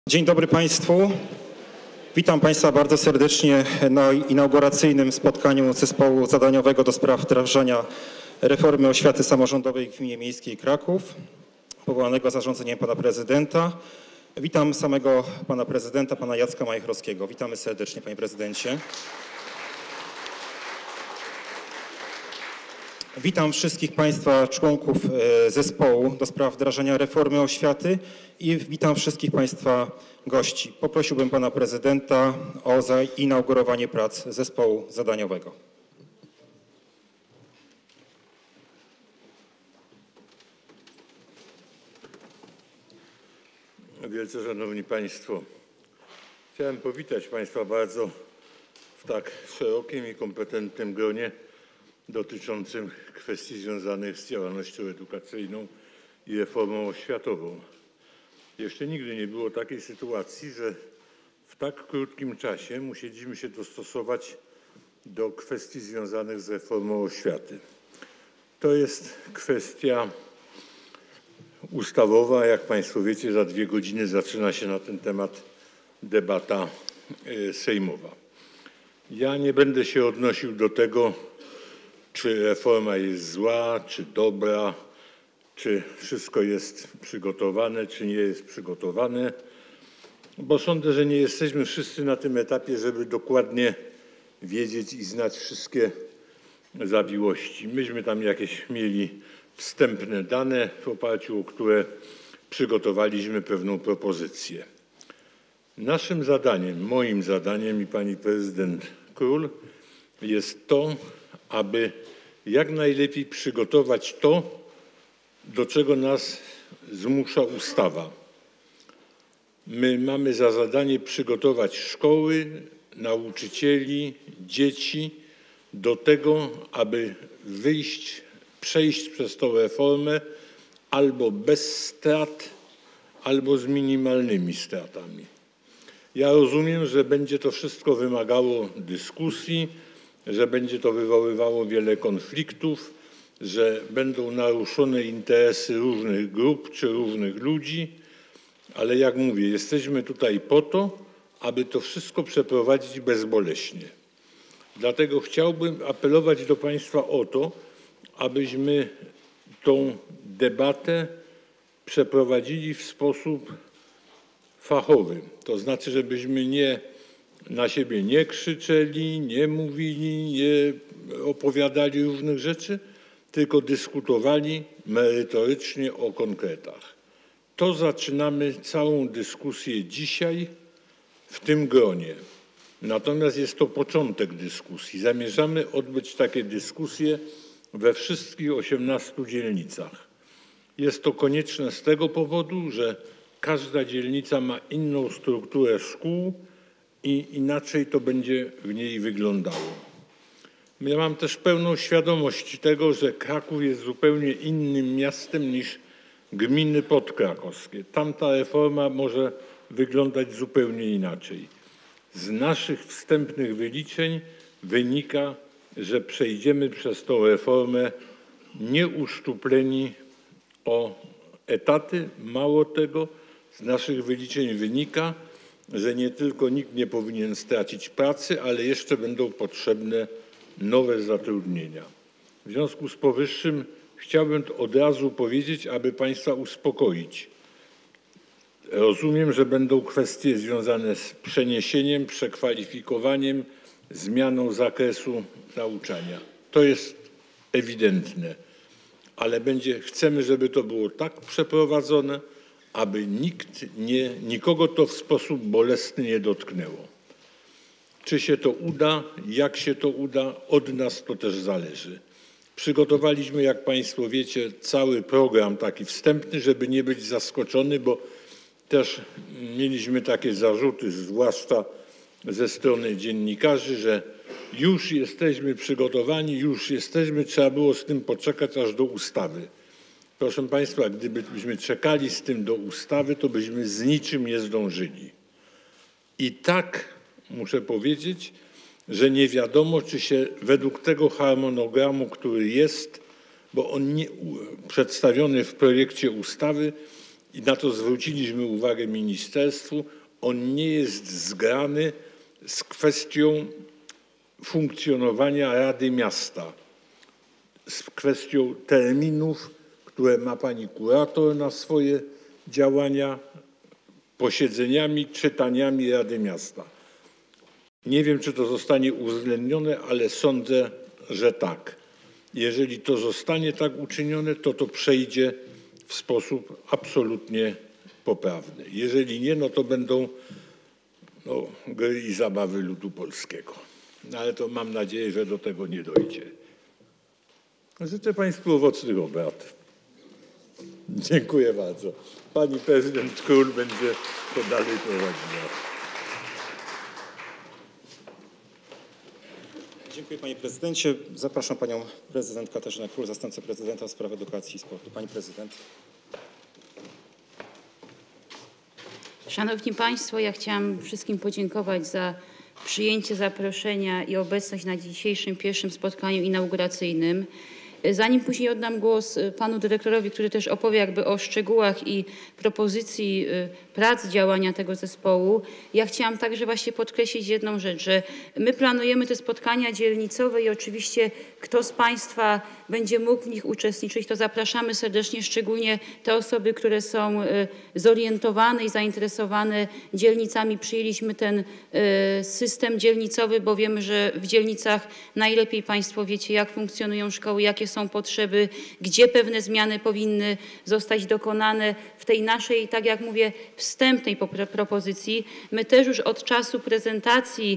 Dzień dobry Państwu. Witam Państwa bardzo serdecznie na inauguracyjnym spotkaniu Zespołu Zadaniowego do spraw wdrażania reformy oświaty samorządowej w Gminie Miejskiej Kraków, powołanego zarządzeniem Pana Prezydenta. Witam samego Pana Prezydenta, Pana Jacka Majchrowskiego. Witamy serdecznie, Panie Prezydencie. Witam wszystkich Państwa członków Zespołu do spraw wdrażania reformy oświaty i witam wszystkich Państwa gości. Poprosiłbym Pana Prezydenta o zainaugurowanie prac Zespołu Zadaniowego. Wielce Szanowni Państwo, chciałem powitać Państwa bardzo w tak szerokim i kompetentnym gronie dotyczącym kwestii związanych z działalnością edukacyjną i reformą oświatową. Jeszcze nigdy nie było takiej sytuacji, że w tak krótkim czasie musieliśmy się dostosować do kwestii związanych z reformą oświaty. To jest kwestia ustawowa. Jak Państwo wiecie, za 2 godziny zaczyna się na ten temat debata sejmowa. Ja nie będę się odnosił do tego, czy reforma jest zła, czy dobra, czy wszystko jest przygotowane, czy nie jest przygotowane, bo sądzę, że nie jesteśmy wszyscy na tym etapie, żeby dokładnie wiedzieć i znać wszystkie zawiłości. Myśmy tam jakieś mieli wstępne dane, w oparciu o które przygotowaliśmy pewną propozycję. Naszym zadaniem, moim zadaniem i pani prezydent Król jest to, aby jak najlepiej przygotować to, do czego nas zmusza ustawa. My mamy za zadanie przygotować szkoły, nauczycieli, dzieci do tego, aby przejść przez tą reformę albo bez strat, albo z minimalnymi stratami. Ja rozumiem, że będzie to wszystko wymagało dyskusji, że będzie to wywoływało wiele konfliktów, że będą naruszone interesy różnych grup czy różnych ludzi, ale jak mówię, jesteśmy tutaj po to, aby to wszystko przeprowadzić bezboleśnie. Dlatego chciałbym apelować do Państwa o to, abyśmy tą debatę przeprowadzili w sposób fachowy. To znaczy, żebyśmy na siebie nie krzyczeli, nie mówili, nie opowiadali różnych rzeczy, tylko dyskutowali merytorycznie o konkretach. To zaczynamy całą dyskusję dzisiaj w tym gronie. Natomiast jest to początek dyskusji. Zamierzamy odbyć takie dyskusje we wszystkich 18 dzielnicach. Jest to konieczne z tego powodu, że każda dzielnica ma inną strukturę szkół i inaczej to będzie w niej wyglądało. Ja mam też pełną świadomość tego, że Kraków jest zupełnie innym miastem niż gminy podkrakowskie. Tamta reforma może wyglądać zupełnie inaczej. Z naszych wstępnych wyliczeń wynika, że przejdziemy przez tą reformę nieuszczupleni o etaty. Mało tego, z naszych wyliczeń wynika, że nie tylko nikt nie powinien stracić pracy, ale jeszcze będą potrzebne nowe zatrudnienia. W związku z powyższym chciałbym od razu powiedzieć, aby Państwa uspokoić. Rozumiem, że będą kwestie związane z przeniesieniem, przekwalifikowaniem, zmianą zakresu nauczania. To jest ewidentne, ale chcemy, żeby to było tak przeprowadzone, aby nikogo to w sposób bolesny nie dotknęło. Czy się to uda, jak się to uda, od nas to też zależy. Przygotowaliśmy, jak Państwo wiecie, cały program taki wstępny, żeby nie być zaskoczony, bo też mieliśmy takie zarzuty, zwłaszcza ze strony dziennikarzy, że już jesteśmy przygotowani, trzeba było z tym poczekać aż do ustawy. Proszę Państwa, gdybyśmy czekali z tym do ustawy, to byśmy z niczym nie zdążyli. I tak muszę powiedzieć, że nie wiadomo, czy się według tego harmonogramu, który jest, bo on nie przedstawiony w projekcie ustawy, i na to zwróciliśmy uwagę ministerstwu, on nie jest zgrany z kwestią funkcjonowania Rady Miasta, z kwestią terminów, które ma pani kurator na swoje działania, posiedzeniami, czytaniami Rady Miasta. Nie wiem, czy to zostanie uwzględnione, ale sądzę, że tak. Jeżeli to zostanie tak uczynione, to przejdzie w sposób absolutnie poprawny. Jeżeli nie, no to będą gry i zabawy ludu polskiego. No ale to mam nadzieję, że do tego nie dojdzie. Życzę państwu owocnych obrad. Dziękuję bardzo. Pani prezydent Król będzie to dalej prowadziła. Dziękuję panie prezydencie. Zapraszam panią prezydent Katarzynę Król, zastępcę prezydenta w sprawie edukacji i sportu. Pani prezydent. Szanowni Państwo, ja chciałam wszystkim podziękować za przyjęcie zaproszenia i obecność na dzisiejszym pierwszym spotkaniu inauguracyjnym. Zanim później oddam głos panu dyrektorowi, który też opowie jakby o szczegółach i propozycji prac działania tego zespołu, ja chciałam także właśnie podkreślić jedną rzecz, że my planujemy te spotkania dzielnicowe i oczywiście kto z Państwa będzie mógł w nich uczestniczyć, to zapraszamy serdecznie, szczególnie te osoby, które są zorientowane i zainteresowane dzielnicami. Przyjęliśmy ten system dzielnicowy, bo wiemy, że w dzielnicach najlepiej Państwo wiecie, jak funkcjonują szkoły, jakie są potrzeby, gdzie pewne zmiany powinny zostać dokonane. W tej naszej, tak jak mówię, wstępnej propozycji, my też już od czasu prezentacji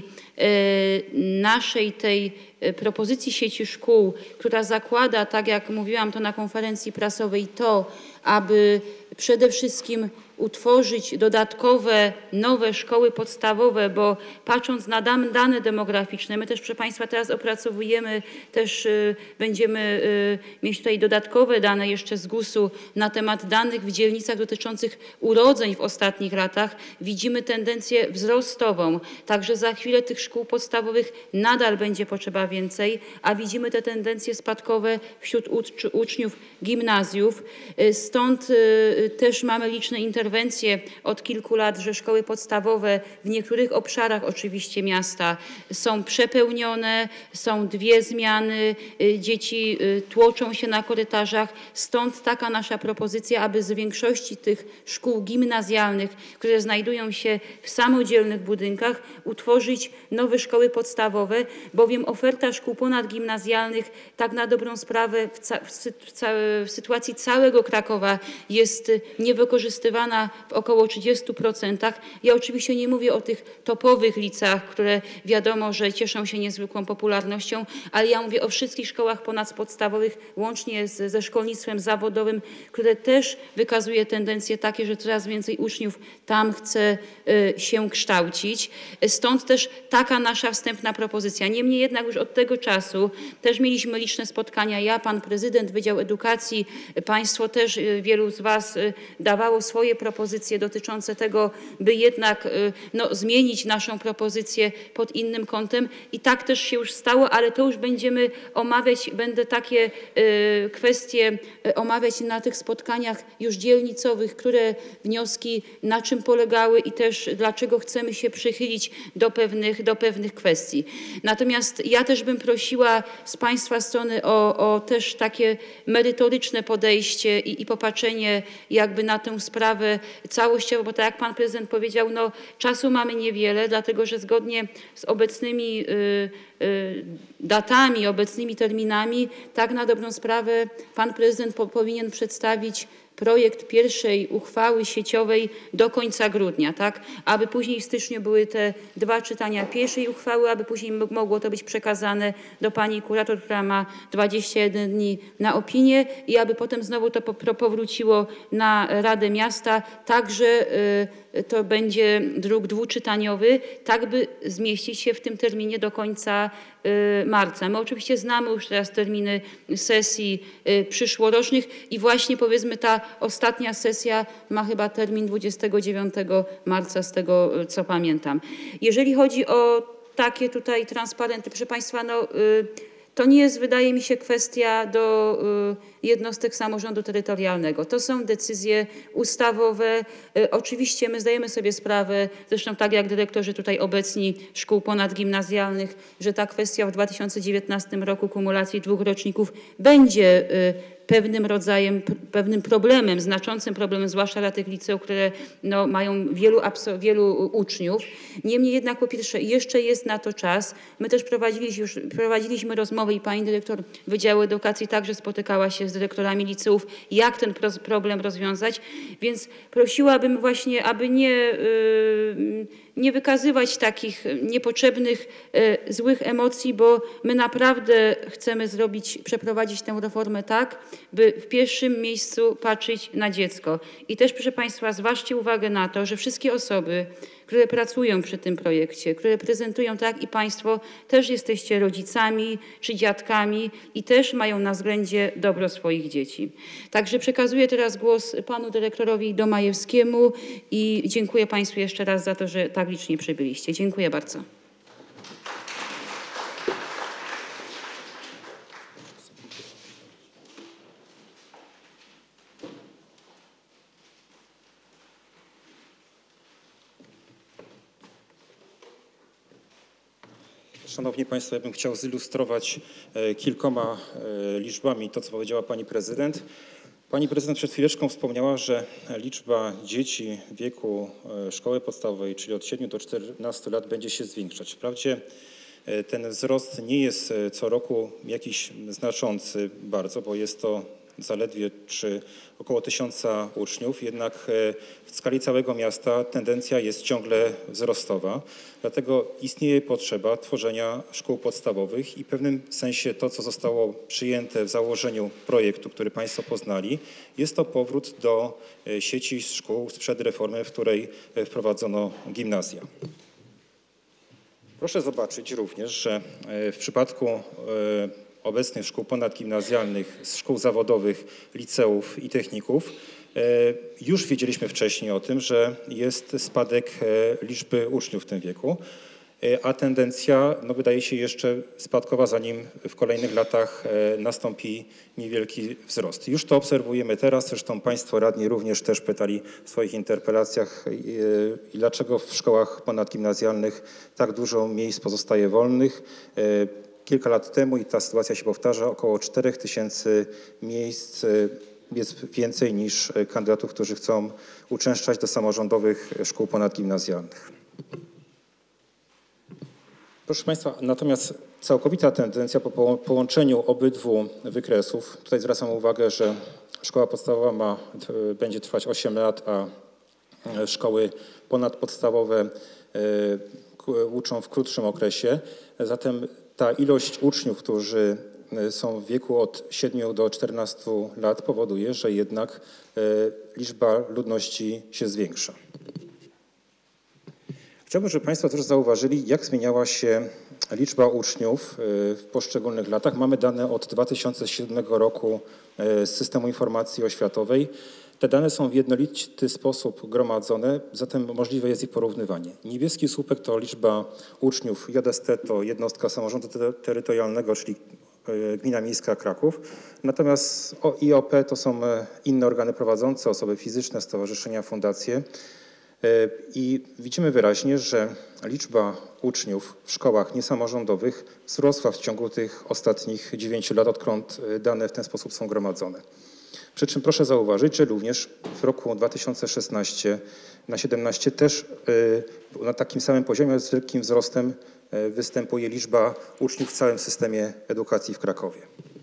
naszej tej propozycji sieci szkół, która zakłada, tak jak mówiłam to na konferencji prasowej, to, aby przede wszystkim utworzyć dodatkowe, nowe szkoły podstawowe, bo patrząc na dane demograficzne, my też, proszę Państwa, teraz opracowujemy, też będziemy mieć tutaj dodatkowe dane jeszcze z GUS-u na temat danych w dzielnicach dotyczących urodzeń w ostatnich latach. Widzimy tendencję wzrostową, także za chwilę tych szkół podstawowych nadal będzie potrzeba więcej, a widzimy te tendencje spadkowe wśród uczniów gimnazjów. Stąd też mamy liczne interwencje od kilku lat, że szkoły podstawowe w niektórych obszarach oczywiście miasta są przepełnione, są 2 zmiany, dzieci tłoczą się na korytarzach. Stąd taka nasza propozycja, aby z większości tych szkół gimnazjalnych, które znajdują się w samodzielnych budynkach, utworzyć nowe szkoły podstawowe, bowiem oferta szkół ponadgimnazjalnych tak na dobrą sprawę w sytuacji całego Krakowa jest niewykorzystywana w około 30%. Ja oczywiście nie mówię o tych topowych liceach, które wiadomo, że cieszą się niezwykłą popularnością, ale ja mówię o wszystkich szkołach ponadpodstawowych, łącznie ze szkolnictwem zawodowym, które też wykazuje tendencje takie, że coraz więcej uczniów tam chce się kształcić. Stąd też taka nasza wstępna propozycja. Niemniej jednak już od tego czasu też mieliśmy liczne spotkania. Ja, pan prezydent, Wydział Edukacji, państwo też, wielu z was dawało swoje propozycje dotyczące tego, by jednak zmienić naszą propozycję pod innym kątem i tak też się już stało, ale to już będziemy omawiać, będę takie kwestie omawiać na tych spotkaniach już dzielnicowych, które wnioski na czym polegały i też dlaczego chcemy się przychylić do pewnych kwestii. Natomiast ja też bym prosiła z państwa strony o też takie merytoryczne podejście i popatrzenie jakby na tę sprawę całościowo, bo tak jak pan prezydent powiedział, czasu mamy niewiele, dlatego że zgodnie z obecnymi datami, obecnymi terminami, tak na dobrą sprawę pan prezydent powinien przedstawić projekt pierwszej uchwały sieciowej do końca grudnia, tak? Aby później w styczniu były te 2 czytania pierwszej uchwały, aby później mogło to być przekazane do pani kurator, która ma 21 dni na opinię i aby potem znowu to powróciło na Radę Miasta, także to będzie druk dwuczytaniowy, tak by zmieścić się w tym terminie do końca marca. My oczywiście znamy już teraz terminy sesji przyszłorocznych i właśnie powiedzmy ta ostatnia sesja ma chyba termin 29 marca, z tego co pamiętam. Jeżeli chodzi o takie tutaj transparenty, proszę państwa, to nie jest, wydaje mi się, kwestia do jednostek samorządu terytorialnego. To są decyzje ustawowe. Oczywiście my zdajemy sobie sprawę, zresztą tak jak dyrektorzy tutaj obecni szkół ponadgimnazjalnych, że ta kwestia w 2019 roku kumulacji 2 roczników będzie pewnym problemem, znaczącym problemem, zwłaszcza dla tych liceów, które no, mają wielu uczniów. Niemniej jednak po pierwsze jeszcze jest na to czas. My też prowadziliśmy rozmowy i pani dyrektor Wydziału Edukacji także spotykała się z dyrektorami liceów, jak ten problem rozwiązać, więc prosiłabym właśnie, aby nie wykazywać takich niepotrzebnych, złych emocji, bo my naprawdę chcemy przeprowadzić tę reformę tak, by w pierwszym miejscu patrzeć na dziecko. I też, proszę Państwa, zważcie uwagę na to, że wszystkie osoby, które pracują przy tym projekcie, które prezentują, tak i Państwo też jesteście rodzicami czy dziadkami i też mają na względzie dobro swoich dzieci. Także przekazuję teraz głos panu dyrektorowi Domajewskiemu i dziękuję Państwu jeszcze raz za to, że tak licznie przybyliście. Dziękuję bardzo. Szanowni Państwo, ja bym chciał zilustrować kilkoma liczbami to, co powiedziała Pani Prezydent. Pani Prezydent przed chwileczką wspomniała, że liczba dzieci w wieku szkoły podstawowej, czyli od 7 do 14 lat, będzie się zwiększać. Wprawdzie ten wzrost nie jest co roku jakiś znaczący bardzo, bo jest to zaledwie około 1000 uczniów, jednak w skali całego miasta tendencja jest ciągle wzrostowa. Dlatego istnieje potrzeba tworzenia szkół podstawowych i w pewnym sensie to, co zostało przyjęte w założeniu projektu, który Państwo poznali, jest to powrót do sieci szkół sprzed reformy, w której wprowadzono gimnazja. Proszę zobaczyć również, że w przypadku obecnych szkół ponadgimnazjalnych, szkół zawodowych, liceów i techników, już wiedzieliśmy wcześniej o tym, że jest spadek liczby uczniów w tym wieku, a tendencja wydaje się jeszcze spadkowa, zanim w kolejnych latach nastąpi niewielki wzrost. Już to obserwujemy teraz, zresztą Państwo radni również też pytali w swoich interpelacjach, dlaczego w szkołach ponadgimnazjalnych tak dużo miejsc pozostaje wolnych. Kilka lat temu, i ta sytuacja się powtarza, około 4000 miejsc jest więcej niż kandydatów, którzy chcą uczęszczać do samorządowych szkół ponadgimnazjalnych. Proszę Państwa, natomiast całkowita tendencja po połączeniu obydwu wykresów, tutaj zwracam uwagę, że szkoła podstawowa będzie trwać 8 lat, a szkoły ponadpodstawowe uczą w krótszym okresie, zatem ta ilość uczniów, którzy są w wieku od 7 do 14 lat powoduje, że jednak liczba ludności się zwiększa. Chciałbym, żeby Państwo też zauważyli, jak zmieniała się liczba uczniów w poszczególnych latach. Mamy dane od 2007 roku z Systemu Informacji Oświatowej. Te dane są w jednolity sposób gromadzone, zatem możliwe jest ich porównywanie. Niebieski słupek to liczba uczniów, JST to jednostka samorządu terytorialnego, czyli Gmina Miejska Kraków. Natomiast IOP to są inne organy prowadzące, osoby fizyczne, stowarzyszenia, fundacje. I widzimy wyraźnie, że liczba uczniów w szkołach niesamorządowych wzrosła w ciągu tych ostatnich 9 lat, odkąd dane w ten sposób są gromadzone. Przy czym proszę zauważyć, że również w roku 2016 na 17 też na takim samym poziomie z wielkim wzrostem występuje liczba uczniów w całym systemie edukacji w Krakowie.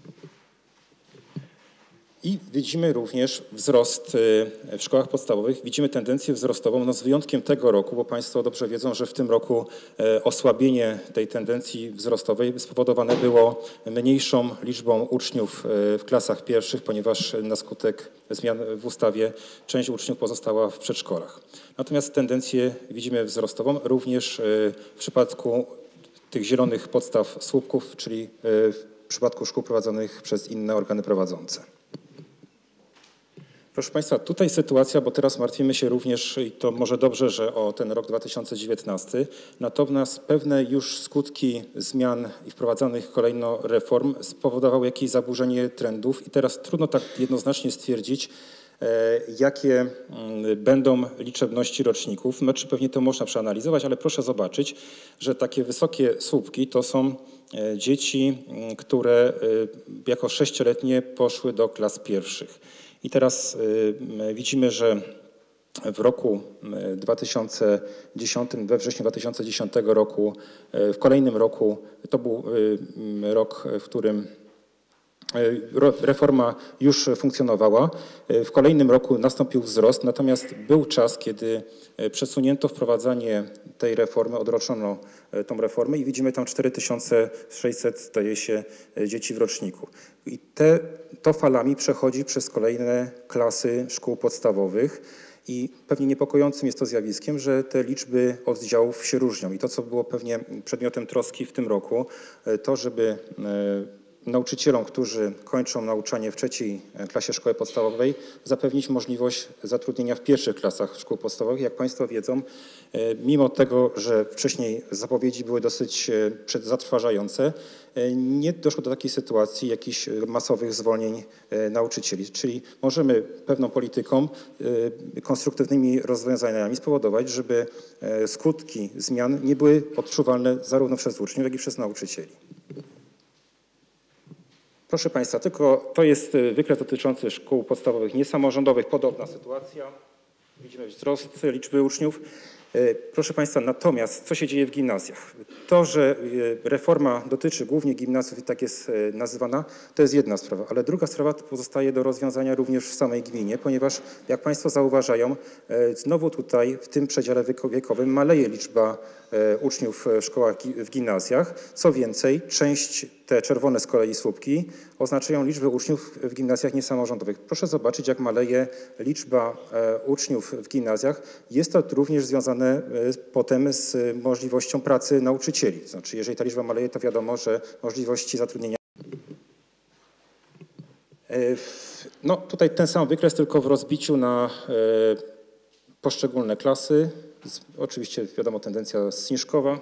I widzimy również wzrost w szkołach podstawowych, widzimy tendencję wzrostową, z wyjątkiem tego roku, bo Państwo dobrze wiedzą, że w tym roku osłabienie tej tendencji wzrostowej spowodowane było mniejszą liczbą uczniów w klasach pierwszych, ponieważ na skutek zmian w ustawie część uczniów pozostała w przedszkolach. Natomiast tendencję widzimy wzrostową również w przypadku tych zielonych podstaw słupków, czyli w przypadku szkół prowadzonych przez inne organy prowadzące. Proszę Państwa, tutaj sytuacja, bo teraz martwimy się również, i to może dobrze, że o ten rok 2019, natomiast pewne już skutki zmian i wprowadzanych kolejno reform spowodowały jakieś zaburzenie trendów i teraz trudno tak jednoznacznie stwierdzić, jakie będą liczebności roczników. Znaczy pewnie to można przeanalizować, ale proszę zobaczyć, że takie wysokie słupki to są dzieci, które jako 6-letnie poszły do klas pierwszych. I teraz widzimy, że w roku 2010, we wrześniu 2010 roku, w kolejnym roku, to był rok, w którym reforma już funkcjonowała. W kolejnym roku nastąpił wzrost, natomiast był czas, kiedy przesunięto wprowadzanie tej reformy, odroczono tą reformę i widzimy tam 4600, zdaje się, dzieci w roczniku. I to falami przechodzi przez kolejne klasy szkół podstawowych i pewnie niepokojącym jest to zjawiskiem, że te liczby oddziałów się różnią. I to, co było pewnie przedmiotem troski w tym roku, to żeby nauczycielom, którzy kończą nauczanie w 3. klasie szkoły podstawowej, zapewnić możliwość zatrudnienia w pierwszych klasach szkół podstawowych. Jak Państwo wiedzą, mimo tego, że wcześniej zapowiedzi były dosyć zatrważające, nie doszło do takiej sytuacji jakichś masowych zwolnień nauczycieli. Czyli możemy pewną polityką, konstruktywnymi rozwiązaniami spowodować, żeby skutki zmian nie były odczuwalne zarówno przez uczniów, jak i przez nauczycieli. Proszę Państwa, tylko to jest wykres dotyczący szkół podstawowych niesamorządowych. Podobna sytuacja. Widzimy wzrost liczby uczniów. Proszę Państwa, natomiast co się dzieje w gimnazjach? To, że reforma dotyczy głównie gimnazjów i tak jest nazywana, to jest jedna sprawa, ale druga sprawa pozostaje do rozwiązania również w samej gminie, ponieważ jak Państwo zauważają, znowu tutaj w tym przedziale wiekowym maleje liczba uczniów w szkołach, w gimnazjach. Co więcej, te czerwone z kolei słupki oznaczają liczbę uczniów w gimnazjach niesamorządowych. Proszę zobaczyć, jak maleje liczba uczniów w gimnazjach. Jest to również związane potem z możliwością pracy nauczycieli. To znaczy, jeżeli ta liczba maleje, to wiadomo, że możliwości zatrudnienia. No tutaj ten sam wykres, tylko w rozbiciu na poszczególne klasy. Oczywiście wiadomo, tendencja zniżkowa.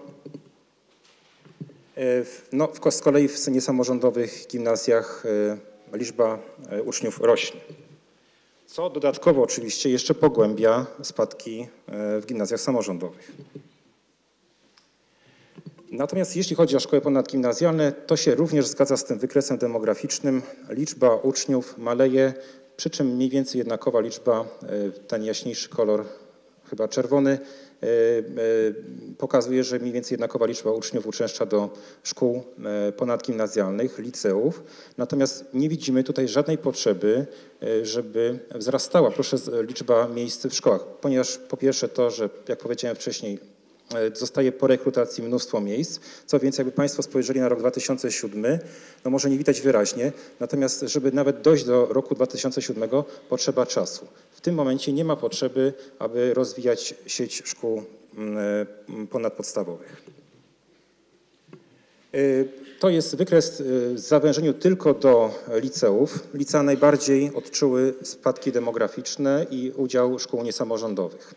No, z kolei w niesamorządowych gimnazjach liczba uczniów rośnie. Co dodatkowo oczywiście jeszcze pogłębia spadki w gimnazjach samorządowych. Natomiast jeśli chodzi o szkoły ponadgimnazjalne, to się również zgadza z tym wykresem demograficznym. Liczba uczniów maleje, przy czym mniej więcej jednakowa liczba, ten jaśniejszy kolor, chyba czerwony, pokazuje, że mniej więcej jednakowa liczba uczniów uczęszcza do szkół ponadgimnazjalnych, liceów. Natomiast nie widzimy tutaj żadnej potrzeby, żeby wzrastała liczba miejsc w szkołach, ponieważ po pierwsze to, że jak powiedziałem wcześniej, zostaje po rekrutacji mnóstwo miejsc. Co więcej, jakby Państwo spojrzeli na rok 2007, no może nie widać wyraźnie, natomiast żeby nawet dojść do roku 2007 potrzeba czasu. W tym momencie nie ma potrzeby, aby rozwijać sieć szkół ponadpodstawowych. To jest wykres w zawężeniu tylko do liceów. Licea najbardziej odczuły spadki demograficzne i udział szkół niesamorządowych.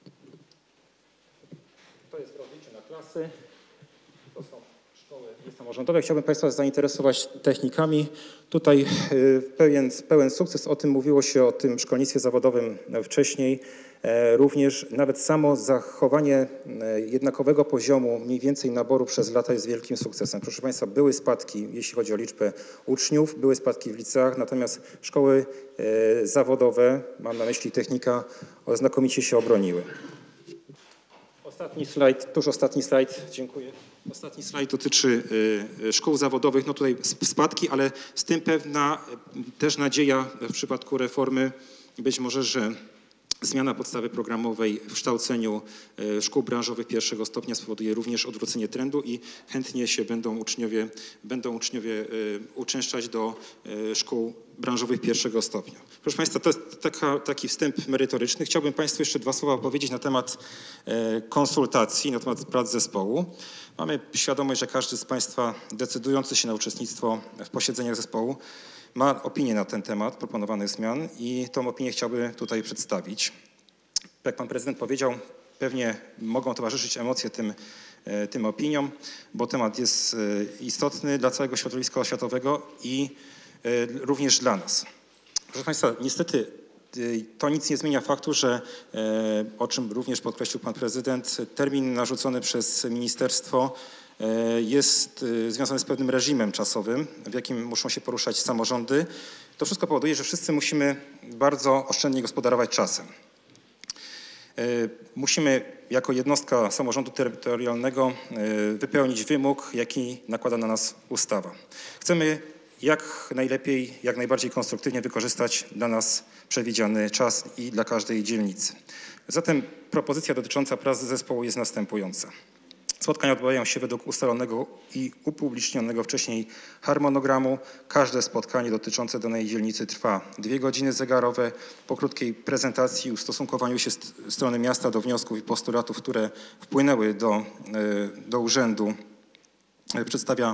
To jest w rozbiciu na klasy. To są szkoły niesamorządowe. Chciałbym Państwa zainteresować technikami. Tutaj pełen sukces, o tym mówiło się o tym szkolnictwie zawodowym wcześniej. Również nawet samo zachowanie jednakowego poziomu mniej więcej naboru przez lata jest wielkim sukcesem. Proszę Państwa, były spadki, jeśli chodzi o liczbę uczniów, były spadki w liceach, natomiast szkoły zawodowe, mam na myśli technika, znakomicie się obroniły. Ostatni slajd, tuż ostatni slajd, dziękuję. Ostatni slajd dotyczy szkół zawodowych. No tutaj spadki, ale z tym pewna też nadzieja w przypadku reformy, być może, że zmiana podstawy programowej w kształceniu szkół branżowych pierwszego stopnia spowoduje również odwrócenie trendu i chętnie się będą uczniowie uczęszczać do szkół branżowych pierwszego stopnia. Proszę Państwa, to jest taki wstęp merytoryczny. Chciałbym Państwu jeszcze 2 słowa powiedzieć na temat konsultacji, na temat prac zespołu. Mamy świadomość, że każdy z Państwa decydujący się na uczestnictwo w posiedzeniach zespołu ma opinię na ten temat proponowanych zmian i tą opinię chciałby tutaj przedstawić. Jak pan prezydent powiedział, pewnie mogą towarzyszyć emocje tym opiniom, bo temat jest istotny dla całego środowiska oświatowego i również dla nas. Proszę państwa, niestety to nic nie zmienia faktu, że, o czym również podkreślił pan prezydent, termin narzucony przez ministerstwo jest związany z pewnym reżimem czasowym, w jakim muszą się poruszać samorządy. To wszystko powoduje, że wszyscy musimy bardzo oszczędnie gospodarować czasem. Musimy jako jednostka samorządu terytorialnego wypełnić wymóg, jaki nakłada na nas ustawa. Chcemy jak najlepiej, jak najbardziej konstruktywnie wykorzystać dla nas przewidziany czas i dla każdej dzielnicy. Zatem propozycja dotycząca prac zespołu jest następująca. Spotkania odbywają się według ustalonego i upublicznionego wcześniej harmonogramu. Każde spotkanie dotyczące danej dzielnicy trwa 2 godziny zegarowe. Po krótkiej prezentacji i ustosunkowaniu się strony miasta do wniosków i postulatów, które wpłynęły do urzędu, przedstawia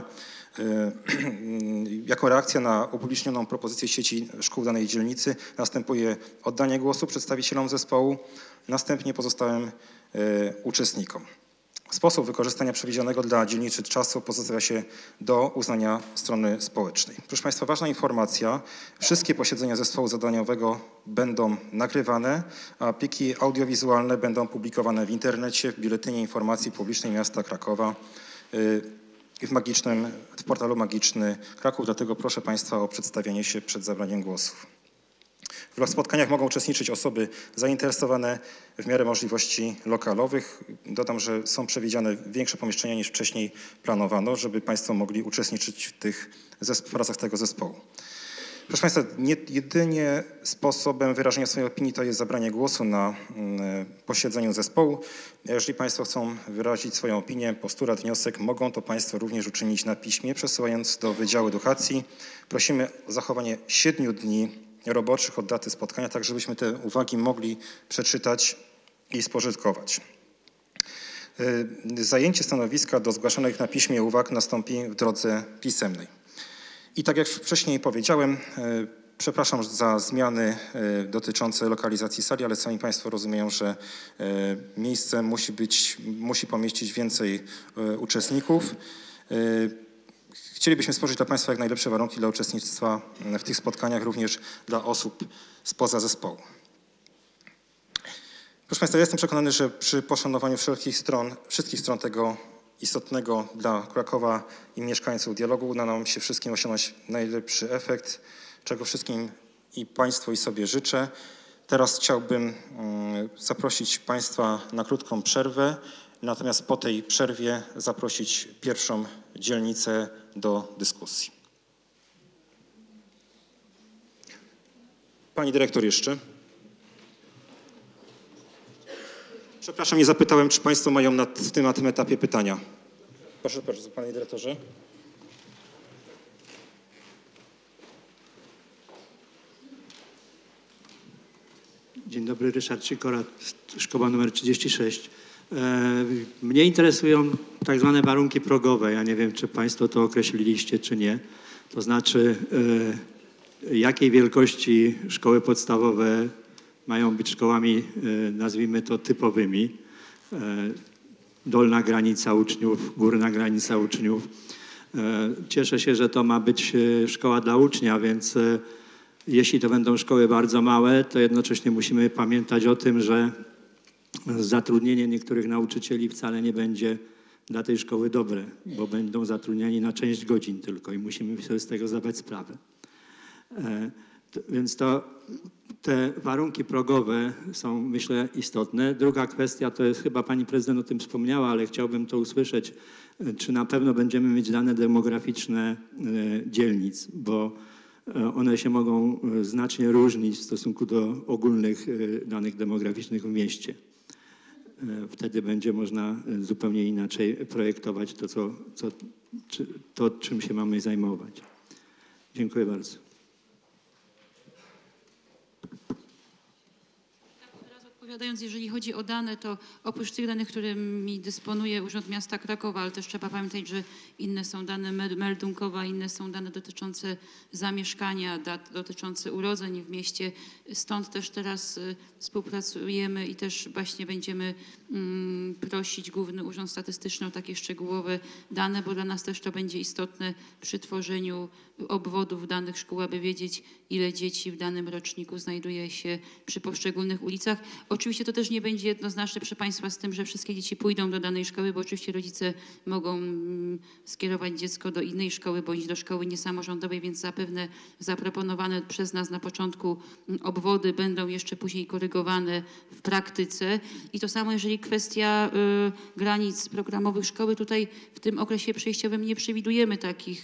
jako reakcja na upublicznioną propozycję sieci szkół danej dzielnicy następuje oddanie głosu przedstawicielom zespołu, następnie pozostałym uczestnikom. Sposób wykorzystania przewidzianego dla dzielnicy czasu pozostawia się do uznania strony społecznej. Proszę państwa, ważna informacja. Wszystkie posiedzenia zespołu zadaniowego będą nagrywane, a pliki audiowizualne będą publikowane w internecie, w Biuletynie Informacji Publicznej Miasta Krakowa i w portalu Magiczny Kraków. Dlatego proszę państwa o przedstawienie się przed zabraniem głosów. W spotkaniach mogą uczestniczyć osoby zainteresowane w miarę możliwości lokalowych. Dodam, że są przewidziane większe pomieszczenia niż wcześniej planowano, żeby państwo mogli uczestniczyć w tych pracach tego zespołu. Proszę państwa, jedynie sposobem wyrażenia swojej opinii to jest zabranie głosu na posiedzeniu zespołu. Jeżeli państwo chcą wyrazić swoją opinię, postulat, wniosek, mogą to państwo również uczynić na piśmie, przesyłając do Wydziału Edukacji. Prosimy o zachowanie 7 dni roboczych od daty spotkania, tak żebyśmy te uwagi mogli przeczytać i spożytkować. Zajęcie stanowiska do zgłaszanych na piśmie uwag nastąpi w drodze pisemnej. I tak jak wcześniej powiedziałem, przepraszam za zmiany dotyczące lokalizacji sali, ale sami państwo rozumieją, że miejsce musi pomieścić więcej uczestników. Chcielibyśmy stworzyć dla państwa jak najlepsze warunki dla uczestnictwa w tych spotkaniach, również dla osób spoza zespołu. Proszę państwa, ja jestem przekonany, że przy poszanowaniu wszystkich stron tego istotnego dla Krakowa i mieszkańców dialogu uda nam się wszystkim osiągnąć najlepszy efekt, czego wszystkim i państwu i sobie życzę. Teraz chciałbym zaprosić państwa na krótką przerwę, natomiast po tej przerwie zaprosić pierwszą dzielnicę do dyskusji. Pani dyrektor jeszcze. Przepraszam, nie zapytałem, czy państwo mają na tym etapie pytania. Proszę bardzo, panie dyrektorze. Dzień dobry, Ryszard Sikora, szkoła nr 36. Mnie interesują tak zwane warunki progowe. Ja nie wiem, czy państwo to określiliście, czy nie. To znaczy, jakiej wielkości szkoły podstawowe mają być szkołami, nazwijmy to, typowymi. Dolna granica uczniów, górna granica uczniów. Cieszę się, że to ma być szkoła dla ucznia, więc jeśli to będą szkoły bardzo małe, to jednocześnie musimy pamiętać o tym, że zatrudnienie niektórych nauczycieli wcale nie będzie dla tej szkoły dobre, bo będą zatrudniani na część godzin tylko i musimy sobie z tego zdawać sprawę. Więc te warunki progowe są, myślę, istotne. Druga kwestia to jest, chyba pani prezydent o tym wspomniała, ale chciałbym to usłyszeć, czy na pewno będziemy mieć dane demograficzne dzielnic, bo one się mogą znacznie różnić w stosunku do ogólnych danych demograficznych w mieście. Wtedy będzie można zupełnie inaczej projektować to, czym się mamy zajmować. Dziękuję bardzo. Odpowiadając, jeżeli chodzi o dane, to oprócz tych danych, którymi dysponuje Urząd Miasta Krakowa, ale też trzeba pamiętać, że inne są dane meldunkowe, inne są dane dotyczące zamieszkania, dat dotyczące urodzeń w mieście. Stąd też teraz współpracujemy i też właśnie będziemy prosić Główny Urząd Statystyczny o takie szczegółowe dane, bo dla nas też to będzie istotne przy tworzeniu obwodów danych szkół, aby wiedzieć, ile dzieci w danym roczniku znajduje się przy poszczególnych ulicach. Oczywiście to też nie będzie jednoznaczne, proszę Państwa, z tym, że wszystkie dzieci pójdą do danej szkoły, bo oczywiście rodzice mogą skierować dziecko do innej szkoły bądź do szkoły niesamorządowej, więc zapewne zaproponowane przez nas na początku obwody będą jeszcze później korygowane w praktyce. I to samo, jeżeli kwestia granic programowych szkoły, tutaj w tym okresie przejściowym nie przewidujemy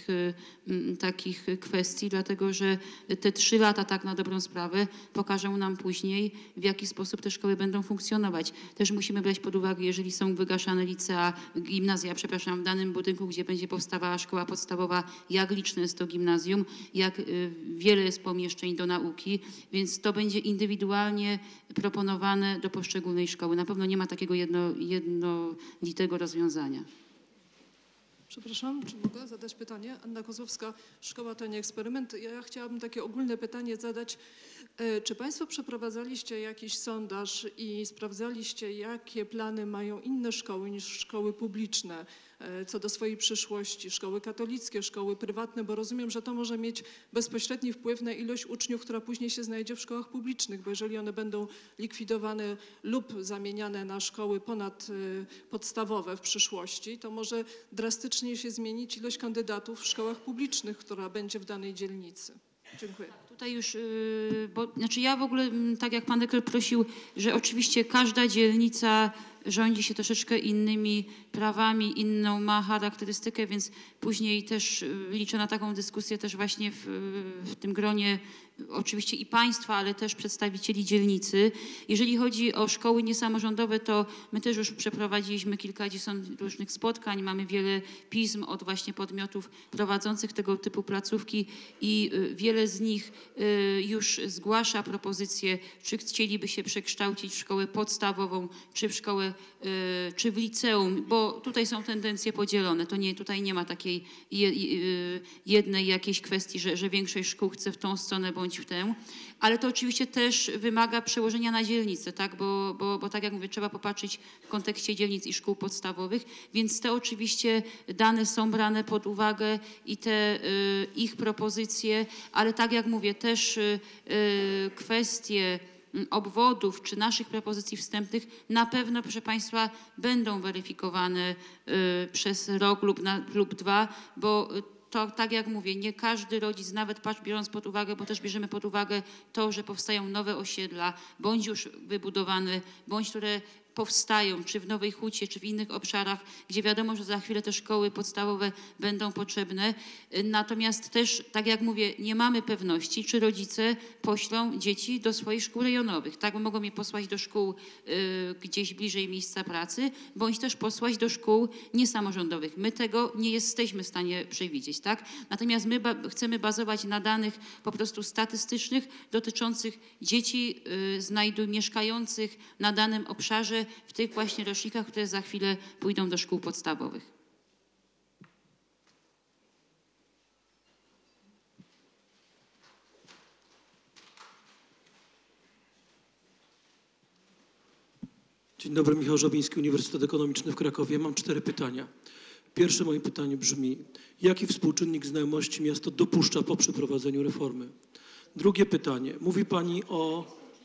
takich kwestii, dlatego że te 3 lata, tak na dobrą sprawę, pokażą nam później, w jaki sposób te szkoły będą funkcjonować. Też musimy brać pod uwagę, jeżeli są wygaszane gimnazja, w danym budynku, gdzie będzie powstawała szkoła podstawowa, jak liczne jest to gimnazjum, jak wiele jest pomieszczeń do nauki, więc to będzie indywidualnie proponowane do poszczególnej szkoły. Na pewno nie ma takiego jednolitego rozwiązania. Przepraszam, czy mogę zadać pytanie? Anna Kozłowska, Szkoła to nie eksperyment. Ja chciałabym takie ogólne pytanie zadać. Czy Państwo przeprowadzaliście jakiś sondaż i sprawdzaliście, jakie plany mają inne szkoły niż szkoły publiczne co do swojej przyszłości, szkoły katolickie, szkoły prywatne, bo rozumiem, że to może mieć bezpośredni wpływ na ilość uczniów, która później się znajdzie w szkołach publicznych, bo jeżeli one będą likwidowane lub zamieniane na szkoły ponadpodstawowe w przyszłości, to może drastycznie się zmienić ilość kandydatów w szkołach publicznych, która będzie w danej dzielnicy. Dziękuję. Tutaj już, ja w ogóle, tak jak pan dyrektor prosił, że oczywiście każda dzielnica rządzi się troszeczkę innymi prawami, inną ma charakterystykę, więc później też liczę na taką dyskusję też właśnie w tym gronie oczywiście i państwa, ale też przedstawicieli dzielnicy. Jeżeli chodzi o szkoły niesamorządowe, to my też już przeprowadziliśmy kilkadziesiąt różnych spotkań, mamy wiele pism od właśnie podmiotów prowadzących tego typu placówki i wiele z nich już zgłasza propozycje, czy chcieliby się przekształcić w szkołę podstawową, czy w szkołę, czy w liceum, bo tutaj są tendencje podzielone. Tutaj nie ma takiej jednej jakiejś kwestii, że większość szkół chce w tą stronę bądź w tę, ale to oczywiście też wymaga przełożenia na dzielnicę, tak? Bo tak jak mówię, trzeba popatrzeć w kontekście dzielnic i szkół podstawowych, więc te oczywiście dane są brane pod uwagę i te ich propozycje, ale tak jak mówię, też kwestie obwodów czy naszych propozycji wstępnych na pewno, proszę Państwa, będą weryfikowane przez rok lub 2, bo to, tak jak mówię, nie każdy rodzic, nawet biorąc pod uwagę, bo też bierzemy pod uwagę to, że powstają nowe osiedla, bądź już wybudowane, bądź które powstają, czy w Nowej Hucie, czy w innych obszarach, gdzie wiadomo, że za chwilę te szkoły podstawowe będą potrzebne. Natomiast też, tak jak mówię, nie mamy pewności, czy rodzice poślą dzieci do swoich szkół rejonowych. Tak, bo mogą je posłać do szkół gdzieś bliżej miejsca pracy, bądź też posłać do szkół niesamorządowych. My tego nie jesteśmy w stanie przewidzieć, tak? Natomiast my chcemy bazować na danych po prostu statystycznych dotyczących dzieci mieszkających na danym obszarze, w tych właśnie rocznikach, które za chwilę pójdą do szkół podstawowych. Dzień dobry, Michał Żabiński, Uniwersytet Ekonomiczny w Krakowie. Mam 4 pytania. Pierwsze moje pytanie brzmi, jaki współczynnik znajomości miasto dopuszcza po przeprowadzeniu reformy? Drugie pytanie, mówi Pani o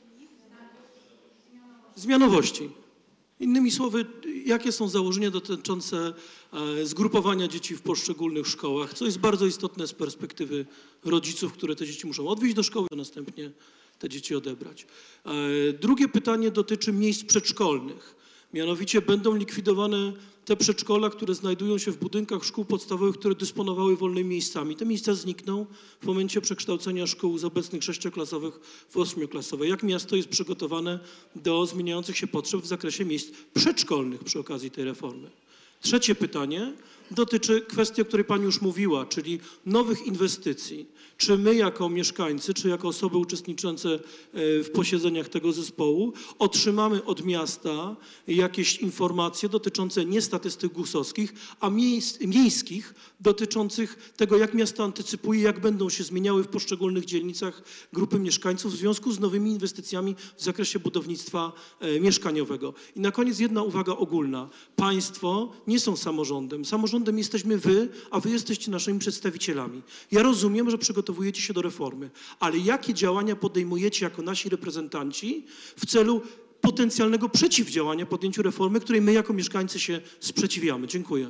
zmianowości. Innymi słowy, jakie są założenia dotyczące zgrupowania dzieci w poszczególnych szkołach, co jest bardzo istotne z perspektywy rodziców, które te dzieci muszą odwieźć do szkoły, a następnie te dzieci odebrać. Drugie pytanie dotyczy miejsc przedszkolnych. Mianowicie będą likwidowane te przedszkola, które znajdują się w budynkach szkół podstawowych, które dysponowały wolnymi miejscami. Te miejsca znikną w momencie przekształcenia szkół z obecnych 6-klasowych w 8-klasowe. Jak miasto jest przygotowane do zmieniających się potrzeb w zakresie miejsc przedszkolnych przy okazji tej reformy? Trzecie pytanie dotyczy kwestii, o której pani już mówiła, czyli nowych inwestycji. Czy my jako mieszkańcy, czy jako osoby uczestniczące w posiedzeniach tego zespołu otrzymamy od miasta jakieś informacje dotyczące nie statystyk GUS-owskich, a miejskich, dotyczących tego, jak miasto antycypuje, jak będą się zmieniały w poszczególnych dzielnicach grupy mieszkańców w związku z nowymi inwestycjami w zakresie budownictwa mieszkaniowego. I na koniec jedna uwaga ogólna. Państwo nie są samorządem. Samorządem jesteśmy wy, a wy jesteście naszymi przedstawicielami. Ja rozumiem, że przygotowujecie się do reformy, ale jakie działania podejmujecie jako nasi reprezentanci w celu potencjalnego przeciwdziałania podjęciu reformy, której my jako mieszkańcy się sprzeciwiamy? Dziękuję.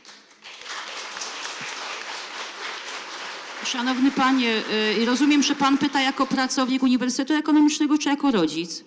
Szanowny panie, rozumiem, że pan pyta jako pracownik Uniwersytetu Ekonomicznego czy jako rodzic?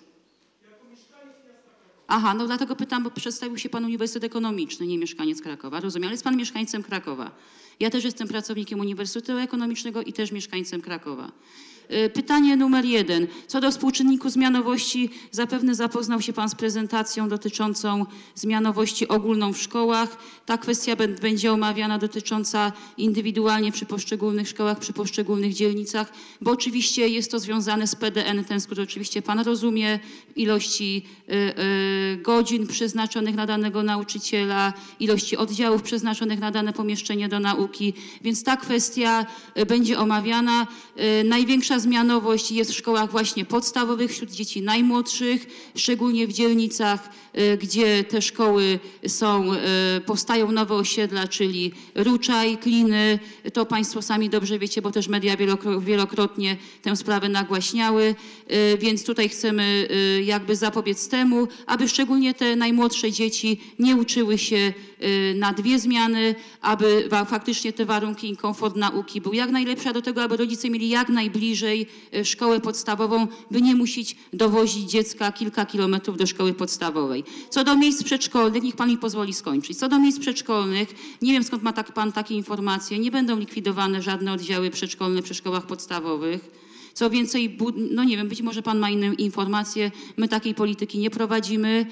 Aha, no dlatego pytam, bo przedstawił się pan Uniwersytet Ekonomiczny, nie mieszkaniec Krakowa. Rozumiem, ale jest pan mieszkańcem Krakowa. Ja też jestem pracownikiem Uniwersytetu Ekonomicznego i też mieszkańcem Krakowa. Pytanie numer 1. Co do współczynniku zmianowości, zapewne zapoznał się pan z prezentacją dotyczącą zmianowości ogólną w szkołach. Ta kwestia będzie omawiana dotycząca indywidualnie przy poszczególnych szkołach, przy poszczególnych dzielnicach, bo oczywiście jest to związane z PDN, ten skrót oczywiście pan rozumie, ilości godzin przeznaczonych na danego nauczyciela, ilości oddziałów przeznaczonych na dane pomieszczenie do nauki, więc ta kwestia będzie omawiana. Największa zmianowość jest w szkołach właśnie podstawowych wśród dzieci najmłodszych, szczególnie w dzielnicach, gdzie te szkoły powstają nowe osiedla, czyli Ruczaj, Kliny. To państwo sami dobrze wiecie, bo też media wielokrotnie tę sprawę nagłaśniały, więc tutaj chcemy jakby zapobiec temu, aby szczególnie te najmłodsze dzieci nie uczyły się na 2 zmiany, aby faktycznie te warunki i komfort nauki był jak najlepszy, a do tego, aby rodzice mieli jak najbliżej szkołę podstawową, by nie musieć dowozić dziecka kilka kilometrów do szkoły podstawowej. Co do miejsc przedszkolnych, niech pan mi pozwoli skończyć. Co do miejsc przedszkolnych, nie wiem skąd ma pan takie informacje, nie będą likwidowane żadne oddziały przedszkolne przy szkołach podstawowych. Co więcej, no nie wiem, być może pan ma inne informacje, my takiej polityki nie prowadzimy.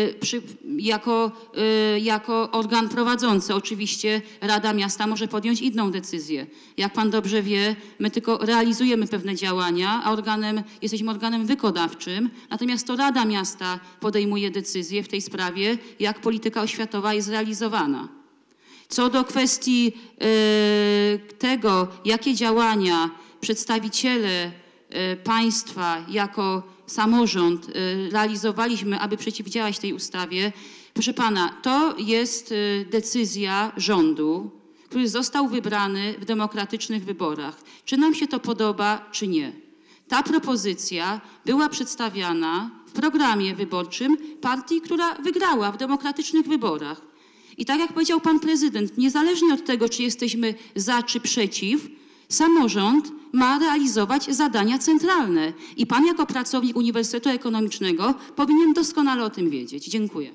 Jako organ prowadzący oczywiście Rada Miasta może podjąć inną decyzję. Jak pan dobrze wie, my tylko realizujemy pewne działania, a jesteśmy organem wykonawczym, natomiast to Rada Miasta podejmuje decyzję w tej sprawie, jak polityka oświatowa jest realizowana. Co do kwestii tego, jakie działania przedstawiciele państwa jako samorząd realizowaliśmy, aby przeciwdziałać tej ustawie. Proszę pana, to jest decyzja rządu, który został wybrany w demokratycznych wyborach. Czy nam się to podoba, czy nie? Ta propozycja była przedstawiana w programie wyborczym partii, która wygrała w demokratycznych wyborach. I tak jak powiedział pan prezydent, niezależnie od tego, czy jesteśmy za, czy przeciw, samorząd ma realizować zadania centralne. I pan jako pracownik Uniwersytetu Ekonomicznego powinien doskonale o tym wiedzieć. Dziękuję.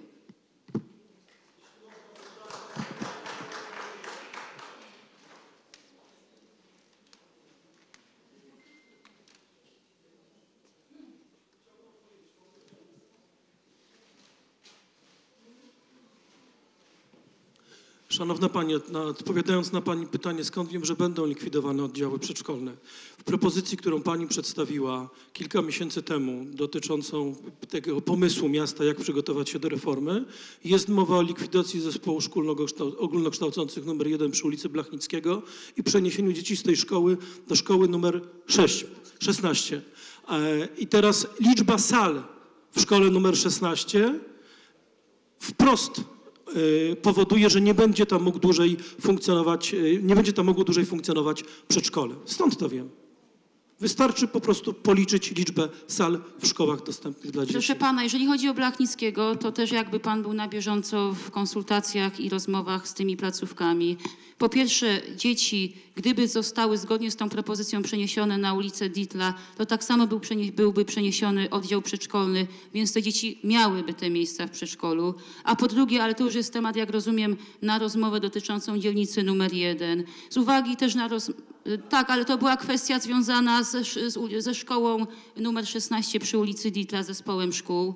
Szanowna Pani, odpowiadając na Pani pytanie, skąd wiem, że będą likwidowane oddziały przedszkolne. W propozycji, którą Pani przedstawiła kilka miesięcy temu, dotyczącą tego pomysłu miasta, jak przygotować się do reformy, jest mowa o likwidacji zespołu ogólnokształcących nr 1 przy ulicy Blachnickiego i przeniesieniu dzieci z tej szkoły do szkoły nr 16. I teraz liczba sal w szkole nr 16 wprost powoduje, że nie będzie tam mógł dłużej funkcjonować, nie będzie tam mogło dłużej funkcjonować przedszkole. Stąd to wiem. Wystarczy po prostu policzyć liczbę sal w szkołach dostępnych dla dzieci. Proszę pana, jeżeli chodzi o Blachnickiego, to też jakby pan był na bieżąco w konsultacjach i rozmowach z tymi placówkami. Po pierwsze, dzieci, gdyby zostały zgodnie z tą propozycją przeniesione na ulicę Dietla, to tak samo byłby przeniesiony oddział przedszkolny, więc te dzieci miałyby te miejsca w przedszkolu. A po drugie, ale to już jest temat, jak rozumiem, na rozmowę dotyczącą dzielnicy numer 1. Z uwagi też na tak, ale to była kwestia związana ze szkołą numer 16 przy ulicy Dietla, zespołem szkół.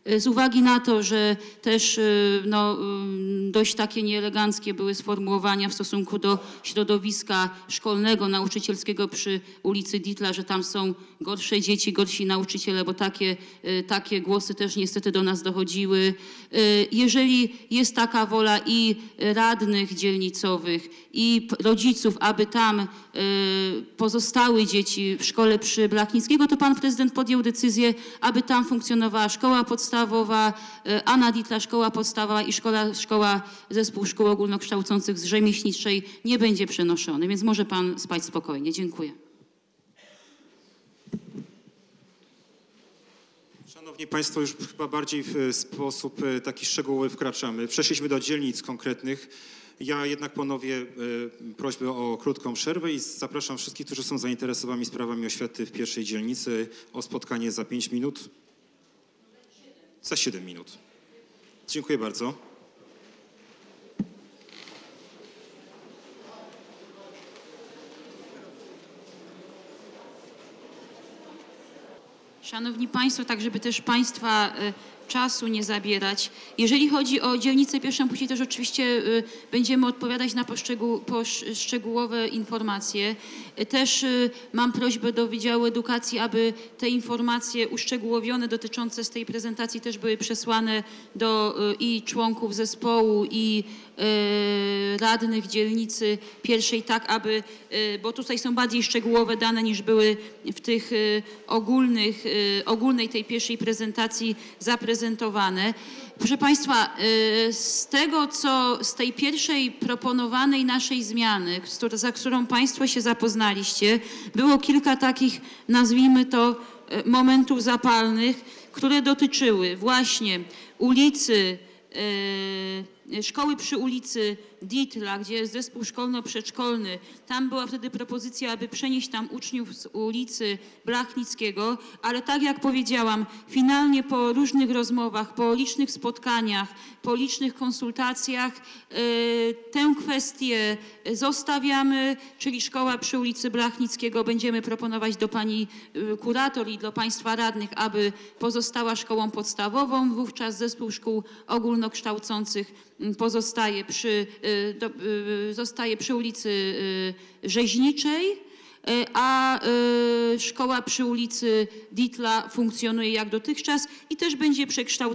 Z uwagi na to, że też no, dość takie nieeleganckie były sformułowania w stosunku do środowiska szkolnego, nauczycielskiego przy ulicy Dietla, że tam są gorsze dzieci, gorsi nauczyciele, bo takie głosy też niestety do nas dochodziły. Jeżeli jest taka wola i radnych dzielnicowych, i rodziców, aby tam pozostały dzieci w szkole przy Blachnickiego, to pan prezydent podjął decyzję, aby tam funkcjonowała szkoła podstawowa, Anna Dietla, szkoła podstawowa i zespół szkół ogólnokształcących z rzemieślniczej nie będzie przenoszony, więc może pan spać spokojnie. Dziękuję. Szanowni Państwo, już chyba bardziej w sposób taki szczegółowy wkraczamy. Przeszliśmy do dzielnic konkretnych. Ja jednak ponowię prośbę o krótką przerwę i zapraszam wszystkich, którzy są zainteresowani sprawami oświaty w pierwszej dzielnicy o spotkanie za 5 minut. Za 7 minut. Dziękuję bardzo. Szanowni Państwo, tak żeby też Państwa czasu nie zabierać. Jeżeli chodzi o dzielnicę pierwszą, później też oczywiście będziemy odpowiadać na poszczegółowe informacje. Też mam prośbę do Wydziału Edukacji, aby te informacje uszczegółowione dotyczące z tej prezentacji też były przesłane do i członków zespołu, i radnych dzielnicy pierwszej, tak aby, bo tutaj są bardziej szczegółowe dane niż były w tych ogólnej tej pierwszej prezentacji zaprezentowane. Proszę Państwa, z tego, co z tej pierwszej proponowanej naszej zmiany, za którą Państwo się zapoznaliście, było kilka takich, nazwijmy to, momentów zapalnych, które dotyczyły właśnie ulicy, szkoły przy ulicy Dietla, gdzie jest zespół szkolno-przedszkolny. Tam była wtedy propozycja, aby przenieść tam uczniów z ulicy Blachnickiego, ale tak jak powiedziałam, finalnie po różnych rozmowach, po licznych spotkaniach, po licznych konsultacjach tę kwestię zostawiamy, czyli szkoła przy ulicy Blachnickiego. Będziemy proponować do pani kurator i do państwa radnych, aby pozostała szkołą podstawową. Wówczas zespół szkół ogólnokształcących zostaje przy ulicy Rzeźniczej, a szkoła przy ulicy Dietla funkcjonuje jak dotychczas i też będzie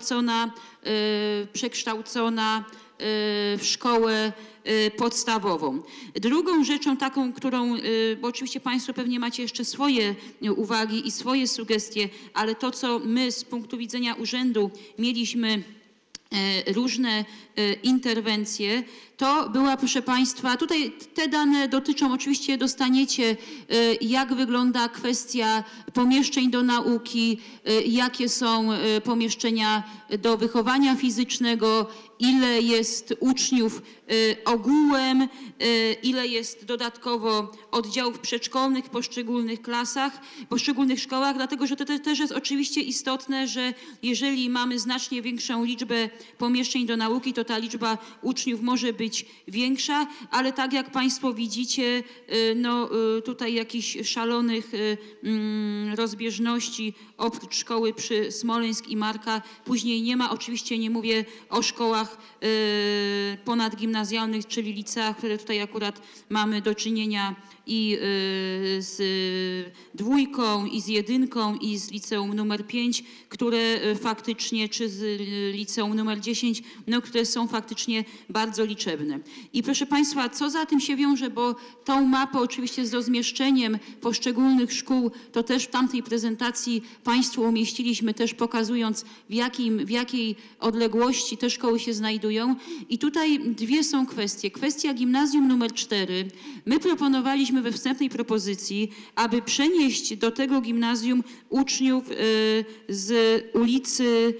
przekształcona w szkołę podstawową. Drugą rzeczą taką, którą, bo oczywiście Państwo pewnie macie jeszcze swoje uwagi i swoje sugestie, ale to, co my z punktu widzenia urzędu mieliśmy różne interwencje, to była, proszę Państwa, tutaj te dane dotyczą, oczywiście dostaniecie, jak wygląda kwestia pomieszczeń do nauki, jakie są pomieszczenia do wychowania fizycznego, ile jest uczniów ogółem, ile jest dodatkowo oddziałów przedszkolnych w poszczególnych klasach, poszczególnych szkołach, dlatego że to też jest oczywiście istotne, że jeżeli mamy znacznie większą liczbę pomieszczeń do nauki, to ta liczba uczniów może być większa, ale tak jak Państwo widzicie, no tutaj jakichś szalonych rozbieżności oprócz szkoły przy Smoleńsk i Marka później nie ma. Oczywiście nie mówię o szkołach ponadgimnazjalnych, czyli liceach, które tutaj akurat mamy do czynienia i z dwójką, i z jedynką, i z liceum numer 5, które faktycznie, czy z liceum numer 10, no, które są faktycznie bardzo liczebne. I proszę Państwa, co za tym się wiąże, bo tą mapę oczywiście z rozmieszczeniem poszczególnych szkół, to też w tamtej prezentacji Państwu umieściliśmy, też pokazując w jakiej odległości te szkoły się znajdują. I tutaj dwie są kwestie. Kwestia gimnazjum numer 4. My proponowaliśmy we wstępnej propozycji, aby przenieść do tego gimnazjum uczniów z ulicy,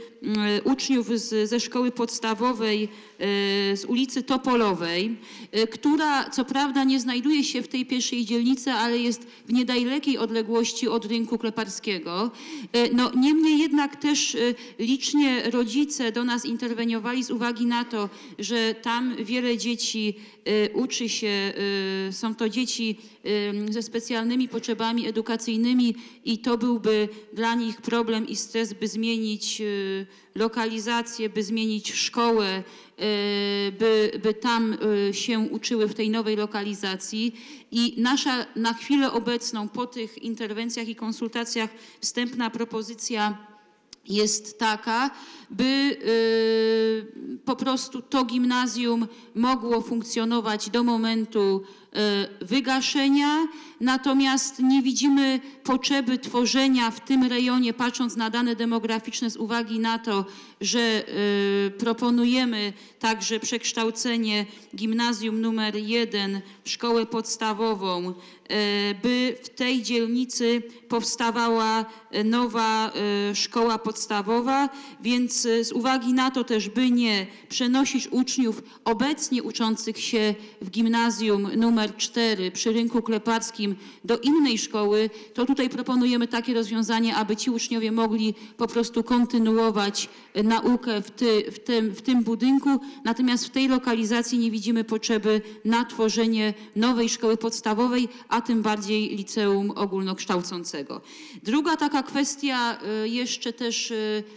ze szkoły podstawowej, z ulicy Topolowej, która co prawda nie znajduje się w tej pierwszej dzielnicy, ale jest w niedalekiej odległości od rynku kleparskiego. No, niemniej jednak też licznie rodzice do nas interweniowali z uwagi na to, że tam wiele dzieci uczy się, są to dzieci ze specjalnymi potrzebami edukacyjnymi i to byłby dla nich problem i stres, by zmienić lokalizację, by zmienić szkołę, by tam się uczyły w tej nowej lokalizacji. I nasza na chwilę obecną po tych interwencjach i konsultacjach wstępna propozycja jest taka, by po prostu to gimnazjum mogło funkcjonować do momentu wygaszenia, natomiast nie widzimy potrzeby tworzenia w tym rejonie, patrząc na dane demograficzne, z uwagi na to, że proponujemy także przekształcenie gimnazjum numer 1 w szkołę podstawową, by w tej dzielnicy powstawała nowa szkoła podstawowa, więc z uwagi na to też, by nie przenosić uczniów obecnie uczących się w gimnazjum numer 4 przy rynku Kleparskim do innej szkoły, to tutaj proponujemy takie rozwiązanie, aby ci uczniowie mogli po prostu kontynuować naukę w tym budynku, natomiast w tej lokalizacji nie widzimy potrzeby na tworzenie nowej szkoły podstawowej, a tym bardziej liceum ogólnokształcącego. Druga taka kwestia jeszcze też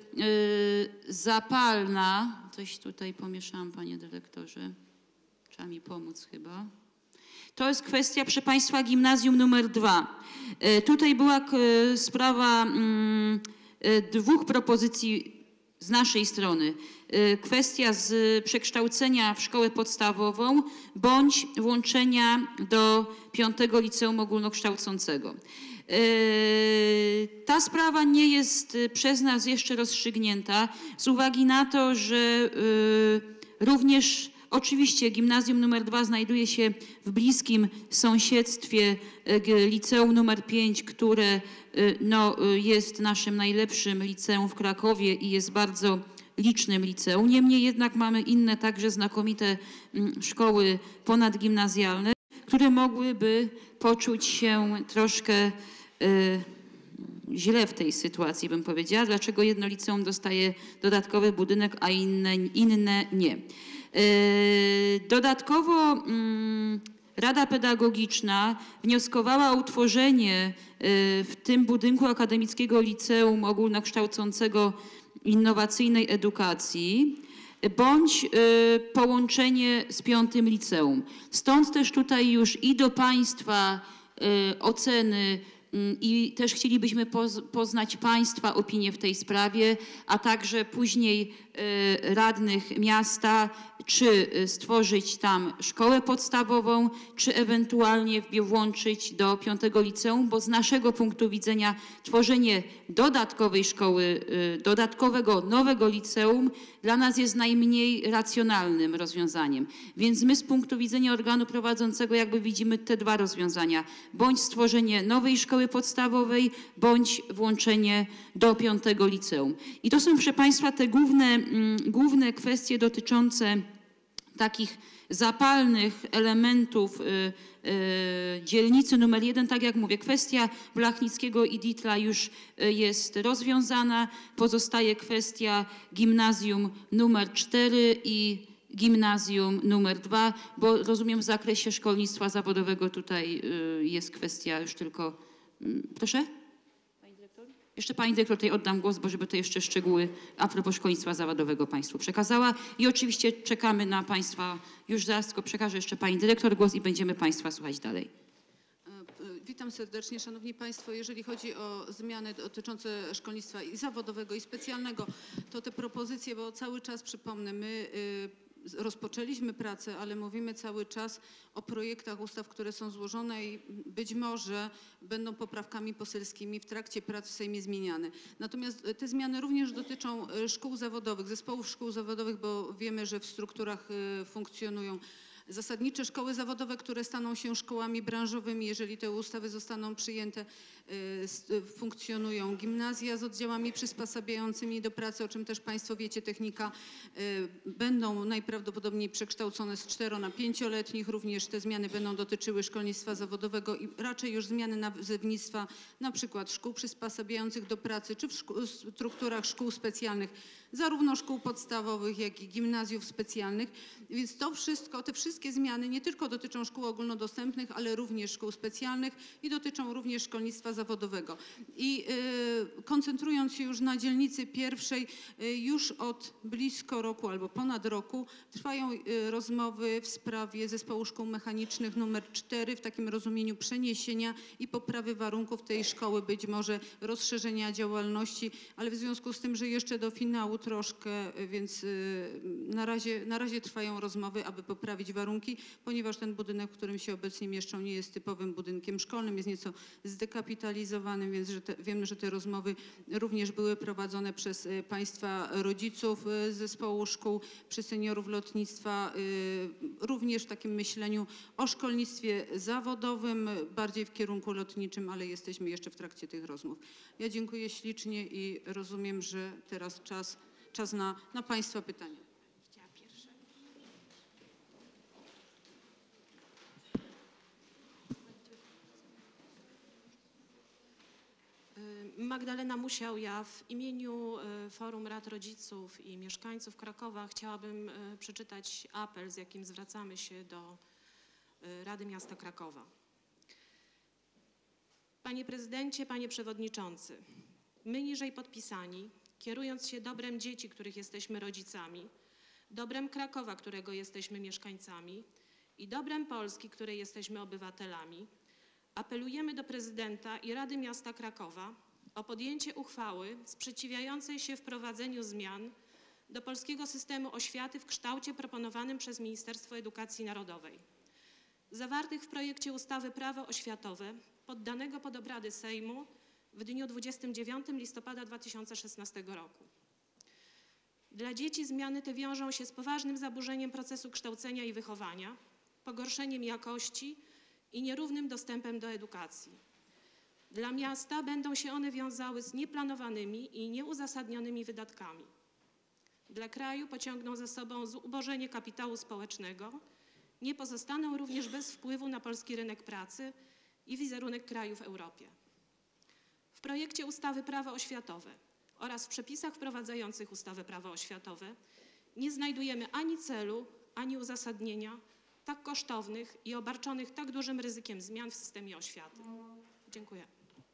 zapalna, coś tutaj pomieszałam, panie dyrektorze, trzeba mi pomóc chyba. To jest kwestia, proszę państwa, gimnazjum numer 2. Tutaj była sprawa dwóch propozycji z naszej strony. Kwestia z przekształcenia w szkołę podstawową bądź włączenia do 5. liceum ogólnokształcącego. Ta sprawa nie jest przez nas jeszcze rozstrzygnięta z uwagi na to, że również oczywiście gimnazjum numer 2 znajduje się w bliskim sąsiedztwie liceum numer 5, które jest naszym najlepszym liceum w Krakowie i jest bardzo licznym liceum. Niemniej jednak mamy inne także znakomite szkoły ponadgimnazjalne, które mogłyby poczuć się troszkę źle w tej sytuacji, bym powiedziała. Dlaczego jedno liceum dostaje dodatkowy budynek, a inne nie. Dodatkowo Rada Pedagogiczna wnioskowała o utworzenie w tym budynku Akademickiego Liceum Ogólnokształcącego Innowacyjnej Edukacji bądź połączenie z 5. liceum. Stąd też tutaj już i do państwa oceny i też chcielibyśmy poznać państwa opinię w tej sprawie, a także później radnych miasta, czy stworzyć tam szkołę podstawową, czy ewentualnie włączyć do 5. liceum, bo z naszego punktu widzenia tworzenie dodatkowej szkoły, dodatkowego nowego liceum dla nas jest najmniej racjonalnym rozwiązaniem. Więc my z punktu widzenia organu prowadzącego jakby widzimy te dwa rozwiązania. Bądź stworzenie nowej szkoły podstawowej, bądź włączenie do 5. liceum. I to są, proszę państwa, te główne kwestie dotyczące takich zapalnych elementów dzielnicy numer 1. Tak jak mówię, kwestia Blachnickiego i Dietla już jest rozwiązana. Pozostaje kwestia gimnazjum numer 4 i gimnazjum numer 2, bo rozumiem w zakresie szkolnictwa zawodowego tutaj jest kwestia już tylko... Proszę? Jeszcze pani dyrektor tutaj oddam głos, bo żeby to jeszcze szczegóły a propos szkolnictwa zawodowego państwu przekazała. I oczywiście czekamy na państwa, już zaraz tylko przekażę jeszcze pani dyrektor głos i będziemy państwa słuchać dalej. Witam serdecznie. Szanowni Państwo, jeżeli chodzi o zmiany dotyczące szkolnictwa i zawodowego i specjalnego, to te propozycje, bo cały czas przypomnę, my rozpoczęliśmy pracę, ale mówimy cały czas o projektach ustaw, które są złożone i być może będą poprawkami poselskimi w trakcie prac w Sejmie zmieniane. Natomiast te zmiany również dotyczą szkół zawodowych, zespołów szkół zawodowych, bo wiemy, że w strukturach funkcjonują zasadnicze szkoły zawodowe, które staną się szkołami branżowymi, jeżeli te ustawy zostaną przyjęte, funkcjonują gimnazja z oddziałami przysposabiającymi do pracy, o czym też Państwo wiecie, technika, będą najprawdopodobniej przekształcone z 4- na 5-letnich, również te zmiany będą dotyczyły szkolnictwa zawodowego i raczej już zmiany nazewnictwa, na przykład szkół przysposabiających do pracy, czy w strukturach szkół specjalnych zarówno szkół podstawowych, jak i gimnazjów specjalnych. Więc to wszystko, te wszystkie zmiany nie tylko dotyczą szkół ogólnodostępnych, ale również szkół specjalnych i dotyczą również szkolnictwa zawodowego. I koncentrując się już na dzielnicy pierwszej, już od blisko roku albo ponad roku trwają rozmowy w sprawie Zespołu Szkół Mechanicznych nr 4 w takim rozumieniu przeniesienia i poprawy warunków tej szkoły, być może rozszerzenia działalności, ale w związku z tym, że jeszcze do finału troszkę, więc na razie trwają rozmowy, aby poprawić warunki, ponieważ ten budynek, w którym się obecnie mieszczą, nie jest typowym budynkiem szkolnym, jest nieco zdekapitalizowanym, więc wiemy, że te rozmowy również były prowadzone przez państwa rodziców z Zespołu Szkół, przez seniorów lotnictwa, również w takim myśleniu o szkolnictwie zawodowym, bardziej w kierunku lotniczym, ale jesteśmy jeszcze w trakcie tych rozmów. Ja dziękuję ślicznie i rozumiem, że teraz czas na państwa pytania. Magdalena Musiał, ja w imieniu Forum Rad Rodziców i Mieszkańców Krakowa chciałabym przeczytać apel, z jakim zwracamy się do Rady Miasta Krakowa. Panie Prezydencie, Panie Przewodniczący, my niżej podpisani, kierując się dobrem dzieci, których jesteśmy rodzicami, dobrem Krakowa, którego jesteśmy mieszkańcami i dobrem Polski, której jesteśmy obywatelami, apelujemy do Prezydenta i Rady Miasta Krakowa o podjęcie uchwały sprzeciwiającej się wprowadzeniu zmian do polskiego systemu oświaty w kształcie proponowanym przez Ministerstwo Edukacji Narodowej, zawartych w projekcie ustawy Prawo oświatowe poddanego pod obrady Sejmu w dniu 29 listopada 2016 roku. Dla dzieci zmiany te wiążą się z poważnym zaburzeniem procesu kształcenia i wychowania, pogorszeniem jakości i nierównym dostępem do edukacji. Dla miasta będą się one wiązały z nieplanowanymi i nieuzasadnionymi wydatkami. Dla kraju pociągną za sobą zubożenie kapitału społecznego, nie pozostaną również bez wpływu na polski rynek pracy i wizerunek kraju w Europie. W projekcie ustawy Prawo oświatowe oraz w przepisach wprowadzających ustawę Prawo oświatowe nie znajdujemy ani celu, ani uzasadnienia tak kosztownych i obarczonych tak dużym ryzykiem zmian w systemie oświaty. Dziękuję.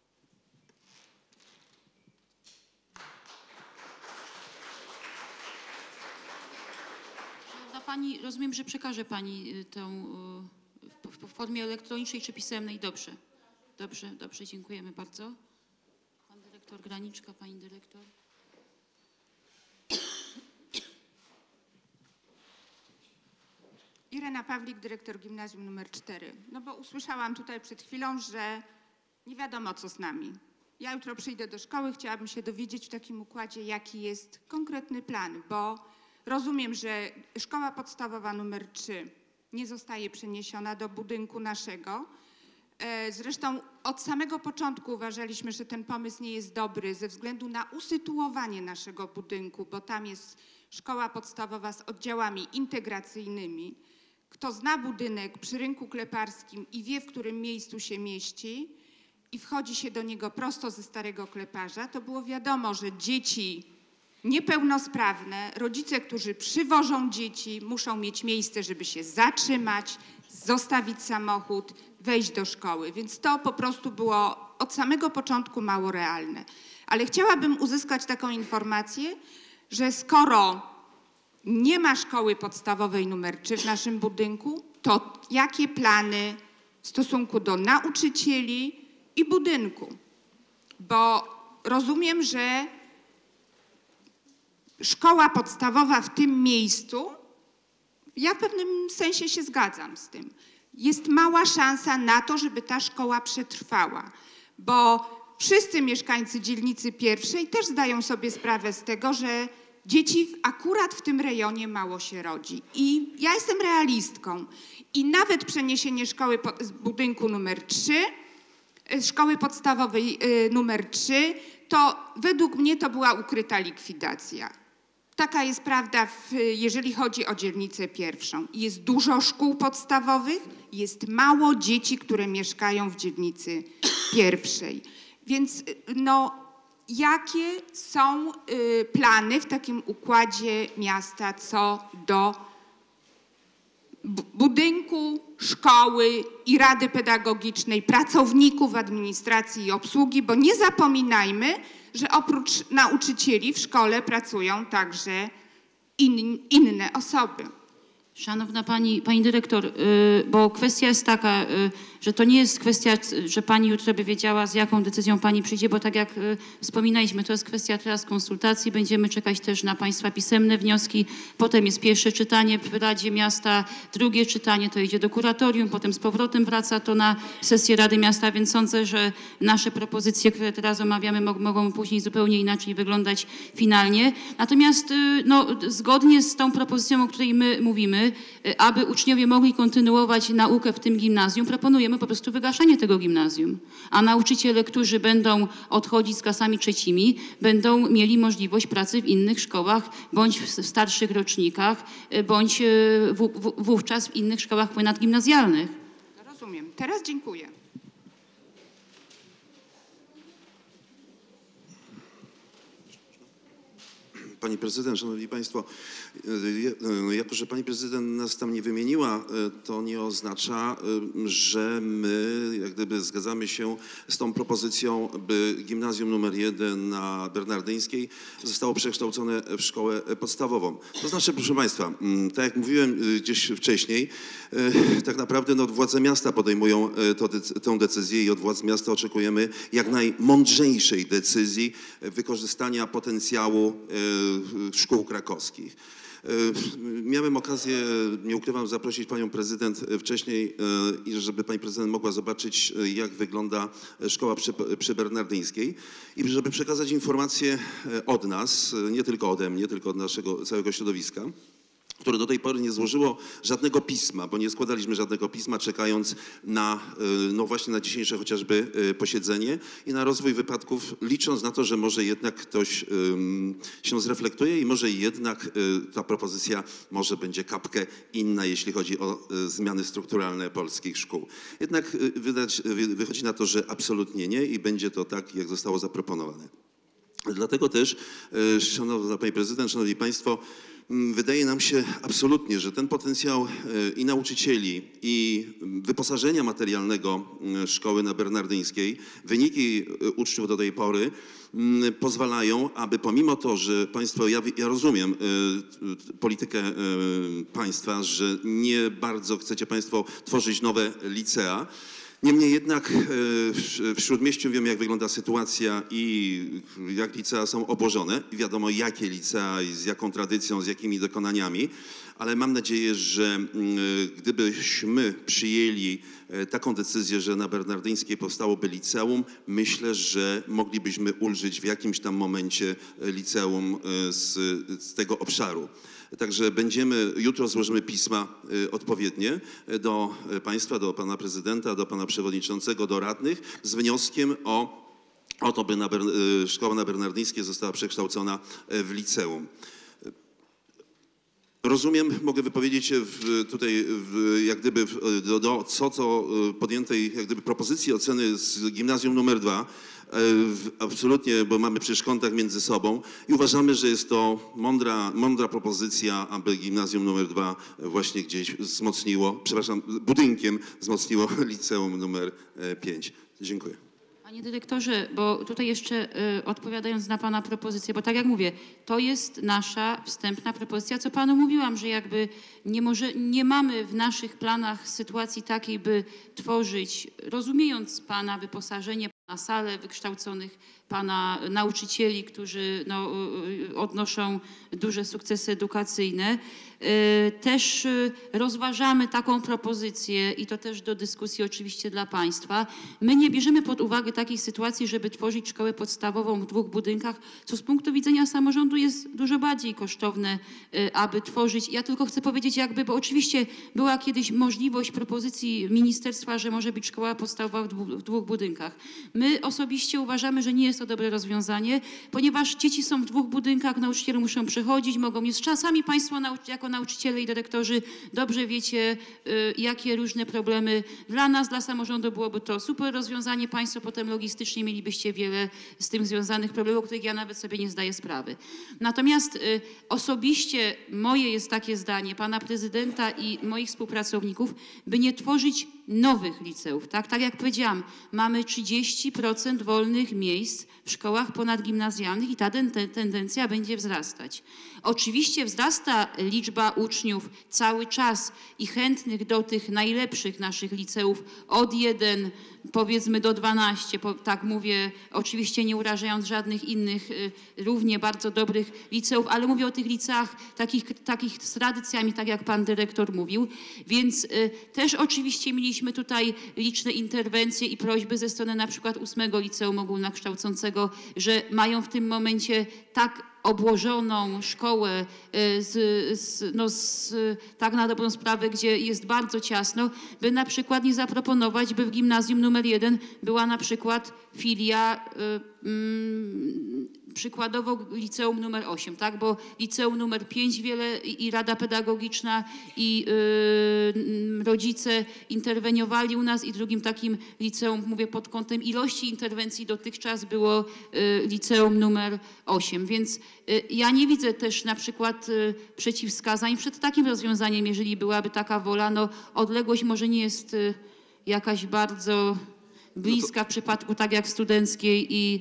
Pani, rozumiem, że przekaże Pani tę w formie elektronicznej czy pisemnej. Dobrze, dziękujemy bardzo. Pan dyrektor Graniczka, Pani dyrektor. Irena Pawlik, dyrektor gimnazjum nr 4. No bo usłyszałam tutaj przed chwilą, że nie wiadomo co z nami. Ja jutro przyjdę do szkoły, chciałabym się dowiedzieć w takim układzie, jaki jest konkretny plan, bo rozumiem, że szkoła podstawowa nr 3 nie zostaje przeniesiona do budynku naszego. Zresztą od samego początku uważaliśmy, że ten pomysł nie jest dobry ze względu na usytuowanie naszego budynku, bo tam jest szkoła podstawowa z oddziałami integracyjnymi. Kto zna budynek przy rynku kleparskim i wie, w którym miejscu się mieści i wchodzi się do niego prosto ze starego kleparza, to było wiadomo, że dzieci niepełnosprawne, rodzice, którzy przywożą dzieci, muszą mieć miejsce, żeby się zatrzymać, zostawić samochód, wejść do szkoły. Więc to po prostu było od samego początku mało realne. Ale chciałabym uzyskać taką informację, że skoro nie ma szkoły podstawowej nr 3 w naszym budynku, to jakie plany w stosunku do nauczycieli i budynku? Bo rozumiem, że szkoła podstawowa w tym miejscu, ja w pewnym sensie się zgadzam z tym, jest mała szansa na to, żeby ta szkoła przetrwała, bo wszyscy mieszkańcy dzielnicy pierwszej też zdają sobie sprawę z tego, że dzieci akurat w tym rejonie mało się rodzi. I ja jestem realistką i nawet przeniesienie szkoły z budynku numer 3, szkoły podstawowej numer 3, to według mnie to była ukryta likwidacja. Taka jest prawda, jeżeli chodzi o dzielnicę pierwszą. Jest dużo szkół podstawowych, jest mało dzieci, które mieszkają w dzielnicy pierwszej. Więc no, jakie są plany w takim układzie miasta co do budynku, szkoły i rady pedagogicznej, pracowników administracji i obsługi, bo nie zapominajmy, że oprócz nauczycieli w szkole pracują także inne osoby. Szanowna pani dyrektor, bo kwestia jest taka, że to nie jest kwestia, że pani jutro by wiedziała, z jaką decyzją pani przyjdzie, bo tak jak wspominaliśmy, to jest kwestia teraz konsultacji. Będziemy czekać też na państwa pisemne wnioski. Potem jest pierwsze czytanie w Radzie Miasta, drugie czytanie to idzie do kuratorium, potem z powrotem wraca to na sesję Rady Miasta, więc sądzę, że nasze propozycje, które teraz omawiamy, mogą później zupełnie inaczej wyglądać finalnie. Natomiast no, zgodnie z tą propozycją, o której my mówimy, aby uczniowie mogli kontynuować naukę w tym gimnazjum, proponujemy po prostu wygaszanie tego gimnazjum. A nauczyciele, którzy będą odchodzić z klasami trzecimi, będą mieli możliwość pracy w innych szkołach, bądź w starszych rocznikach, bądź wówczas w innych szkołach ponadgimnazjalnych. Rozumiem. Teraz dziękuję. Pani prezydent, szanowni państwo, jako że pani prezydent nas tam nie wymieniła, to nie oznacza, że my jak gdyby zgadzamy się z tą propozycją, by gimnazjum numer 1 na Bernardyńskiej zostało przekształcone w szkołę podstawową. To znaczy, proszę państwa, tak jak mówiłem gdzieś wcześniej, tak naprawdę no, władze miasta podejmują tę decyzję i od władz miasta oczekujemy jak najmądrzejszej decyzji wykorzystania potencjału szkół krakowskich. Miałem okazję, nie ukrywam, zaprosić panią prezydent wcześniej, żeby pani prezydent mogła zobaczyć, jak wygląda szkoła przy Bernardyńskiej i żeby przekazać informacje od nas, nie tylko ode mnie, tylko od naszego całego środowiska, które do tej pory nie złożyło żadnego pisma, bo nie składaliśmy żadnego pisma, czekając na, no właśnie na dzisiejsze chociażby posiedzenie i na rozwój wypadków, licząc na to, że może jednak ktoś się zreflektuje i może jednak ta propozycja może będzie kapkę inna, jeśli chodzi o zmiany strukturalne polskich szkół. Jednak wychodzi na to, że absolutnie nie i będzie to tak, jak zostało zaproponowane. Dlatego też, szanowna pani prezydent, szanowni państwo, wydaje nam się absolutnie, że ten potencjał i nauczycieli, i wyposażenia materialnego szkoły na Bernardyńskiej, wyniki uczniów do tej pory pozwalają, aby pomimo to, że państwo, ja rozumiem politykę państwa, że nie bardzo chcecie państwo tworzyć nowe licea, niemniej jednak w Śródmieściu wiemy, jak wygląda sytuacja i jak licea są obłożone. Wiadomo, jakie licea i z jaką tradycją, z jakimi dokonaniami, ale mam nadzieję, że gdybyśmy przyjęli taką decyzję, że na Bernardyńskiej powstałoby liceum, myślę, że moglibyśmy ulżyć w jakimś tam momencie liceum z tego obszaru. Także jutro złożymy pisma odpowiednie do państwa, do pana prezydenta, do pana przewodniczącego, do radnych z wnioskiem o to, by szkoła na Bernardyńskiej została przekształcona w liceum. Rozumiem, mogę wypowiedzieć się tutaj jak gdyby co do podjętej jak gdyby propozycji oceny z gimnazjum numer 2. Absolutnie, bo mamy przecież kontakt między sobą i uważamy, że jest to mądra propozycja, aby gimnazjum numer 2 właśnie gdzieś wzmocniło, przepraszam, budynkiem wzmocniło liceum numer 5. Dziękuję. Panie dyrektorze, bo tutaj jeszcze odpowiadając na pana propozycję, bo tak jak mówię, to jest nasza wstępna propozycja, co panu mówiłam, że jakby nie mamy w naszych planach sytuacji takiej, by tworzyć, rozumiejąc pana wyposażenie, na salę wykształconych pana nauczycieli, którzy no, odnoszą duże sukcesy edukacyjne. Też rozważamy taką propozycję i to też do dyskusji oczywiście dla państwa. My nie bierzemy pod uwagę takiej sytuacji, żeby tworzyć szkołę podstawową w 2 budynkach, co z punktu widzenia samorządu jest dużo bardziej kosztowne, aby tworzyć. Ja tylko chcę powiedzieć jakby, bo oczywiście była kiedyś możliwość propozycji ministerstwa, że może być szkoła podstawowa w 2 budynkach. My osobiście uważamy, że nie jest to dobre rozwiązanie, ponieważ dzieci są w 2 budynkach, nauczyciele muszą przechodzić, mogą mieć czasami państwo jako jako nauczyciele i dyrektorzy dobrze wiecie, jakie różne problemy dla nas, dla samorządu byłoby to super rozwiązanie. Państwo potem logistycznie mielibyście wiele z tym związanych problemów, o których ja nawet sobie nie zdaję sprawy. Natomiast osobiście moje jest takie zdanie pana prezydenta i moich współpracowników, by nie tworzyć nowych liceów. Tak jak powiedziałam, mamy 30% wolnych miejsc w szkołach ponadgimnazjalnych i ta tendencja będzie wzrastać. Oczywiście wzrasta liczba uczniów cały czas i chętnych do tych najlepszych naszych liceów od 1 powiedzmy do 12, tak mówię, oczywiście nie urażając żadnych innych równie bardzo dobrych liceów, ale mówię o tych liceach takich z tradycjami, tak jak pan dyrektor mówił, więc też oczywiście mieliśmy tutaj liczne interwencje i prośby ze strony na przykład 8 Liceum Ogólnokształcącego, że mają w tym momencie tak obłożoną szkołę tak na dobrą sprawę, gdzie jest bardzo ciasno, by na przykład nie zaproponować, by w gimnazjum numer 1 była na przykład filia przykładowo liceum numer 8, tak? Bo liceum numer 5 wiele i Rada Pedagogiczna i rodzice interweniowali u nas i drugim takim liceum, mówię pod kątem ilości interwencji dotychczas było liceum numer 8, więc ja nie widzę też na przykład przeciwwskazań przed takim rozwiązaniem, jeżeli byłaby taka wola. No, odległość może nie jest jakaś bardzo bliska w przypadku tak jak studenckiej i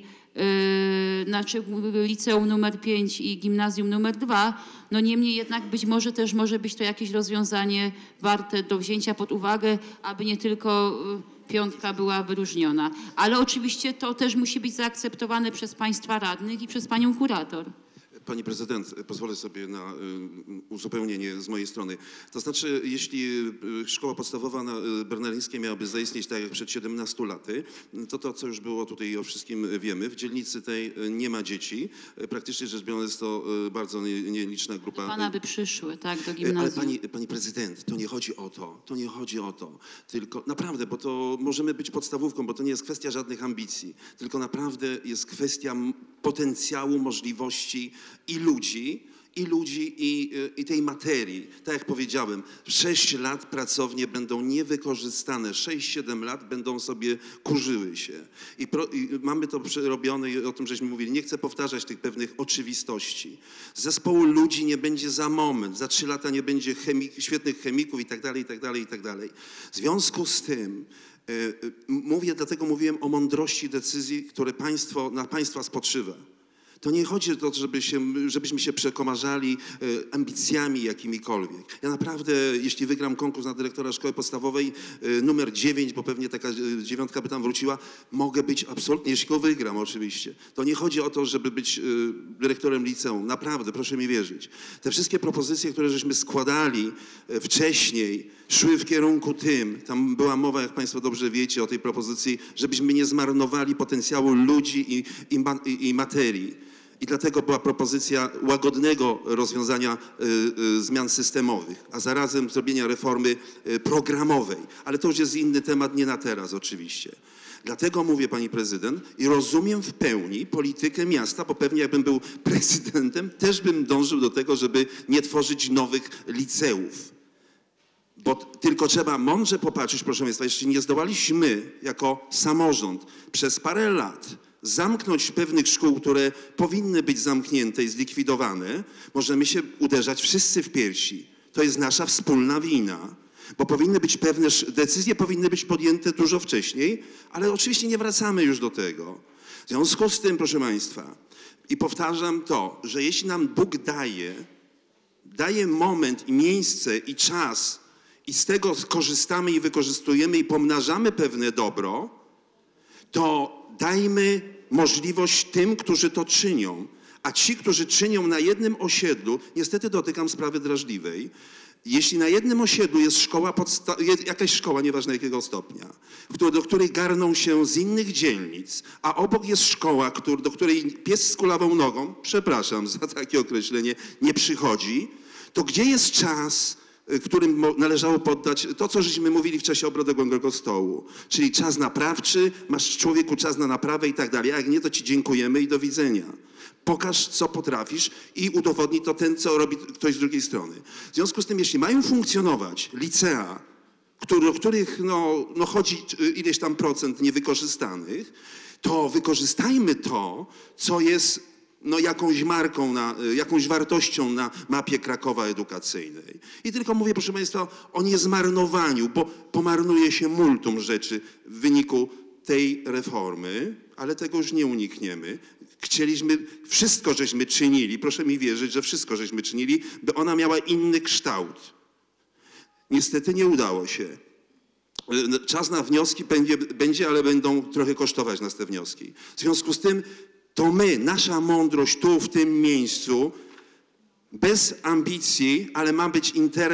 znaczy liceum numer 5 i gimnazjum numer 2, no niemniej jednak być może też może być to jakieś rozwiązanie warte do wzięcia pod uwagę, aby nie tylko 5 była wyróżniona. Ale oczywiście to też musi być zaakceptowane przez państwa radnych i przez panią kurator. Pani prezydent, pozwolę sobie na uzupełnienie z mojej strony. To znaczy, jeśli szkoła podstawowa bernalińska miałaby zaistnieć tak jak przed 17 laty, to co już było tutaj o wszystkim wiemy. W dzielnicy tej nie ma dzieci. Praktycznie rzecz biorąc jest to bardzo nieliczna grupa. Pana by przyszły, tak, do gimnazjum. Ale pani prezydent, to nie chodzi o to. To nie chodzi o to. Tylko naprawdę, bo to możemy być podstawówką, bo to nie jest kwestia żadnych ambicji. Tylko naprawdę jest kwestia potencjału, możliwości i ludzi i tej materii. Tak jak powiedziałem, 6 lat pracownie będą niewykorzystane, 6-7 lat będą sobie kurzyły się. I mamy to przerobione i o tym żeśmy mówili. Nie chcę powtarzać tych pewnych oczywistości. Zespołu ludzi nie będzie za moment, za 3 lata nie będzie świetnych chemików i tak dalej, i tak dalej, i tak dalej. W związku z tym dlatego mówiłem o mądrości decyzji, które na państwa spoczywa. To nie chodzi o to, żebyśmy się przekomarzali ambicjami jakimikolwiek. Ja naprawdę, jeśli wygram konkurs na dyrektora szkoły podstawowej numer 9, bo pewnie taka 9 by tam wróciła, mogę być absolutnie, jeśli go wygram oczywiście. To nie chodzi o to, żeby być dyrektorem liceum. Naprawdę, proszę mi wierzyć. Te wszystkie propozycje, które żeśmy składali wcześniej, szły w kierunku tym, tam była mowa, jak państwo dobrze wiecie, o tej propozycji, żebyśmy nie zmarnowali potencjału ludzi i materii. I dlatego była propozycja łagodnego rozwiązania zmian systemowych, a zarazem zrobienia reformy programowej. Ale to już jest inny temat, nie na teraz oczywiście. Dlatego mówię, pani prezydent, i rozumiem w pełni politykę miasta, bo pewnie jakbym był prezydentem, też bym dążył do tego, żeby nie tworzyć nowych liceów. Bo tylko trzeba mądrze popatrzeć, proszę państwa, jeśli nie zdołaliśmy jako samorząd przez parę lat zamknąć pewnych szkół, które powinny być zamknięte i zlikwidowane, możemy się uderzać wszyscy w piersi. To jest nasza wspólna wina, bo powinny być pewne decyzje, powinny być podjęte dużo wcześniej, ale oczywiście nie wracamy już do tego. W związku z tym, proszę państwa, i powtarzam to, że jeśli nam Bóg daje moment i miejsce i czas i z tego skorzystamy i wykorzystujemy i pomnażamy pewne dobro, to dajmy możliwość tym, którzy to czynią. A ci, którzy czynią na jednym osiedlu, niestety dotykam sprawy drażliwej, jeśli na jednym osiedlu jest jakaś szkoła, nieważne jakiego stopnia, do której garną się z innych dzielnic, a obok jest szkoła, do której pies z kulawą nogą, przepraszam za takie określenie, nie przychodzi, to gdzie jest czas którym należało poddać to, co żeśmy mówili w czasie obrad okrągłego stołu, czyli czas naprawczy, masz człowieku czas na naprawę i tak dalej, a jak nie, to ci dziękujemy i do widzenia. Pokaż, co potrafisz i udowodnij to ten, co robi ktoś z drugiej strony. W związku z tym, jeśli mają funkcjonować licea, o których chodzi ileś tam procent niewykorzystanych, to wykorzystajmy to, co jest jakąś marką, jakąś wartością na mapie Krakowa edukacyjnej. I tylko mówię, proszę Państwa, o niezmarnowaniu, bo pomarnuje się multum rzeczy w wyniku tej reformy, ale tego już nie unikniemy. Wszystko żeśmy czynili, proszę mi wierzyć, że wszystko żeśmy czynili, by ona miała inny kształt. Niestety nie udało się. Czas na wnioski będzie, ale będą trochę kosztować nas te wnioski. W związku z tym to nasza mądrość tu, w tym miejscu, bez ambicji, ale ma być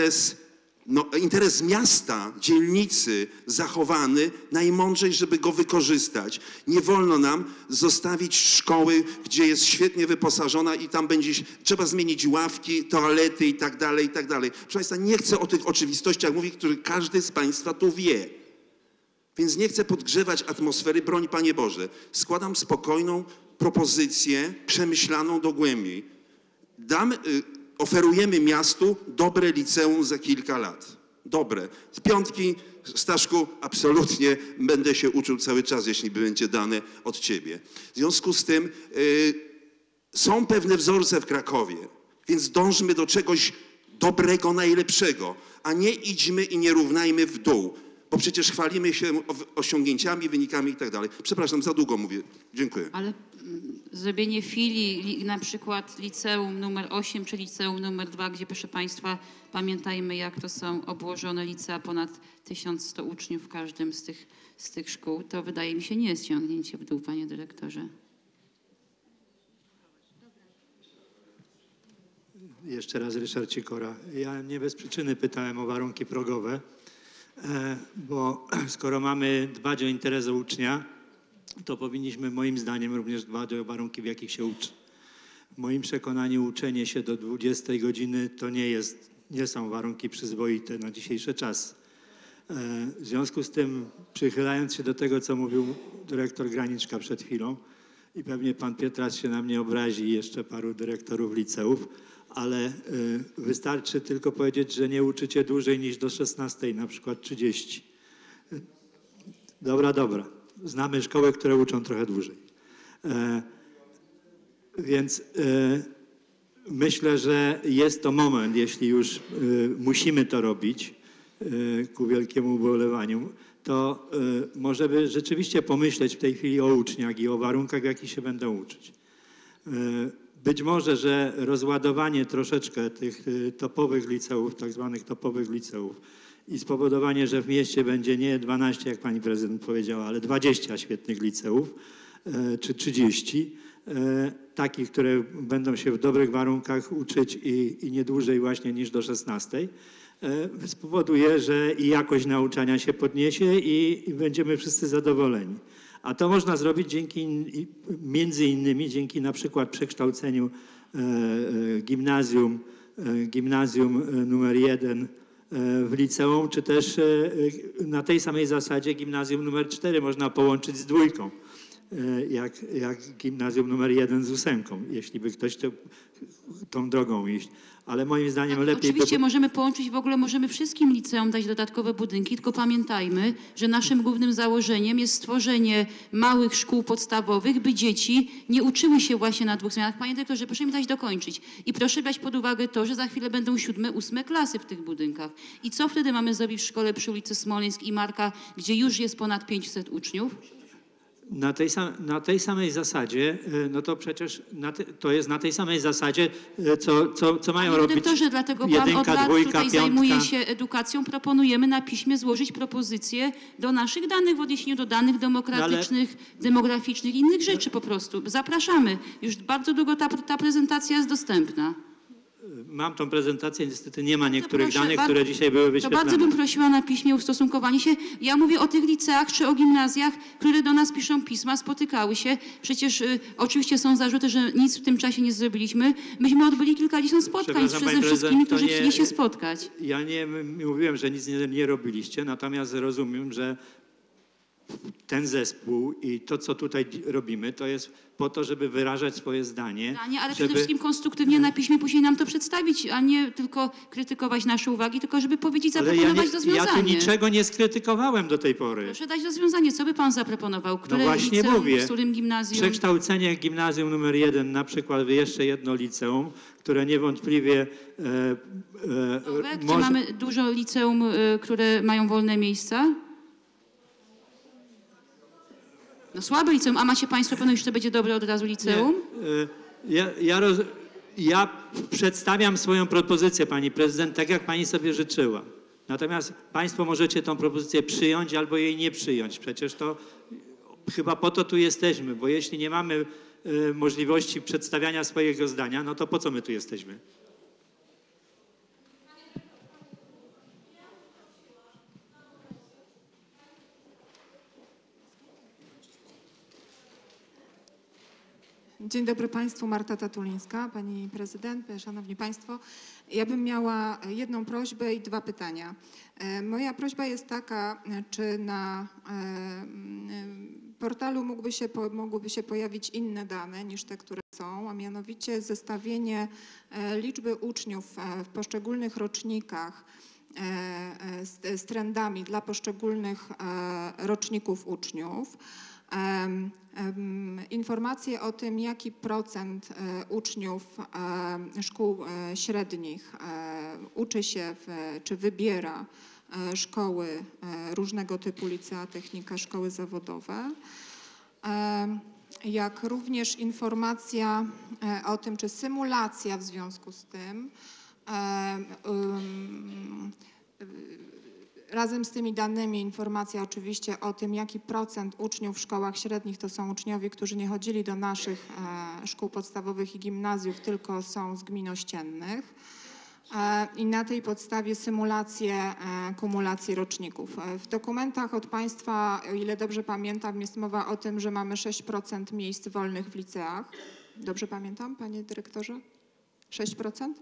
interes miasta, dzielnicy zachowany najmądrzej, żeby go wykorzystać. Nie wolno nam zostawić szkoły, gdzie jest świetnie wyposażona i tam trzeba zmienić ławki, toalety i tak dalej, i tak dalej. Proszę Państwa, nie chcę o tych oczywistościach mówić, które każdy z Państwa tu wie. Więc nie chcę podgrzewać atmosfery, broń Panie Boże. Składam spokojną propozycję, przemyślaną dogłębnie. Oferujemy miastu dobre liceum za kilka lat. Dobre. Z piątki, Staszku, absolutnie będę się uczył cały czas, jeśli będzie dane od Ciebie. W związku z tym są pewne wzorce w Krakowie, więc dążmy do czegoś dobrego, najlepszego, a nie idźmy i nie równajmy w dół, bo przecież chwalimy się osiągnięciami, wynikami i tak dalej. Przepraszam, za długo mówię. Dziękuję. Ale zrobienie filii, na przykład liceum numer 8 czy liceum numer 2, gdzie, proszę Państwa, pamiętajmy, jak to są obłożone licea, ponad 1100 uczniów w każdym z tych szkół, to wydaje mi się nie jest ciągnięcie w dół, Panie Dyrektorze. Jeszcze raz Ryszard Sikora. Ja nie bez przyczyny pytałem o warunki progowe, bo skoro mamy dbać o interes ucznia, to powinniśmy moim zdaniem również dbać o warunki, w jakich się uczy. W moim przekonaniu uczenie się do 20 godziny to nie są warunki przyzwoite na dzisiejszy czas. W związku z tym, przychylając się do tego, co mówił dyrektor Graniczka przed chwilą, i pewnie pan Pietras się na mnie obrazi i jeszcze paru dyrektorów liceów, ale wystarczy tylko powiedzieć, że nie uczycie dłużej niż do 16, na przykład 30. Dobra. Znamy szkoły, które uczą trochę dłużej. Więc myślę, że jest to moment, jeśli już musimy to robić, ku wielkiemu ubolewaniu, to może by rzeczywiście pomyśleć w tej chwili o uczniach i o warunkach, w jakich się będą uczyć. Być może, że rozładowanie troszeczkę tych topowych liceów, tak zwanych topowych liceów i spowodowanie, że w mieście będzie nie 12, jak pani prezydent powiedziała, ale 20 świetnych liceów, czy 30, takich, które będą się w dobrych warunkach uczyć i nie dłużej właśnie niż do 16, spowoduje, że i jakość nauczania się podniesie i będziemy wszyscy zadowoleni. A to można zrobić między innymi dzięki na przykład przekształceniu gimnazjum numer 1 w liceum, czy też na tej samej zasadzie gimnazjum numer 4 można połączyć z 2, jak gimnazjum numer 1 z 8, jeśli by ktoś tą drogą iść. Ale moim zdaniem lepiej... Oczywiście możemy połączyć, w ogóle możemy wszystkim liceum dać dodatkowe budynki, tylko pamiętajmy, że naszym głównym założeniem jest stworzenie małych szkół podstawowych, by dzieci nie uczyły się właśnie na 2 zmianach. Panie dyrektorze, proszę mi dać dokończyć. I proszę brać pod uwagę to, że za chwilę będą 7., 8 klasy w tych budynkach. I co wtedy mamy zrobić w szkole przy ulicy Smoleńsk i Marka, gdzie już jest ponad 500 uczniów? Na tej samej zasadzie, no to przecież to jest na tej samej zasadzie, co mają robić dyrektorze, dlatego pan od lat tutaj zajmuje się edukacją. Proponujemy na piśmie złożyć propozycje do naszych danych w odniesieniu do danych demokratycznych, demograficznych i innych rzeczy po prostu. Zapraszamy. Już bardzo długo ta prezentacja jest dostępna. mam tą prezentację, niestety nie ma niektórych proszę, danych, które dzisiaj były To wyświetlane. bardzo bym prosiła na piśmie ustosunkowanie się. Ja mówię o tych liceach czy o gimnazjach, które do nas piszą pisma, spotykały się. Przecież oczywiście są zarzuty, że nic w tym czasie nie zrobiliśmy. Myśmy odbyli kilkadziesiąt spotkań Przepraszam, ze pani wszystkimi, prezydent, to którzy nie- chcieli się spotkać. Ja nie mówiłem, że nic nie robiliście, natomiast rozumiem, że ten zespół i to, co tutaj robimy, to jest po to, żeby wyrażać swoje zdanie. Ale przede wszystkim konstruktywnie na piśmie później nam to przedstawić, a nie tylko krytykować nasze uwagi, tylko żeby powiedzieć, Ale zaproponować ja rozwiązanie. tu niczego nie skrytykowałem do tej pory. Proszę dać rozwiązanie. Co by pan zaproponował? No Które właśnie liceum, mówię. w którym gimnazjum? Przekształcenie gimnazjum numer 1, na przykład jeszcze jedno liceum, które niewątpliwie Czy może... mamy dużo liceum, które mają wolne miejsca? No słabe liceum, a macie państwo pewność, że to będzie dobre od razu liceum? Ja przedstawiam swoją propozycję, pani prezydent, tak jak pani sobie życzyła. Natomiast państwo możecie tą propozycję przyjąć albo jej nie przyjąć. Przecież to chyba po to tu jesteśmy, bo jeśli nie mamy możliwości przedstawiania swojego zdania, no to po co my tu jesteśmy? Dzień dobry Państwu, Marta Tatulińska, Pani Prezydent, Szanowni Państwo. Ja bym miała jedną prośbę i dwa pytania. Moja prośba jest taka, czy na portalu mogłyby się pojawić inne dane niż te, które są, a mianowicie zestawienie liczby uczniów w poszczególnych rocznikach z trendami dla poszczególnych roczników uczniów. Informacje o tym, jaki procent uczniów szkół średnich uczy się czy wybiera szkoły różnego typu licea, technika, szkoły zawodowe, jak również informacja o tym, czy symulacja w związku z tym razem z tymi danymi informacja oczywiście o tym, jaki procent uczniów w szkołach średnich to są uczniowie, którzy nie chodzili do naszych szkół podstawowych i gimnazjów, tylko są z gmin ościennych. I na tej podstawie symulacje kumulacji roczników. W dokumentach od Państwa, o ile dobrze pamiętam, jest mowa o tym, że mamy 6% miejsc wolnych w liceach. Dobrze pamiętam, Panie Dyrektorze? 6%?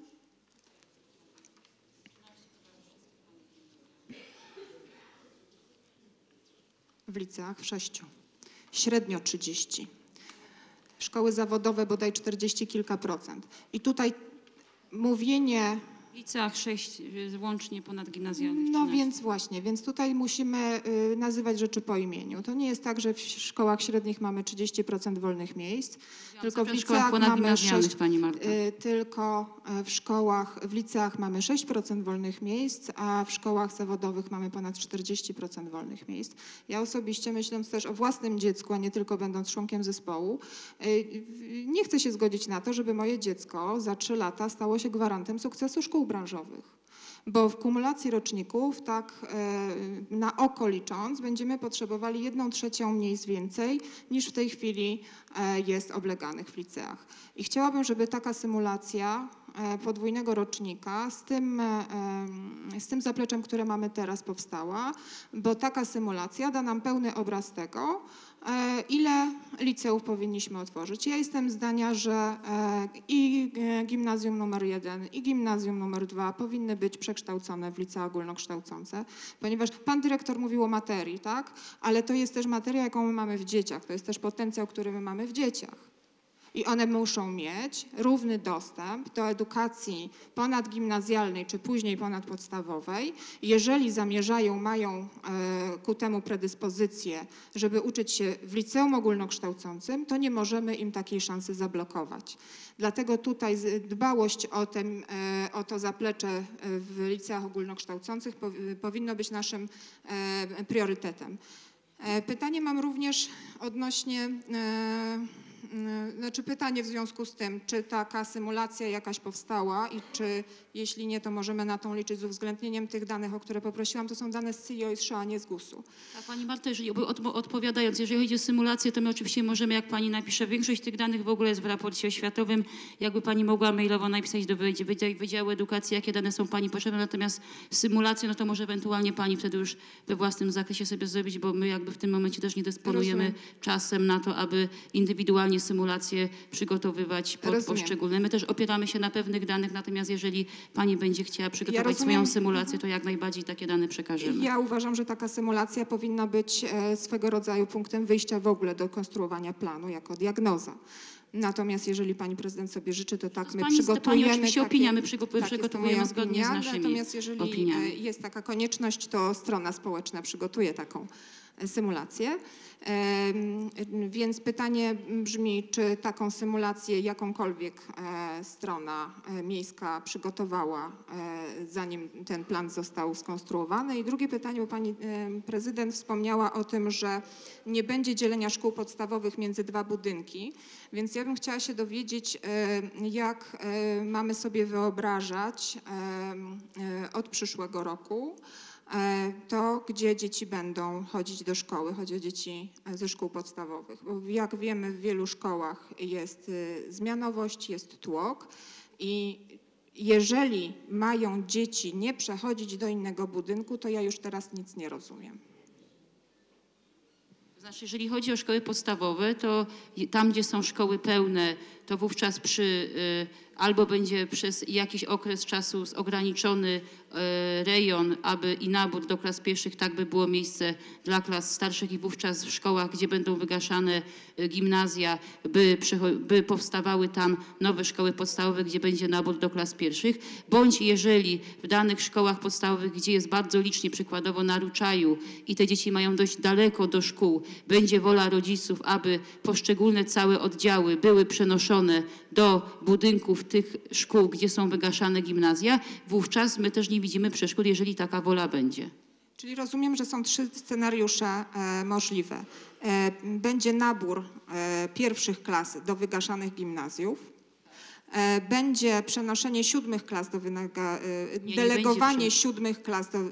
W liceach w 6. Średnio 30. Szkoły zawodowe bodaj 40 kilka procent. I tutaj mówienie... W liceach 6, łącznie ponadgimnazjalnych. No więc właśnie, więc tutaj musimy nazywać rzeczy po imieniu. To nie jest tak, że w szkołach średnich mamy 30% wolnych miejsc, tylko w liceach mamy 6, Pani Marta. tylko w liceach mamy 6% wolnych miejsc, a w szkołach zawodowych mamy ponad 40% wolnych miejsc. Ja osobiście, myśląc też o własnym dziecku, a nie tylko będąc członkiem zespołu, nie chcę się zgodzić na to, żeby moje dziecko za 3 lata stało się gwarantem sukcesu szkół branżowych. Bo w kumulacji roczników, tak na oko licząc, będziemy potrzebowali 1/3 miejsc więcej niż w tej chwili jest obleganych w liceach. I chciałabym, żeby taka symulacja podwójnego rocznika z tym zapleczem, które mamy teraz, powstała, bo taka symulacja da nam pełny obraz tego, ile liceów powinniśmy otworzyć. Ja jestem zdania, że i gimnazjum numer 1 i gimnazjum numer 2 powinny być przekształcone w licea ogólnokształcące, ponieważ pan dyrektor mówił o materii, tak? Ale to jest też materia, jaką my mamy w dzieciach, to jest też potencjał, który my mamy w dzieciach. I one muszą mieć równy dostęp do edukacji ponadgimnazjalnej czy później ponadpodstawowej. Jeżeli mają ku temu predyspozycję, żeby uczyć się w liceum ogólnokształcącym, to nie możemy im takiej szansy zablokować. Dlatego tutaj dbałość o to zaplecze w liceach ogólnokształcących powinno być naszym priorytetem. Pytanie mam również odnośnie Znaczy pytanie w związku z tym, czy taka symulacja jakaś powstała i czy jeśli nie, to możemy na tą liczyć z uwzględnieniem tych danych, o które poprosiłam. To są dane z CIO i z SZA, nie z GUS-u. A Pani Marto, odpowiadając, jeżeli chodzi o symulację, to my oczywiście możemy, jak Pani napisze, większość tych danych w ogóle jest w raporcie oświatowym. Jakby Pani mogła mailowo napisać do Wydziału Edukacji, jakie dane są Pani potrzebne, natomiast symulację, no to może ewentualnie Pani wtedy już we własnym zakresie sobie zrobić, bo my jakby w tym momencie też nie dysponujemy czasem na to, aby indywidualnie symulacje przygotowywać pod poszczególne. My też opieramy się na pewnych danych, natomiast jeżeli Pani będzie chciała przygotować swoją symulację, to jak najbardziej takie dane przekażemy. Ja uważam, że taka symulacja powinna być swego rodzaju punktem wyjścia w ogóle do konstruowania planu jako diagnoza. Natomiast jeżeli Pani Prezydent sobie życzy, to tak my przygotujemy. Pani oczywiście opinia, my przygotujemy zgodnie z naszymi Natomiast jeżeli opiniami. jest taka konieczność, to strona społeczna przygotuje taką symulację. Więc pytanie brzmi, czy taką symulację jakąkolwiek strona miejska przygotowała, zanim ten plan został skonstruowany. I drugie pytanie, bo Pani Prezydent wspomniała o tym, że nie będzie dzielenia szkół podstawowych między dwa budynki, więc ja bym chciała się dowiedzieć, jak mamy sobie wyobrażać od przyszłego roku to, gdzie dzieci będą chodzić do szkoły. Chodzi o dzieci ze szkół podstawowych. Bo jak wiemy, w wielu szkołach jest zmianowość, jest tłok i jeżeli mają dzieci nie przechodzić do innego budynku, to ja już teraz nic nie rozumiem. Znaczy, jeżeli chodzi o szkoły podstawowe, to tam, gdzie są szkoły pełne, to wówczas albo będzie przez jakiś okres czasu ograniczony rejon, aby i nabór do klas pierwszych, tak by było miejsce dla klas starszych i wówczas w szkołach, gdzie będą wygaszane gimnazja, by powstawały tam nowe szkoły podstawowe, gdzie będzie nabór do klas pierwszych, bądź jeżeli w danych szkołach podstawowych, gdzie jest bardzo licznie, przykładowo na Ruczaju i te dzieci mają dość daleko do szkół, będzie wola rodziców, aby poszczególne całe oddziały były przenoszone do budynków tych szkół, gdzie są wygaszane gimnazja, wówczas my też nie widzimy przeszkód, jeżeli taka wola będzie. Czyli rozumiem, że są 3 scenariusze możliwe. Będzie nabór pierwszych klas do wygaszanych gimnazjów. Będzie przenoszenie 7 klas do delegowanie 7 klas do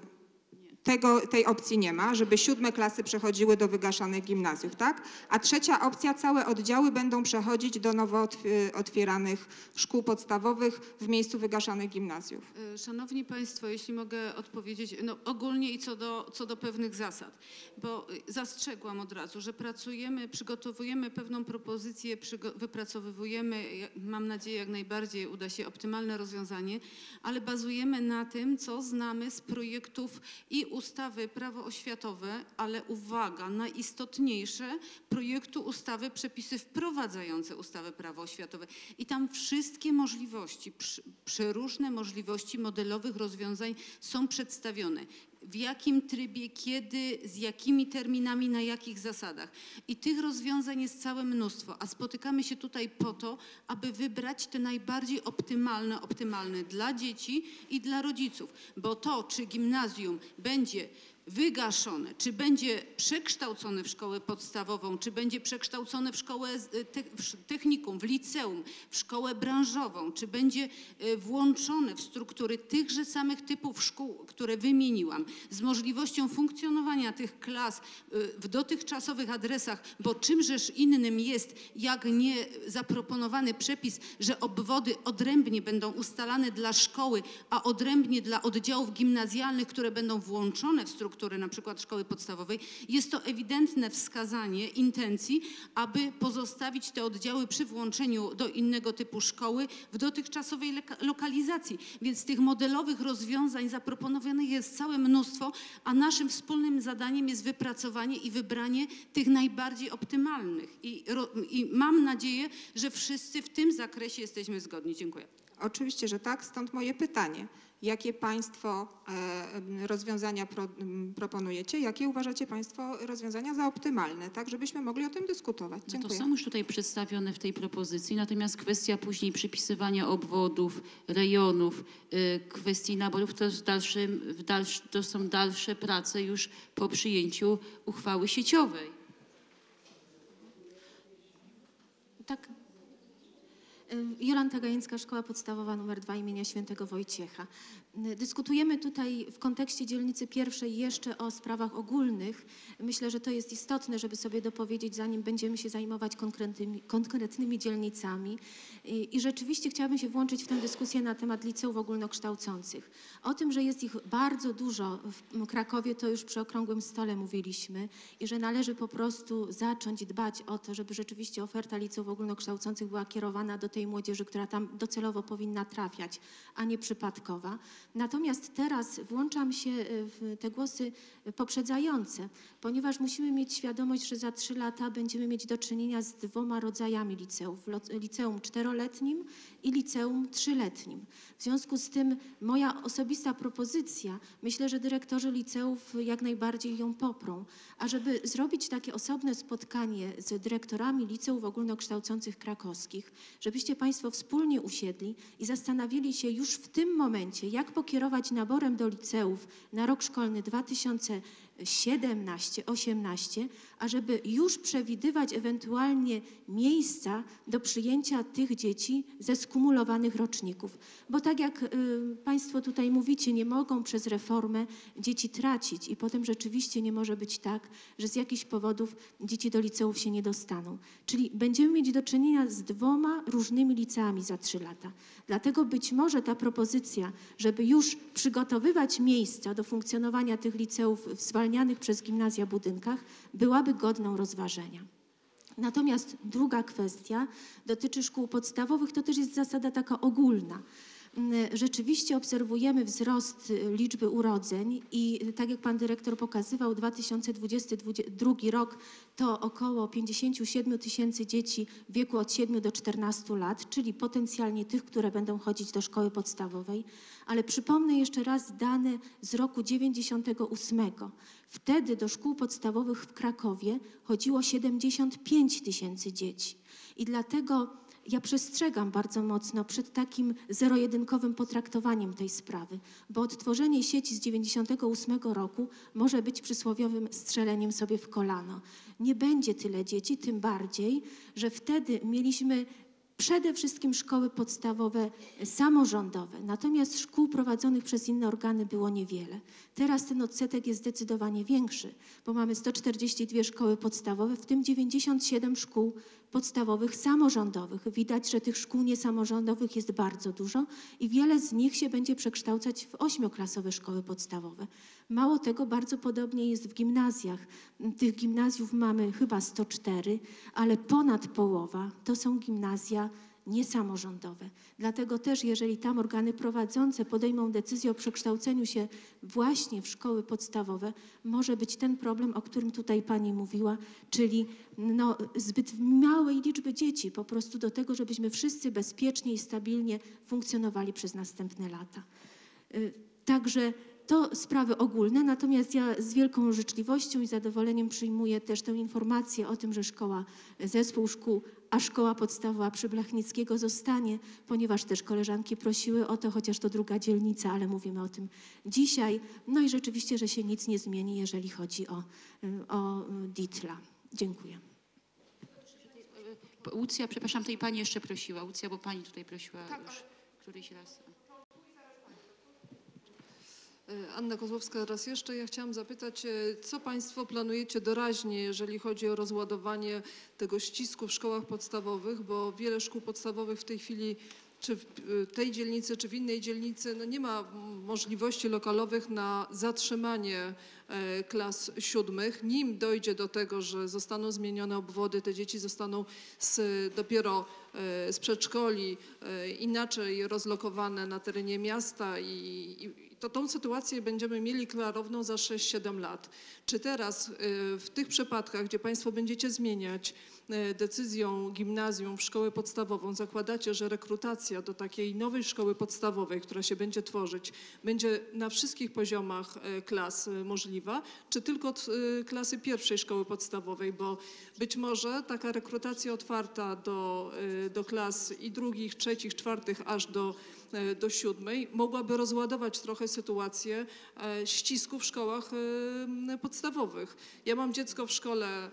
tej opcji nie ma, żeby 7 klasy przechodziły do wygaszanych gimnazjów, tak? A trzecia opcja, całe oddziały będą przechodzić do nowo otwieranych szkół podstawowych w miejscu wygaszanych gimnazjów. Szanowni Państwo, jeśli mogę odpowiedzieć, no ogólnie i co do pewnych zasad, bo zastrzegłam od razu, że przygotowujemy pewną propozycję, wypracowujemy, mam nadzieję jak najbardziej uda się optymalne rozwiązanie, ale bazujemy na tym, co znamy z projektów i ustawy Prawo oświatowe, ale uwaga, najistotniejsze, projektu ustawy przepisy wprowadzające ustawę Prawo oświatowe. I tam wszystkie możliwości, przeróżne możliwości modelowych rozwiązań są przedstawione. W jakim trybie, kiedy, z jakimi terminami, na jakich zasadach. I tych rozwiązań jest całe mnóstwo, a spotykamy się tutaj po to, aby wybrać te najbardziej optymalne dla dzieci i dla rodziców. Bo to, czy gimnazjum będzie wygaszone, czy będzie przekształcone w szkołę podstawową, czy będzie przekształcone w szkołę technikum, w liceum, w szkołę branżową, czy będzie włączone w struktury tychże samych typów szkół, które wymieniłam, z możliwością funkcjonowania tych klas w dotychczasowych adresach, bo czymżeż innym jest, jak nie zaproponowany przepis, że obwody odrębnie będą ustalane dla szkoły, a odrębnie dla oddziałów gimnazjalnych, które będą włączone w struktury na przykład szkoły podstawowej, jest to ewidentne wskazanie intencji, aby pozostawić te oddziały przy włączeniu do innego typu szkoły w dotychczasowej lokalizacji. Więc tych modelowych rozwiązań zaproponowanych jest całe mnóstwo, a naszym wspólnym zadaniem jest wypracowanie i wybranie tych najbardziej optymalnych. I mam nadzieję, że wszyscy w tym zakresie jesteśmy zgodni. Dziękuję. Oczywiście, że tak, stąd moje pytanie. Jakie Państwo rozwiązania proponujecie? Jakie uważacie Państwo rozwiązania za optymalne? Tak, żebyśmy mogli o tym dyskutować. Dziękuję. No to są już tutaj przedstawione w tej propozycji, natomiast kwestia później przypisywania obwodów, rejonów, kwestii naborów to są dalsze prace już po przyjęciu uchwały sieciowej. Tak. Jolanta Gajęcka, Szkoła Podstawowa nr 2 imienia Świętego Wojciecha. Dyskutujemy tutaj w kontekście dzielnicy pierwszej jeszcze o sprawach ogólnych. Myślę, że to jest istotne, żeby sobie dopowiedzieć, zanim będziemy się zajmować konkretnymi dzielnicami. I rzeczywiście chciałabym się włączyć w tę dyskusję na temat liceów ogólnokształcących. O tym, że jest ich bardzo dużo w Krakowie, to już przy okrągłym stole mówiliśmy i że należy po prostu zacząć dbać o to, żeby rzeczywiście oferta liceów ogólnokształcących była kierowana do tej młodzieży, która tam docelowo powinna trafiać, a nie przypadkowa. Natomiast teraz włączam się w te głosy poprzedzające, ponieważ musimy mieć świadomość, że za 3 lata będziemy mieć do czynienia z 2 rodzajami liceów. Liceum 4-letnim i liceum 3-letnim. W związku z tym moja osobista propozycja, myślę, że dyrektorzy liceów jak najbardziej ją poprą, ażeby zrobić takie osobne spotkanie z dyrektorami liceów ogólnokształcących krakowskich, żebyście Państwo wspólnie usiedli i zastanowili się już w tym momencie, jak pokierować naborem do liceów na rok szkolny 2017-18, ażeby już przewidywać ewentualnie miejsca do przyjęcia tych dzieci ze skumulowanych roczników. Bo tak jak Państwo tutaj mówicie, nie mogą przez reformę dzieci tracić i potem rzeczywiście nie może być tak, że z jakichś powodów dzieci do liceów się nie dostaną. Czyli będziemy mieć do czynienia z 2 różnymi liceami za 3 lata. Dlatego być może ta propozycja, żeby już przygotowywać miejsca do funkcjonowania tych liceów w zwalnianych przez gimnazja budynkach, byłaby godną rozważenia. Natomiast druga kwestia dotyczy szkół podstawowych, to też jest zasada taka ogólna. Rzeczywiście obserwujemy wzrost liczby urodzeń i tak jak Pan Dyrektor pokazywał, 2022 rok to około 57 000 dzieci w wieku od 7 do 14 lat, czyli potencjalnie tych, które będą chodzić do szkoły podstawowej. Ale przypomnę jeszcze raz dane z roku 98. Wtedy do szkół podstawowych w Krakowie chodziło 75 000 dzieci. I dlatego ja przestrzegam bardzo mocno przed takim zero-jedynkowym potraktowaniem tej sprawy, bo odtworzenie sieci z 98 roku może być przysłowiowym strzeleniem sobie w kolano. Nie będzie tyle dzieci, tym bardziej, że wtedy mieliśmy przede wszystkim szkoły podstawowe samorządowe, natomiast szkół prowadzonych przez inne organy było niewiele. Teraz ten odsetek jest zdecydowanie większy, bo mamy 142 szkoły podstawowe, w tym 97 szkół podstawowych samorządowych. Widać, że tych szkół niesamorządowych jest bardzo dużo i wiele z nich się będzie przekształcać w 8-klasowe szkoły podstawowe. Mało tego, bardzo podobnie jest w gimnazjach. Tych gimnazjów mamy chyba 104, ale ponad połowa to są gimnazja niesamorządowe. Dlatego też, jeżeli tam organy prowadzące podejmą decyzję o przekształceniu się właśnie w szkoły podstawowe, może być ten problem, o którym tutaj Pani mówiła, czyli zbyt małej liczby dzieci po prostu do tego, żebyśmy wszyscy bezpiecznie i stabilnie funkcjonowali przez następne lata. Także to sprawy ogólne, natomiast ja z wielką życzliwością i zadowoleniem przyjmuję też tę informację o tym, że zespół szkół, a szkoła podstawowa przy Blachnickiego zostanie, ponieważ też koleżanki prosiły o to, chociaż to druga dzielnica, ale mówimy o tym dzisiaj. No i rzeczywiście, że się nic nie zmieni, jeżeli chodzi o Ditla. Dziękuję. Łucja, przepraszam, tej Pani jeszcze prosiła. Łucja, bo Pani tutaj prosiła już któryś raz. Anna Kozłowska raz jeszcze. Ja chciałam zapytać, co Państwo planujecie doraźnie, jeżeli chodzi o rozładowanie tego ścisku w szkołach podstawowych, bo wiele szkół podstawowych w tej chwili, czy w tej dzielnicy, czy w innej dzielnicy, nie ma możliwości lokalowych na zatrzymanie klas 7. Nim dojdzie do tego, że zostaną zmienione obwody, te dzieci zostaną dopiero z przedszkoli inaczej rozlokowane na terenie miasta i to tą sytuację będziemy mieli klarowną za 6-7 lat. Czy teraz w tych przypadkach, gdzie Państwo będziecie zmieniać decyzją gimnazjum w szkołę podstawową, zakładacie, że rekrutacja do takiej nowej szkoły podstawowej, która się będzie tworzyć, będzie na wszystkich poziomach klas możliwa, czy tylko od klasy pierwszej szkoły podstawowej, bo być może taka rekrutacja otwarta do klas i drugich, trzecich, czwartych, aż do do 7 mogłaby rozładować trochę sytuację ścisku w szkołach podstawowych. Ja mam dziecko w szkole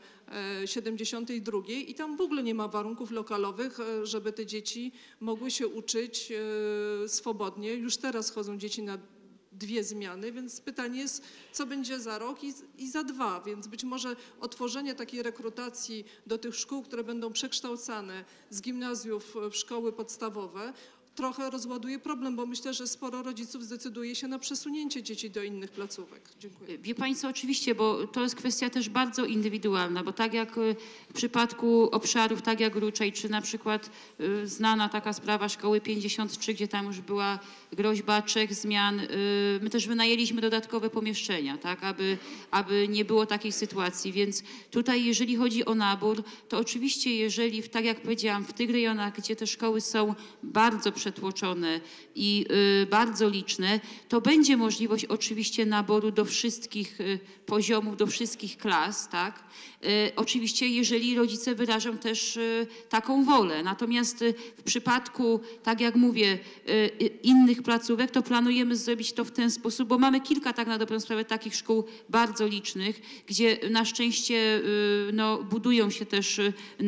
72 i tam w ogóle nie ma warunków lokalowych, żeby te dzieci mogły się uczyć swobodnie. Już teraz chodzą dzieci na 2 zmiany, więc pytanie jest, co będzie za rok i za 2, więc być może otworzenie takiej rekrutacji do tych szkół, które będą przekształcane z gimnazjów w szkoły podstawowe, trochę rozładuje problem, bo myślę, że sporo rodziców zdecyduje się na przesunięcie dzieci do innych placówek. Dziękuję. Wie Państwo, oczywiście, bo to jest kwestia też bardzo indywidualna, bo tak jak w przypadku obszarów, tak jak Ruczej, czy na przykład znana taka sprawa szkoły 53, gdzie tam już była groźba 3 zmian, my też wynajęliśmy dodatkowe pomieszczenia, tak, aby nie było takiej sytuacji, więc tutaj jeżeli chodzi o nabór, to oczywiście jeżeli, tak jak powiedziałam, w tych rejonach, gdzie te szkoły są bardzo przetłoczone i bardzo liczne, to będzie możliwość oczywiście naboru do wszystkich poziomów, do wszystkich klas, tak? Oczywiście jeżeli rodzice wyrażą też taką wolę. Natomiast w przypadku, tak jak mówię, innych placówek, to planujemy zrobić to w ten sposób, bo mamy kilka tak na dobrą sprawę takich szkół bardzo licznych, gdzie na szczęście no, budują się też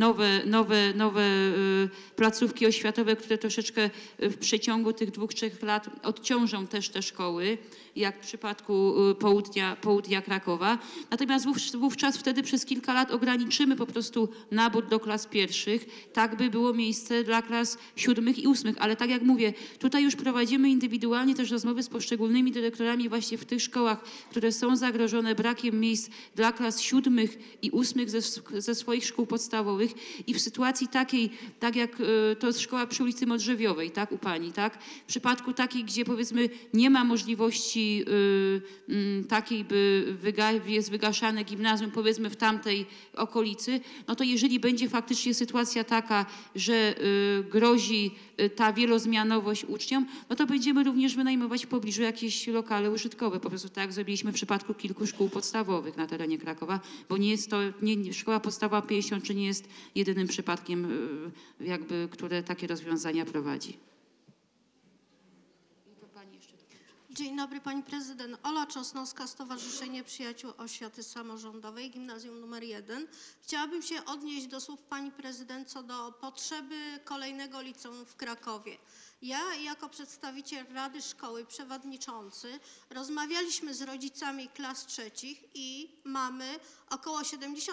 nowe placówki oświatowe, które troszeczkę w przeciągu tych 2-3 lat odciążą też te szkoły, jak w przypadku południa Krakowa. Natomiast wówczas wtedy przez kilka lat ograniczymy po prostu nabór do klas pierwszych, tak by było miejsce dla klas 7 i 8. Ale tak jak mówię, tutaj już prowadzimy indywidualnie też rozmowy z poszczególnymi dyrektorami właśnie w tych szkołach, które są zagrożone brakiem miejsc dla klas 7 i 8 ze swoich szkół podstawowych i w sytuacji takiej, tak jak to jest szkoła przy ulicy Modrzewiowej, tak, u Pani, tak? W przypadku takiej, gdzie powiedzmy nie ma możliwości takiej, by jest wygaszane gimnazjum, powiedzmy w tamtej okolicy, no to jeżeli będzie faktycznie sytuacja taka, że grozi ta wielozmianowość uczniom, no to będziemy również wynajmować w pobliżu jakieś lokale użytkowe, po prostu tak jak zrobiliśmy w przypadku kilku szkół podstawowych na terenie Krakowa, bo nie jest to, szkoła podstawowa 53 nie jest jedynym przypadkiem, jakby, które takie rozwiązania prowadzi. Dzień dobry Pani Prezydent. Ola Czosnowska, Stowarzyszenie Przyjaciół Oświaty Samorządowej, Gimnazjum nr 1. Chciałabym się odnieść do słów Pani Prezydent co do potrzeby kolejnego liceum w Krakowie. Ja jako przedstawiciel Rady Szkoły, przewodniczący, rozmawialiśmy z rodzicami klas 3 i mamy około 70%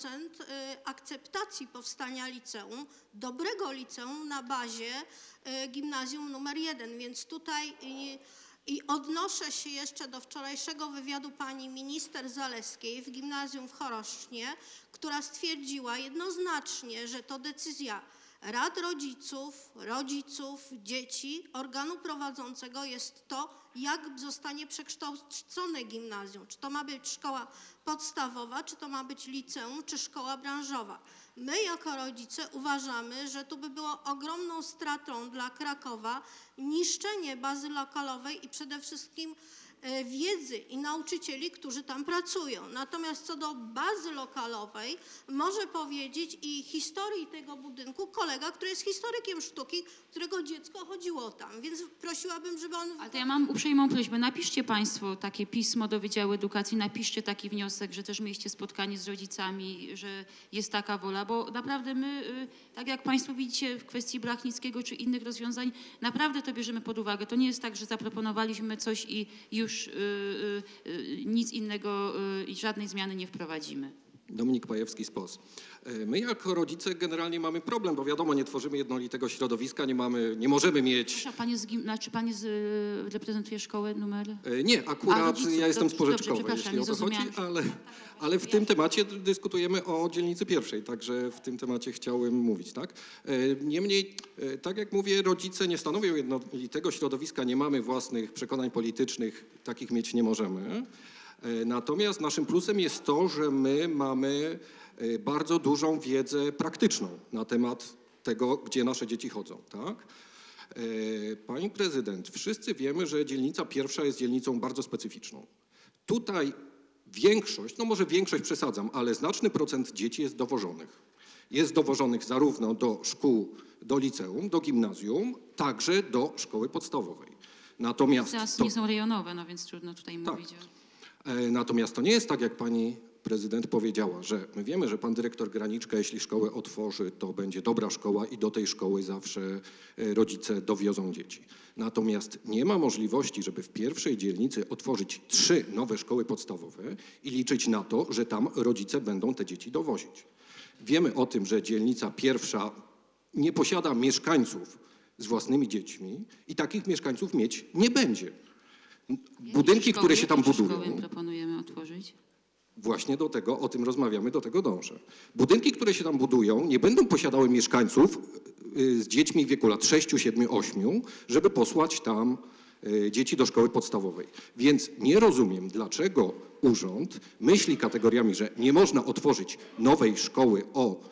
akceptacji powstania liceum, dobrego liceum na bazie Gimnazjum nr 1, więc tutaj i odnoszę się jeszcze do wczorajszego wywiadu pani minister Zalewskiej w gimnazjum w Choroszcznie, która stwierdziła jednoznacznie, że to decyzja rad rodziców, dzieci, organu prowadzącego jest to, jak zostanie przekształcone gimnazjum. Czy to ma być szkoła podstawowa, czy to ma być liceum, czy szkoła branżowa. My jako rodzice uważamy, że tu by było ogromną stratą dla Krakowa niszczenie bazy lokalowej i przede wszystkim wiedzy i nauczycieli, którzy tam pracują. Natomiast co do bazy lokalowej może powiedzieć i historii tego budynku kolega, który jest historykiem sztuki, którego dziecko chodziło tam, więc prosiłabym, żeby on... Ale to ja mam uprzejmą prośbę, napiszcie Państwo takie pismo do Wydziału Edukacji, napiszcie taki wniosek, że też mieliście spotkanie z rodzicami, że jest taka wola, bo naprawdę my, tak jak Państwo widzicie w kwestii Blachnickiego czy innych rozwiązań, naprawdę to bierzemy pod uwagę. To nie jest tak, że zaproponowaliśmy coś i już nic innego i żadnej zmiany nie wprowadzimy. Dominik Pajewski z POS. My jako rodzice generalnie mamy problem, bo wiadomo, nie tworzymy jednolitego środowiska, nie możemy mieć... Czy Pani reprezentuje szkołę numer? Nie, akurat ja jestem z Porzeczkowej, dobrze, jeśli o to chodzi, ale w tym temacie dyskutujemy o dzielnicy pierwszej, także w tym temacie chciałem mówić, tak? Niemniej, tak jak mówię, rodzice nie stanowią jednolitego środowiska, nie mamy własnych przekonań politycznych, takich mieć nie możemy. Natomiast naszym plusem jest to, że my mamy bardzo dużą wiedzę praktyczną na temat tego, gdzie nasze dzieci chodzą, tak? Pani prezydent, wszyscy wiemy, że dzielnica pierwsza jest dzielnicą bardzo specyficzną. Tutaj większość, no może większość przesadzam, ale znaczny procent dzieci jest dowożonych. Jest dowożonych zarówno do szkół, do liceum, do gimnazjum, także do szkoły podstawowej. Natomiast Teraz to, nie są rejonowe, no więc trudno tutaj mówić o... natomiast to nie jest tak, jak pani prezydent powiedziała, że my wiemy, że pan dyrektor Graniczka, jeśli szkołę otworzy, to będzie dobra szkoła i do tej szkoły zawsze rodzice dowiozą dzieci. Natomiast nie ma możliwości, żeby w pierwszej dzielnicy otworzyć 3 nowe szkoły podstawowe i liczyć na to, że tam rodzice będą te dzieci dowozić. Wiemy o tym, że dzielnica pierwsza nie posiada mieszkańców z własnymi dziećmi i takich mieszkańców mieć nie będzie. Budynki, które się tam budują... Jakie szkoły proponujemy otworzyć? Właśnie do tego, o tym rozmawiamy, do tego dążę. Budynki, które się tam budują, nie będą posiadały mieszkańców z dziećmi w wieku lat 6, 7, 8, żeby posłać tam dzieci do szkoły podstawowej. Więc nie rozumiem, dlaczego urząd myśli kategoriami, że nie można otworzyć nowej szkoły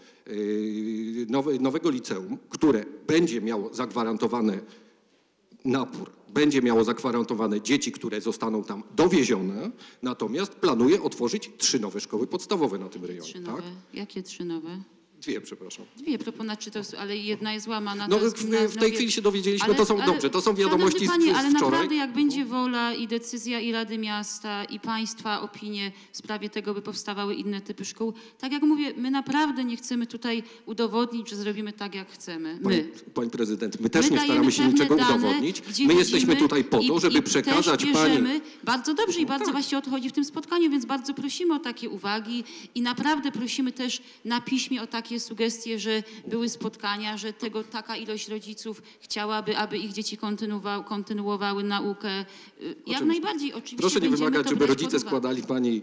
nowego liceum, które będzie miało zagwarantowane napór, będzie miało zagwarantowane dzieci, które zostaną tam dowiezione, natomiast planuje otworzyć 3 nowe szkoły podstawowe na tym rejonie. 3 nowe? Tak? Jakie 3 nowe? 2, przepraszam. 2 propozycje, ale jedna jest łamana. No w tej chwili się dowiedzieliśmy, to są wiadomości z panie, ale wczoraj. naprawdę jak będzie wola i decyzja i Rady Miasta i państwa opinie w sprawie tego, by powstawały inne typy szkół, tak jak mówię, my naprawdę nie chcemy tutaj udowodnić, że zrobimy tak, jak chcemy. Pani prezydent, my też nie staramy się niczego udowodnić. My jesteśmy tutaj po to, żeby przekazać pani... Bardzo dobrze i bardzo właśnie o to chodzi w tym spotkaniu, więc bardzo prosimy o takie uwagi i naprawdę prosimy też na piśmie o takie sugestie, że były spotkania, że taka ilość rodziców chciałaby, aby ich dzieci kontynuowały naukę. Jak najbardziej oczywiście. Proszę nie wymagać, żeby rodzice składali pani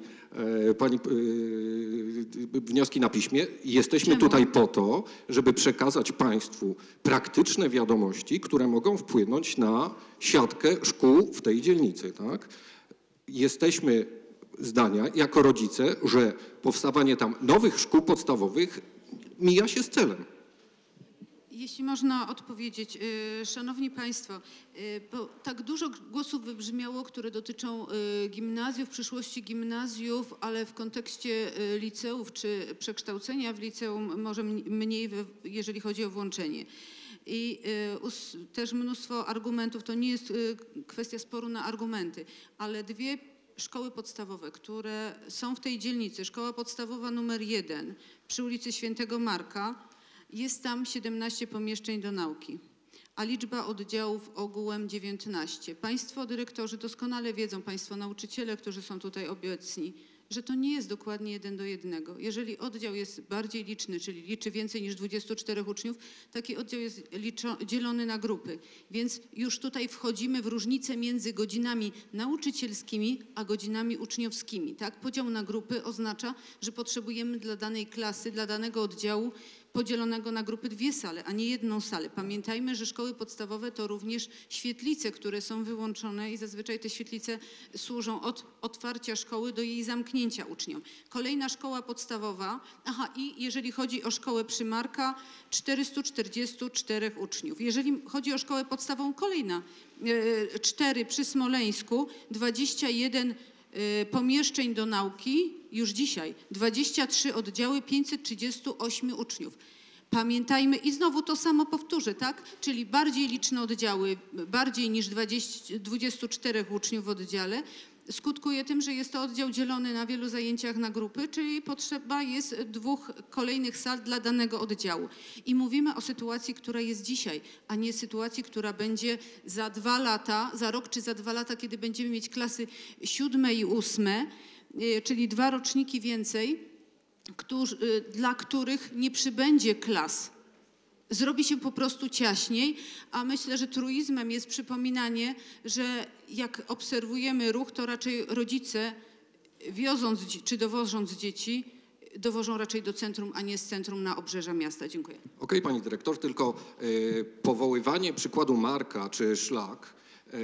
wnioski na piśmie. Jesteśmy tutaj po to, żeby przekazać państwu praktyczne wiadomości, które mogą wpłynąć na siatkę szkół w tej dzielnicy. Tak? Jesteśmy zdania jako rodzice, że powstawanie tam nowych szkół podstawowych mija się z celem. Jeśli można odpowiedzieć. Szanowni Państwo, bo tak dużo głosów wybrzmiało, które dotyczą gimnazjów, przyszłości gimnazjów, ale w kontekście liceów czy przekształcenia w liceum może mniej, jeżeli chodzi o włączenie. I też mnóstwo argumentów, to nie jest kwestia sporu na argumenty, ale 2 szkoły podstawowe, które są w tej dzielnicy. Szkoła podstawowa numer 1 przy ulicy Świętego Marka, jest tam 17 pomieszczeń do nauki, a liczba oddziałów ogółem 19. Państwo dyrektorzy doskonale wiedzą, Państwo nauczyciele, którzy są tutaj obecni, że to nie jest dokładnie 1 do 1. Jeżeli oddział jest bardziej liczny, czyli liczy więcej niż 24 uczniów, taki oddział jest dzielony na grupy. Więc już tutaj wchodzimy w różnicę między godzinami nauczycielskimi a godzinami uczniowskimi. Tak? Podział na grupy oznacza, że potrzebujemy dla danej klasy, dla danego oddziału podzielonego na grupy 2 sale, a nie 1 salę. Pamiętajmy, że szkoły podstawowe to również świetlice, które są wyłączone i zazwyczaj te świetlice służą od otwarcia szkoły do jej zamknięcia uczniom. Kolejna szkoła podstawowa, i jeżeli chodzi o szkołę przy Marka, 444 uczniów. Jeżeli chodzi o szkołę podstawową, kolejna 4 przy Smoleńsku, 21 pomieszczeń do nauki, już dzisiaj 23 oddziały, 538 uczniów. Pamiętajmy i znowu to samo powtórzę, tak? Czyli bardziej liczne oddziały, bardziej niż 24 uczniów w oddziale, skutkuje tym, że jest to oddział dzielony na wielu zajęciach na grupy, czyli potrzeba jest 2 kolejnych sal dla danego oddziału. I mówimy o sytuacji, która jest dzisiaj, a nie sytuacji, która będzie za 2 lata, za rok czy za 2 lata, kiedy będziemy mieć klasy 7 i 8, czyli 2 roczniki więcej, dla których nie przybędzie klas. Zrobi się po prostu ciaśniej, a myślę, że truizmem jest przypominanie, że jak obserwujemy ruch, to raczej rodzice wioząc czy dowożąc dzieci, dowożą raczej do centrum, a nie z centrum na obrzeża miasta. Dziękuję. Okej, pani dyrektor, tylko powoływanie przykładu Marka czy Szlak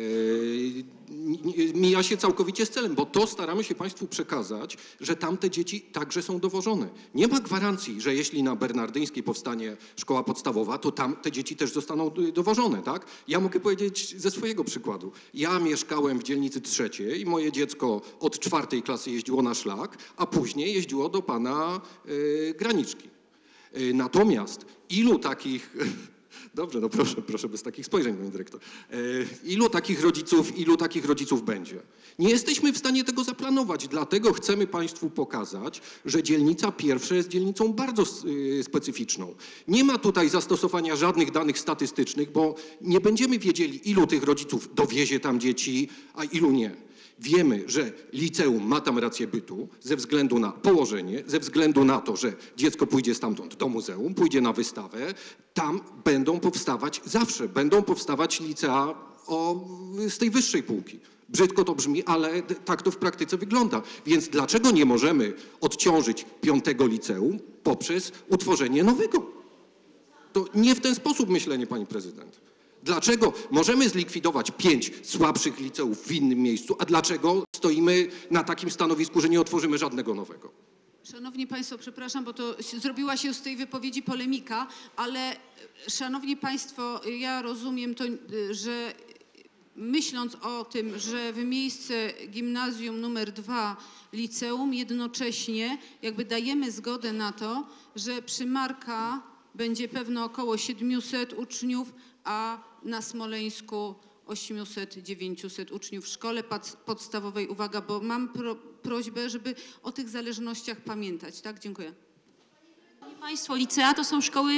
mija się całkowicie z celem, bo to staramy się państwu przekazać, że tamte dzieci także są dowożone. Nie ma gwarancji, że jeśli na Bernardyńskiej powstanie szkoła podstawowa, to tam te dzieci też zostaną dowożone, tak? Ja mogę powiedzieć ze swojego przykładu. Ja mieszkałem w dzielnicy 3 i moje dziecko od 4 klasy jeździło na Szlak, a później jeździło do pana Graniczki. Natomiast ilu takich... Dobrze, no proszę bez takich spojrzeń, pani dyrektor. Ilu takich rodziców będzie? Nie jesteśmy w stanie tego zaplanować, dlatego chcemy państwu pokazać, że dzielnica pierwsza jest dzielnicą bardzo specyficzną. Nie ma tutaj zastosowania żadnych danych statystycznych, bo nie będziemy wiedzieli, ilu tych rodziców dowiezie tam dzieci, a ilu nie. Wiemy, że liceum ma tam rację bytu ze względu na położenie, ze względu na to, że dziecko pójdzie stamtąd do muzeum, pójdzie na wystawę. Tam zawsze będą powstawać licea z tej wyższej półki. Brzydko to brzmi, ale tak to w praktyce wygląda. Więc dlaczego nie możemy odciążyć 5. liceum poprzez utworzenie nowego? To nie w ten sposób myślenie, pani prezydent. Dlaczego możemy zlikwidować 5 słabszych liceów w innym miejscu, a dlaczego stoimy na takim stanowisku, że nie otworzymy żadnego nowego? Szanowni Państwo, przepraszam, bo to zrobiła się z tej wypowiedzi polemika, ale szanowni Państwo, ja rozumiem to, że myśląc o tym, że w miejsce gimnazjum numer 2 liceum jednocześnie jakby dajemy zgodę na to, że Przymarka będzie pewno około 700 uczniów, a na Smoleńsku 800-900 uczniów w szkole podstawowej. Uwaga, bo mam prośbę, żeby o tych zależnościach pamiętać. Tak, dziękuję. Państwo, licea to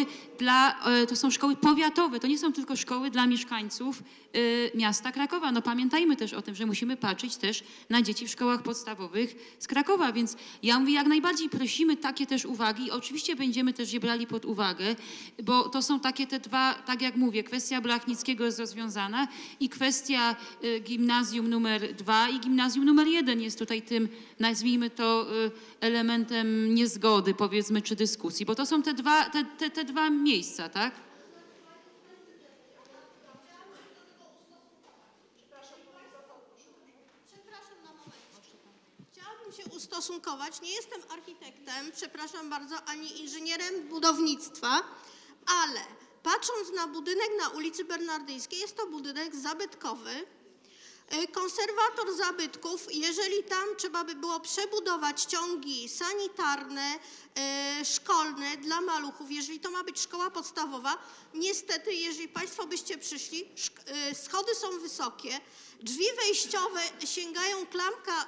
są szkoły powiatowe, to nie są tylko szkoły dla mieszkańców miasta Krakowa. No pamiętajmy też o tym, że musimy patrzeć też na dzieci w szkołach podstawowych z Krakowa, więc ja mówię, jak najbardziej prosimy takie też uwagi. Oczywiście będziemy też je brali pod uwagę, bo to są takie te dwa, tak jak mówię, kwestia Blachnickiego jest rozwiązana i kwestia gimnazjum numer 2 i gimnazjum numer 1 jest tutaj tym, nazwijmy to, elementem niezgody, powiedzmy, czy dyskusji, bo to są te dwa miejsca, tak? Chciałabym się ustosunkować. Nie jestem architektem, przepraszam bardzo, ani inżynierem budownictwa, ale patrząc na budynek na ulicy Bernardyńskiej, jest to budynek zabytkowy. Konserwator zabytków, jeżeli tam trzeba by było przebudować ciągi sanitarne, szkolne dla maluchów, jeżeli to ma być szkoła podstawowa, niestety, jeżeli Państwo byście przyszli, schody są wysokie, drzwi wejściowe sięgają klamka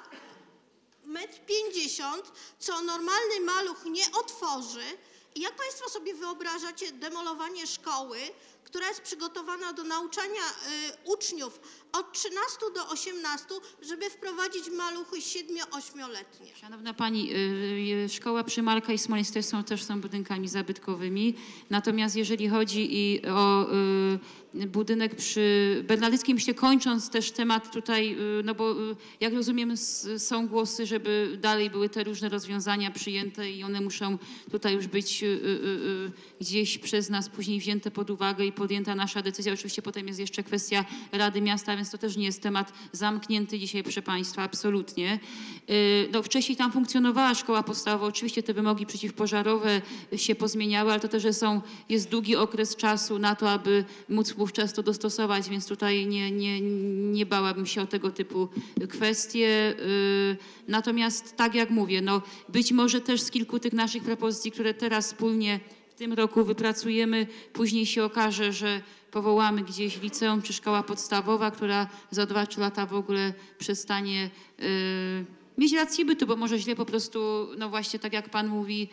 1,50 m, co normalny maluch nie otworzy. I jak Państwo sobie wyobrażacie demolowanie szkoły, która jest przygotowana do nauczania uczniów od 13 do 18, żeby wprowadzić maluchy 7-8-letnie? Szanowna Pani, szkoła Przymarka i Smoleńsk też są budynkami zabytkowymi. Natomiast jeżeli chodzi o budynek przy Bernardyckiej, myślę, kończąc też temat tutaj, no bo jak rozumiem są głosy, żeby dalej były te różne rozwiązania przyjęte i one muszą tutaj już być gdzieś przez nas później wzięte pod uwagę i podjęta nasza decyzja. Oczywiście potem jest jeszcze kwestia Rady Miasta, więc to też nie jest temat zamknięty dzisiaj, proszę Państwa, absolutnie. No, wcześniej tam funkcjonowała szkoła podstawowa, oczywiście te wymogi przeciwpożarowe się pozmieniały, ale to też jest długi okres czasu na to, aby móc wówczas to dostosować, więc tutaj nie bałabym się o tego typu kwestie. Natomiast tak jak mówię, no być może też z kilku tych naszych propozycji, które teraz wspólnie w tym roku wypracujemy, później się okaże, że powołamy gdzieś liceum czy szkoła podstawowa, która za 2-3 lata w ogóle przestanie mieć rację bytu, bo może źle po prostu, no właśnie tak jak Pan mówi,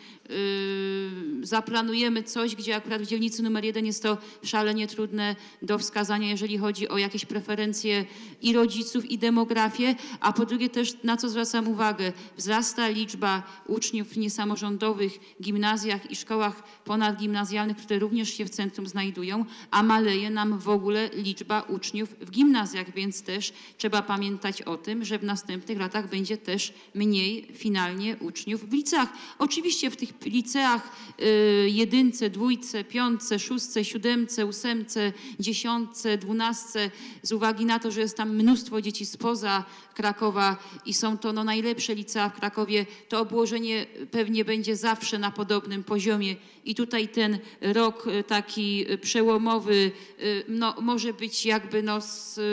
zaplanujemy coś, gdzie akurat w dzielnicy numer 1 jest to szalenie trudne do wskazania, jeżeli chodzi o jakieś preferencje i rodziców, i demografię, a po drugie też, na co zwracam uwagę, wzrasta liczba uczniów w niesamorządowych gimnazjach i szkołach ponadgimnazjalnych, które również się w centrum znajdują, a maleje nam w ogóle liczba uczniów w gimnazjach, więc też trzeba pamiętać o tym, że w następnych latach będzie też mniej finalnie uczniów w liceach. Oczywiście w tych liceach 1, 2, 5, 6, 7, 8, 10, 12 z uwagi na to, że jest tam mnóstwo dzieci spoza Krakowa i są to najlepsze licea w Krakowie, to obłożenie pewnie będzie zawsze na podobnym poziomie i tutaj ten rok taki przełomowy może być jakby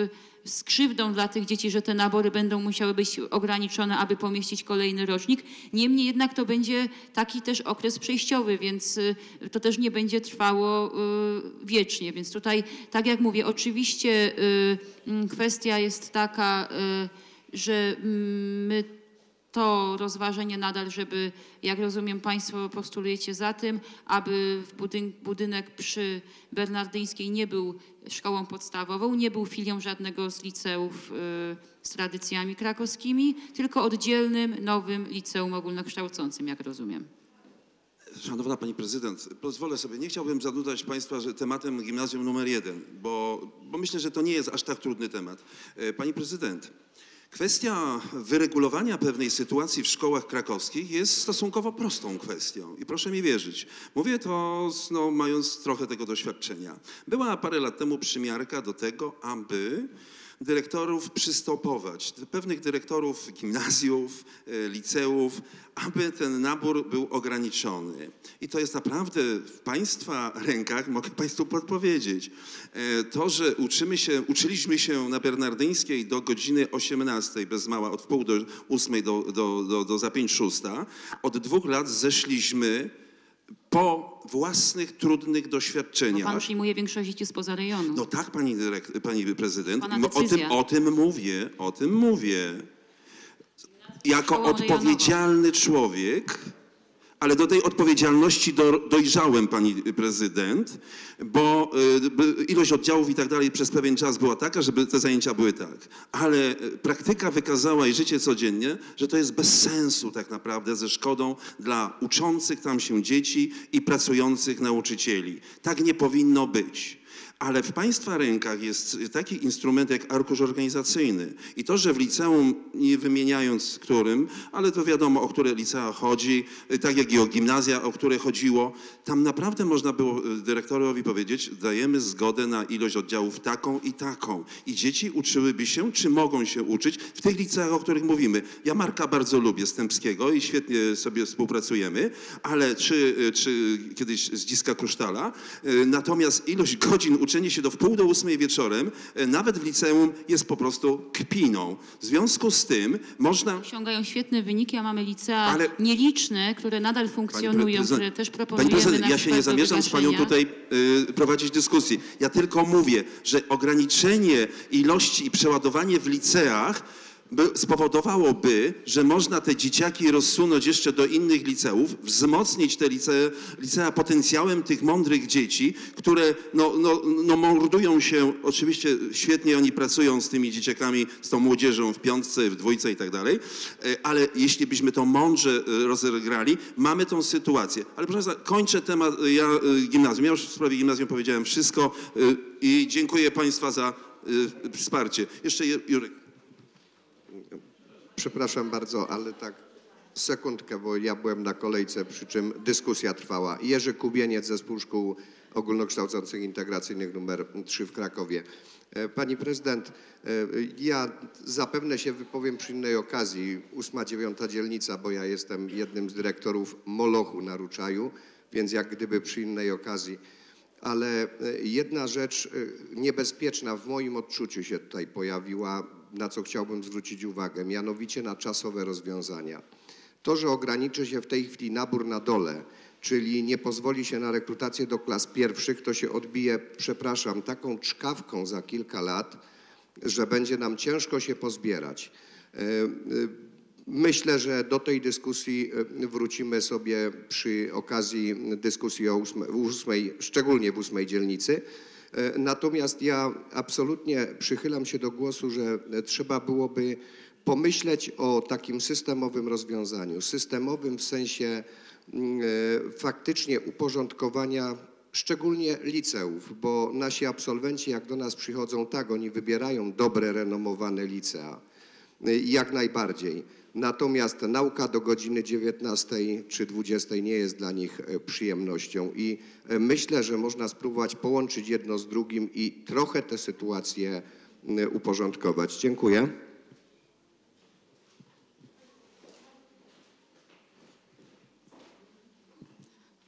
z krzywdą dla tych dzieci, że te nabory będą musiały być ograniczone, aby pomieścić kolejny rocznik. Niemniej jednak to będzie taki też okres przejściowy, więc to też nie będzie trwało wiecznie. Więc tutaj, tak jak mówię, oczywiście kwestia jest taka, że my to rozważenie nadal, żeby, jak rozumiem, Państwo postulujecie za tym, aby budynek przy Bernardyńskiej nie był szkołą podstawową, nie był filią żadnego z liceów z tradycjami krakowskimi, tylko oddzielnym, nowym liceum ogólnokształcącym, jak rozumiem. Szanowna Pani Prezydent, pozwolę sobie, nie chciałbym zanudzać Państwa tematem gimnazjum numer 1, bo myślę, że to nie jest aż tak trudny temat. Pani Prezydent, kwestia wyregulowania pewnej sytuacji w szkołach krakowskich jest stosunkowo prostą kwestią i proszę mi wierzyć. Mówię to mając trochę tego doświadczenia. Była parę lat temu przymiarka do tego, aby dyrektorów przystopować, pewnych dyrektorów gimnazjów, liceów, aby ten nabór był ograniczony. I to jest naprawdę w Państwa rękach, mogę Państwu podpowiedzieć. To, że uczyliśmy się na Bernardyńskiej do godziny 18, bez mała, od wpół do 8 do za 5-6, od 2 lat zeszliśmy po własnych, trudnych doświadczeniach. Bo pan przyjmuje większość dzieci spoza rejonu. No tak, pani prezydent, o tym mówię. Jako odpowiedzialny człowiek, ale do tej odpowiedzialności dojrzałem, pani prezydent, bo ilość oddziałów i tak dalej przez pewien czas była taka, żeby te zajęcia były tak. Ale praktyka wykazała i życie codziennie, że to jest bez sensu tak naprawdę, ze szkodą dla uczących tam się dzieci i pracujących nauczycieli. Tak nie powinno być. Ale w Państwa rękach jest taki instrument jak arkusz organizacyjny. I to, że w liceum, nie wymieniając którym, ale to wiadomo, o które licea chodzi, tak jak i o gimnazja, o które chodziło, tam naprawdę można było dyrektorowi powiedzieć, dajemy zgodę na ilość oddziałów taką i taką. I dzieci uczyłyby się, czy mogą się uczyć w tych liceach, o których mówimy. Ja Marka bardzo lubię, Stępskiego, i świetnie sobie współpracujemy, ale czy kiedyś Zdziska Krusztala. Natomiast ilość godzin uczenie się do wpół do 8 wieczorem, nawet w liceum, jest po prostu kpiną. W związku z tym można... Osiągają świetne wyniki, a mamy licea nieliczne, które nadal funkcjonują, które też proponujemy. Pani prezydent, ja się nie zamierzam z Panią tutaj prowadzić dyskusji. Ja tylko mówię, że ograniczenie ilości i przeładowanie w liceach spowodowałoby, że można te dzieciaki rozsunąć jeszcze do innych liceów, wzmocnić te licea potencjałem tych mądrych dzieci, które mordują się, oczywiście świetnie oni pracują z tymi dzieciakami, z tą młodzieżą w 5, w 2 i tak dalej, ale jeśli byśmy to mądrze rozegrali, mamy tą sytuację. Ale proszę Państwa, kończę temat gimnazjum. Ja już w sprawie gimnazjum powiedziałem wszystko i dziękuję Państwa za wsparcie. Jeszcze Jurek. Przepraszam bardzo, ale tak sekundkę, bo ja byłem na kolejce, przy czym dyskusja trwała. Jerzy Kubieniec, Zespół Szkół Ogólnokształcących Integracyjnych nr 3 w Krakowie. Pani prezydent, ja zapewne się wypowiem przy innej okazji. 8., 9. dzielnica, bo ja jestem jednym z dyrektorów Molochu na Ruczaju, więc jak gdyby przy innej okazji. Ale jedna rzecz niebezpieczna w moim odczuciu się tutaj pojawiła, na co chciałbym zwrócić uwagę, mianowicie na czasowe rozwiązania. To, że ograniczy się w tej chwili nabór na dole, czyli nie pozwoli się na rekrutację do klas pierwszych, to się odbije, przepraszam, taką czkawką za kilka lat, że będzie nam ciężko się pozbierać. Myślę, że do tej dyskusji wrócimy sobie przy okazji dyskusji o 8, szczególnie w 8. dzielnicy. Natomiast ja absolutnie przychylam się do głosu, że trzeba byłoby pomyśleć o takim systemowym rozwiązaniu. Systemowym w sensie faktycznie uporządkowania szczególnie liceów, bo nasi absolwenci jak do nas przychodzą, tak, oni wybierają dobre, renomowane licea, jak najbardziej. Natomiast nauka do godziny 19 czy 20 nie jest dla nich przyjemnością i myślę, że można spróbować połączyć jedno z drugim i trochę tę sytuację uporządkować. Dziękuję.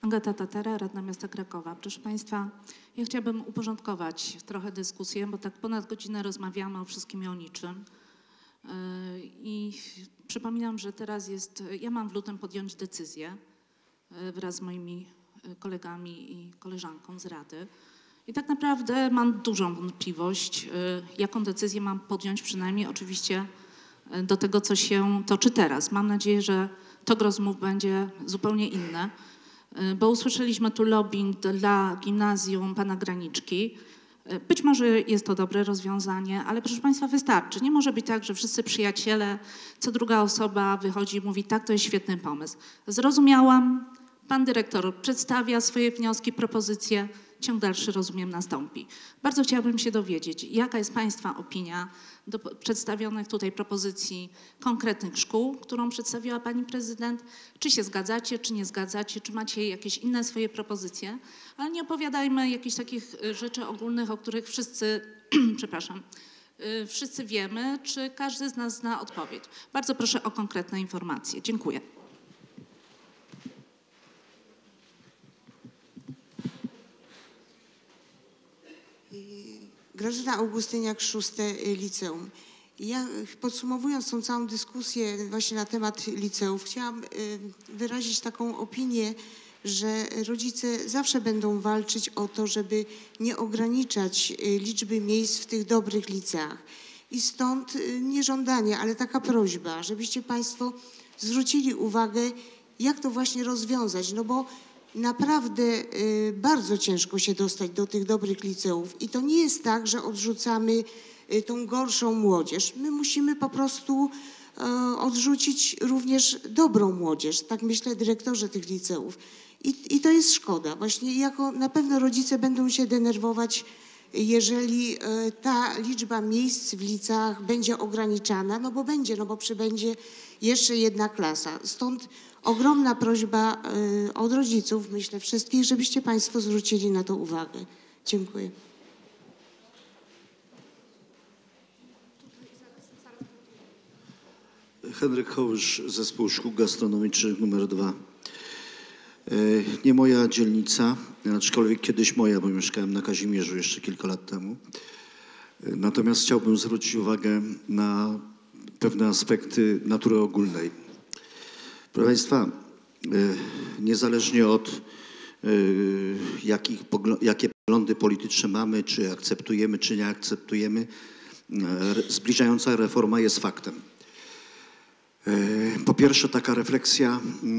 Agata Tatara, Radna Miasta Krakowa. Proszę Państwa, ja chciałabym uporządkować trochę dyskusję, bo tak ponad godzinę rozmawiamy o wszystkim i o niczym. I przypominam, że teraz ja mam w lutym podjąć decyzję wraz z moimi kolegami i koleżanką z Rady. I tak naprawdę mam dużą wątpliwość, jaką decyzję mam podjąć, przynajmniej oczywiście do tego, co się toczy teraz. Mam nadzieję, że tok rozmów będzie zupełnie inny, bo usłyszeliśmy tu lobbying dla gimnazjum pana Graniczki. Być może jest to dobre rozwiązanie, ale proszę Państwa, wystarczy. Nie może być tak, że wszyscy przyjaciele, co druga osoba wychodzi i mówi, tak, to jest świetny pomysł. Zrozumiałam, pan dyrektor przedstawia swoje wnioski, propozycje, ciąg dalszy, rozumiem, nastąpi. Bardzo chciałabym się dowiedzieć, jaka jest Państwa opinia do przedstawionych tutaj propozycji konkretnych szkół, którą przedstawiła Pani Prezydent. Czy się zgadzacie, czy nie zgadzacie, czy macie jakieś inne swoje propozycje, ale nie opowiadajmy jakichś takich rzeczy ogólnych, o których wszyscy, przepraszam, wszyscy wiemy, czy każdy z nas zna odpowiedź. Bardzo proszę o konkretne informacje. Dziękuję. Grażyna Augustyniak, 6. liceum. Ja podsumowując tą całą dyskusję właśnie na temat liceów, chciałam wyrazić taką opinię, że rodzice zawsze będą walczyć o to, żeby nie ograniczać liczby miejsc w tych dobrych liceach. I stąd nie żądanie, ale taka prośba, żebyście Państwo zwrócili uwagę, jak to właśnie rozwiązać, no bo naprawdę bardzo ciężko się dostać do tych dobrych liceów i to nie jest tak, że odrzucamy tą gorszą młodzież. My musimy po prostu odrzucić również dobrą młodzież, tak myślę, dyrektorzy tych liceów. I to jest szkoda. Właśnie na pewno rodzice będą się denerwować, jeżeli ta liczba miejsc w liceach będzie ograniczana, no bo przybędzie jeszcze jedna klasa. Stąd ogromna prośba od rodziców, myślę wszystkich, żebyście Państwo zwrócili na to uwagę. Dziękuję. Henryk Hołysz, Zespół Szkół Gastronomicznych nr 2. Nie moja dzielnica, aczkolwiek kiedyś moja, bo mieszkałem na Kazimierzu jeszcze kilka lat temu. Natomiast chciałbym zwrócić uwagę na pewne aspekty natury ogólnej. Proszę Państwa, niezależnie od jakie poglądy polityczne mamy, czy akceptujemy, czy nie akceptujemy, zbliżająca reforma jest faktem. Po pierwsze, taka refleksja,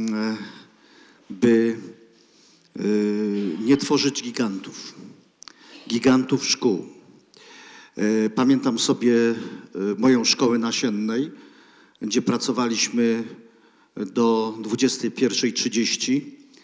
by nie tworzyć gigantów szkół. Pamiętam sobie moją szkołę nasiennej, gdzie pracowaliśmy do 21:30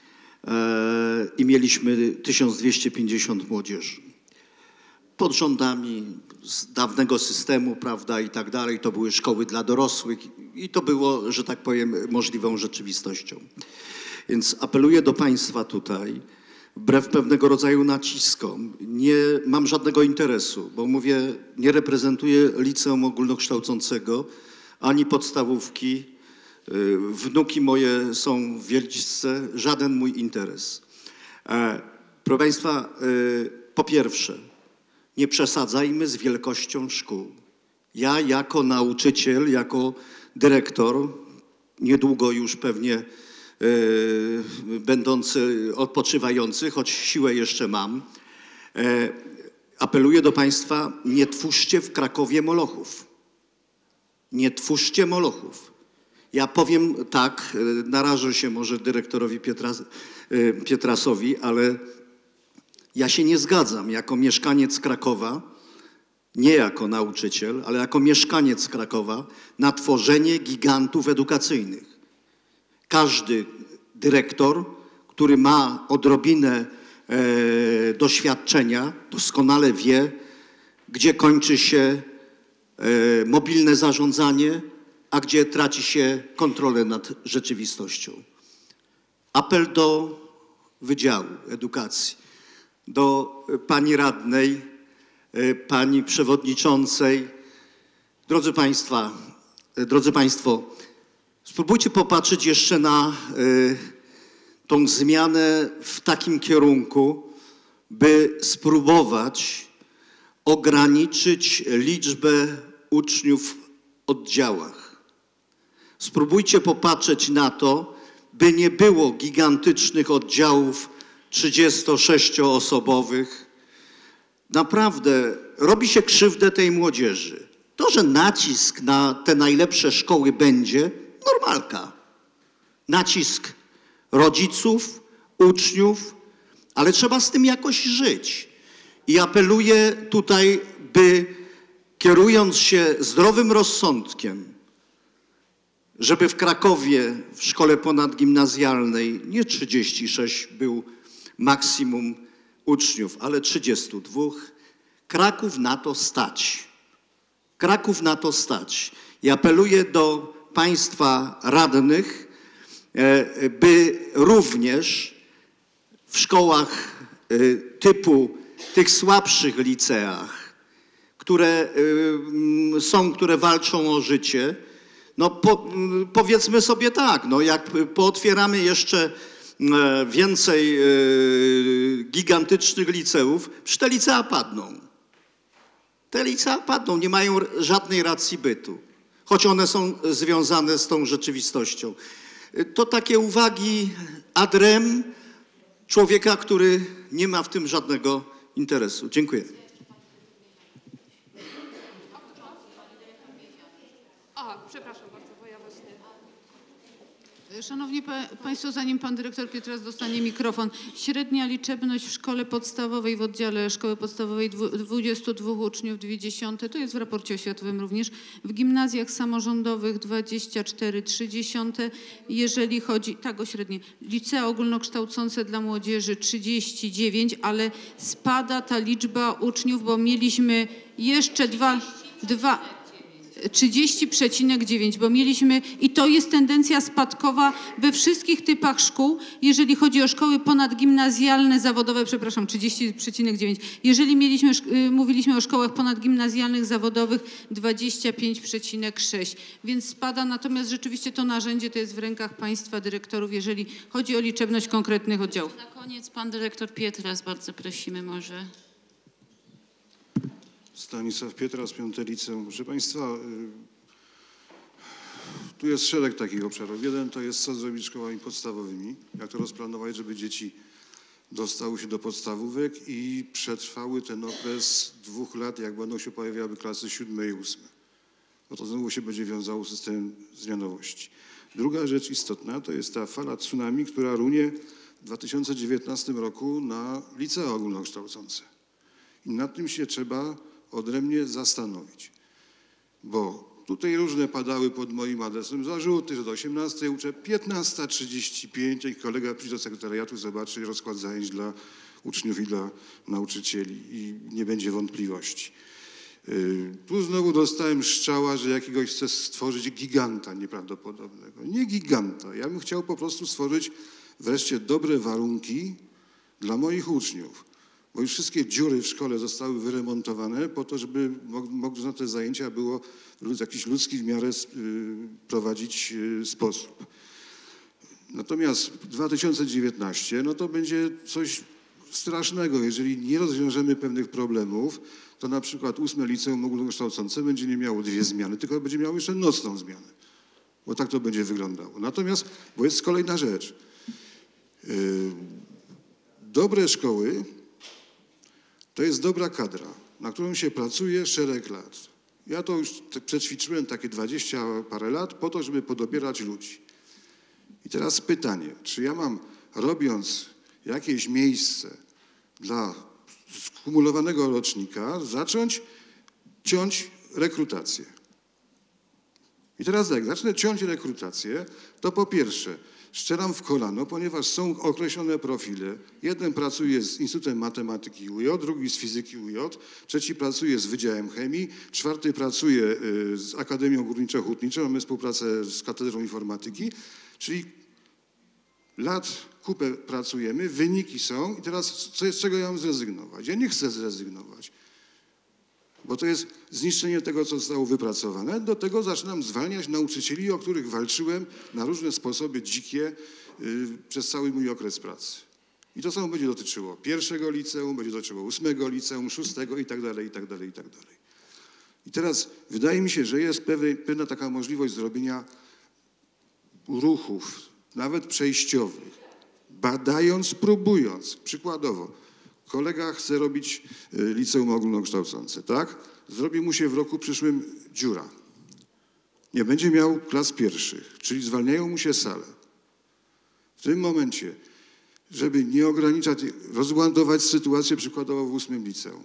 i mieliśmy 1250 młodzieży. Pod rządami z dawnego systemu, prawda, i tak dalej, to były szkoły dla dorosłych i to było, że tak powiem, możliwą rzeczywistością. Więc apeluję do Państwa tutaj, wbrew pewnego rodzaju naciskom, nie mam żadnego interesu, bo mówię, nie reprezentuję liceum ogólnokształcącego, ani podstawówki, wnuki moje są w Wieliczce, żaden mój interes. Proszę Państwa, po pierwsze, nie przesadzajmy z wielkością szkół. Ja jako nauczyciel, jako dyrektor, niedługo już pewnie będący odpoczywający, choć siłę jeszcze mam, apeluję do Państwa, nie twórzcie w Krakowie molochów. Nie twórzcie molochów. Ja powiem tak, narażę się może dyrektorowi Pietrasowi, ale ja się nie zgadzam jako mieszkaniec Krakowa, nie jako nauczyciel, ale jako mieszkaniec Krakowa, na tworzenie gigantów edukacyjnych. Każdy dyrektor, który ma odrobinę doświadczenia, doskonale wie, gdzie kończy się mobilne zarządzanie, a gdzie traci się kontrolę nad rzeczywistością. Apel do Wydziału Edukacji, do pani radnej, pani przewodniczącej. Drodzy Państwo, spróbujcie popatrzeć jeszcze na tą zmianę w takim kierunku, by spróbować ograniczyć liczbę uczniów w oddziałach. Spróbujcie popatrzeć na to, by nie było gigantycznych oddziałów 36-osobowych. Naprawdę robi się krzywdę tej młodzieży. To, że nacisk na te najlepsze szkoły będzie, normalka. Nacisk rodziców, uczniów, ale trzeba z tym jakoś żyć. I apeluję tutaj, by kierując się zdrowym rozsądkiem, żeby w Krakowie w szkole ponadgimnazjalnej nie 36 był maksimum uczniów, ale 32. Kraków na to stać. Kraków na to stać. I apeluję do państwa radnych, by również w szkołach typu tych słabszych liceach, które walczą o życie, no powiedzmy sobie tak, no jak pootwieramy jeszcze więcej gigantycznych liceów, przecież te licea padną. Te licea padną, nie mają żadnej racji bytu, choć one są związane z tą rzeczywistością. To takie uwagi ad rem człowieka, który nie ma w tym żadnego interesu. Dziękuję. Przepraszam bardzo, bo ja właśnie... Szanowni Państwo, zanim Pan Dyrektor Pietras dostanie mikrofon, średnia liczebność w szkole podstawowej, w oddziale szkoły podstawowej 22 uczniów, 0,2, to jest w raporcie oświatowym również, w gimnazjach samorządowych 24,3, jeżeli chodzi, tak o średnie, licea ogólnokształcące dla młodzieży 39, ale spada ta liczba uczniów, bo mieliśmy jeszcze 30,9, bo mieliśmy, i to jest tendencja spadkowa we wszystkich typach szkół, jeżeli chodzi o szkoły ponadgimnazjalne, zawodowe, przepraszam, 30,9. Jeżeli mówiliśmy o szkołach ponadgimnazjalnych, zawodowych 25,6, więc spada, natomiast rzeczywiście to narzędzie to jest w rękach państwa dyrektorów, jeżeli chodzi o liczebność konkretnych oddziałów. Na koniec pan dyrektor Pietras, bardzo prosimy może. Stanisław Pietras, 5. liceum. Proszę Państwa, tu jest szereg takich obszarów. Jeden to jest, co zrobić z szkołami podstawowymi, jak to rozplanować, żeby dzieci dostały się do podstawówek i przetrwały ten okres 2 lat, jak będą się pojawiały klasy 7. i 8. Bo to znowu się będzie wiązało z systemem zmianowości. Druga rzecz istotna to jest ta fala tsunami, która runie w 2019 roku na licea ogólnokształcące. I nad tym się trzeba odrębnie zastanowić, bo tutaj różne padały pod moim adresem zarzuty, że do 18 uczę 15:35 i kolega przyjdzie do sekretariatu, zobaczy rozkład zajęć dla uczniów i dla nauczycieli i nie będzie wątpliwości. Tu znowu dostałem strzała, że jakiegoś chcę stworzyć giganta nieprawdopodobnego. Nie giganta, ja bym chciał po prostu stworzyć wreszcie dobre warunki dla moich uczniów. Bo już wszystkie dziury w szkole zostały wyremontowane po to, żeby można te zajęcia było w jakiś ludzki w miarę prowadzić sposób. Natomiast 2019, no to będzie coś strasznego. Jeżeli nie rozwiążemy pewnych problemów, to na przykład 8. liceum ogólnokształcące będzie nie miało 2 zmiany, tylko będzie miało jeszcze nocną zmianę. Bo tak to będzie wyglądało. Natomiast, bo jest kolejna rzecz. Dobre szkoły to jest dobra kadra, na którą się pracuje szereg lat. Ja to już przećwiczyłem takie 20 parę lat po to, żeby podobierać ludzi. I teraz pytanie, czy ja mam, robiąc jakieś miejsce dla skumulowanego rocznika, zacząć ciąć rekrutację? I teraz jak zacznę ciąć rekrutację, to po pierwsze strzelam w kolano, ponieważ są określone profile. Jeden pracuje z Instytutem Matematyki UJ, drugi z Fizyki UJ, trzeci pracuje z Wydziałem Chemii, 4. pracuje z Akademią Górniczo-Hutniczą, mamy współpracę z Katedrą Informatyki, czyli kupę pracujemy, wyniki są i teraz z czego ja mam zrezygnować? Ja nie chcę zrezygnować. bo to jest zniszczenie tego, co zostało wypracowane. Do tego zaczynam zwalniać nauczycieli, o których walczyłem na różne sposoby dzikie przez cały mój okres pracy. I to samo będzie dotyczyło 1. liceum, będzie dotyczyło 8. liceum, 6. i tak dalej, i tak dalej, i tak dalej. I teraz wydaje mi się, że jest pewna taka możliwość zrobienia ruchów, nawet przejściowych, badając, próbując. Przykładowo, kolega chce robić liceum ogólnokształcące, tak? Zrobi mu się w roku przyszłym dziura. Nie będzie miał klas pierwszych, czyli zwalniają mu się sale. W tym momencie, żeby nie ograniczać, rozładować sytuację przykładowo w 8. liceum.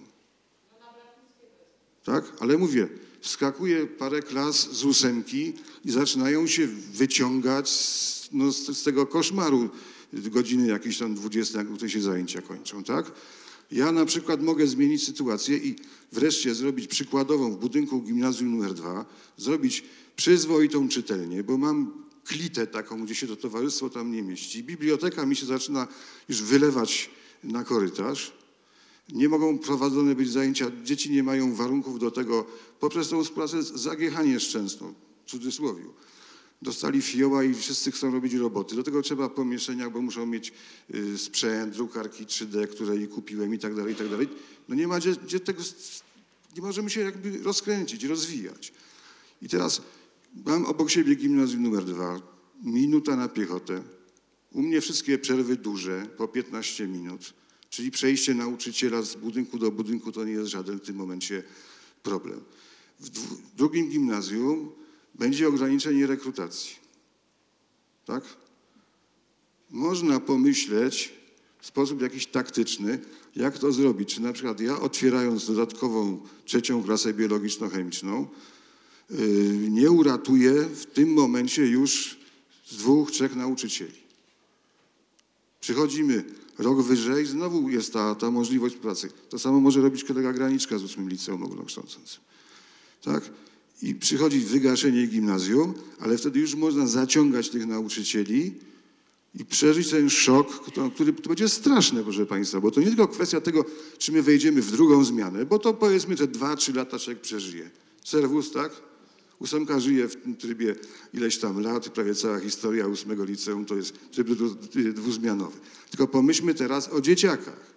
Tak? Ale mówię, wskakuje parę klas z 8 i zaczynają się wyciągać z tego koszmaru godziny jakieś tam 20, jak tutaj się zajęcia kończą, tak? Ja na przykład mogę zmienić sytuację i wreszcie zrobić przykładową w budynku gimnazjum nr 2, zrobić przyzwoitą czytelnię, bo mam klitę taką, gdzie się to towarzystwo tam nie mieści. Biblioteka mi się zaczyna już wylewać na korytarz. Nie mogą prowadzone być zajęcia, dzieci nie mają warunków do tego poprzez tą współpracę z AGH nieszczęsną, w cudzysłowiu. Dostali fioła i wszyscy chcą robić roboty. Do tego trzeba pomieszczenia, bo muszą mieć sprzęt, drukarki 3D, które i kupiłem i tak dalej, i tak dalej. No nie ma gdzie tego, nie możemy się jakby rozkręcić, rozwijać. I teraz mam obok siebie gimnazjum nr 2, minuta na piechotę. U mnie wszystkie przerwy duże, po 15 minut. Czyli przejście nauczyciela z budynku do budynku to nie jest żaden w tym momencie problem. W drugim gimnazjum będzie ograniczenie rekrutacji. Tak? Można pomyśleć w sposób jakiś taktyczny, jak to zrobić. Czy na przykład ja, otwierając dodatkową 3. klasę biologiczno-chemiczną, nie uratuję w tym momencie już z 2, 3 nauczycieli. Przychodzimy rok wyżej, znowu jest ta możliwość pracy. To samo może robić kolega Graniczka z 8. liceum ogólnokształcącym. Tak? I przychodzi wygaszenie gimnazjum, ale wtedy już można zaciągać tych nauczycieli i przeżyć ten szok, który to będzie straszny, proszę Państwa, bo to nie tylko kwestia tego, czy my wejdziemy w drugą zmianę, bo to powiedzmy te 2-3 lata człowiek przeżyje. Serwus, tak? 8 żyje w tym trybie ileś tam lat, prawie cała historia 8. liceum to jest tryb dwuzmianowy. Tylko pomyślmy teraz o dzieciakach.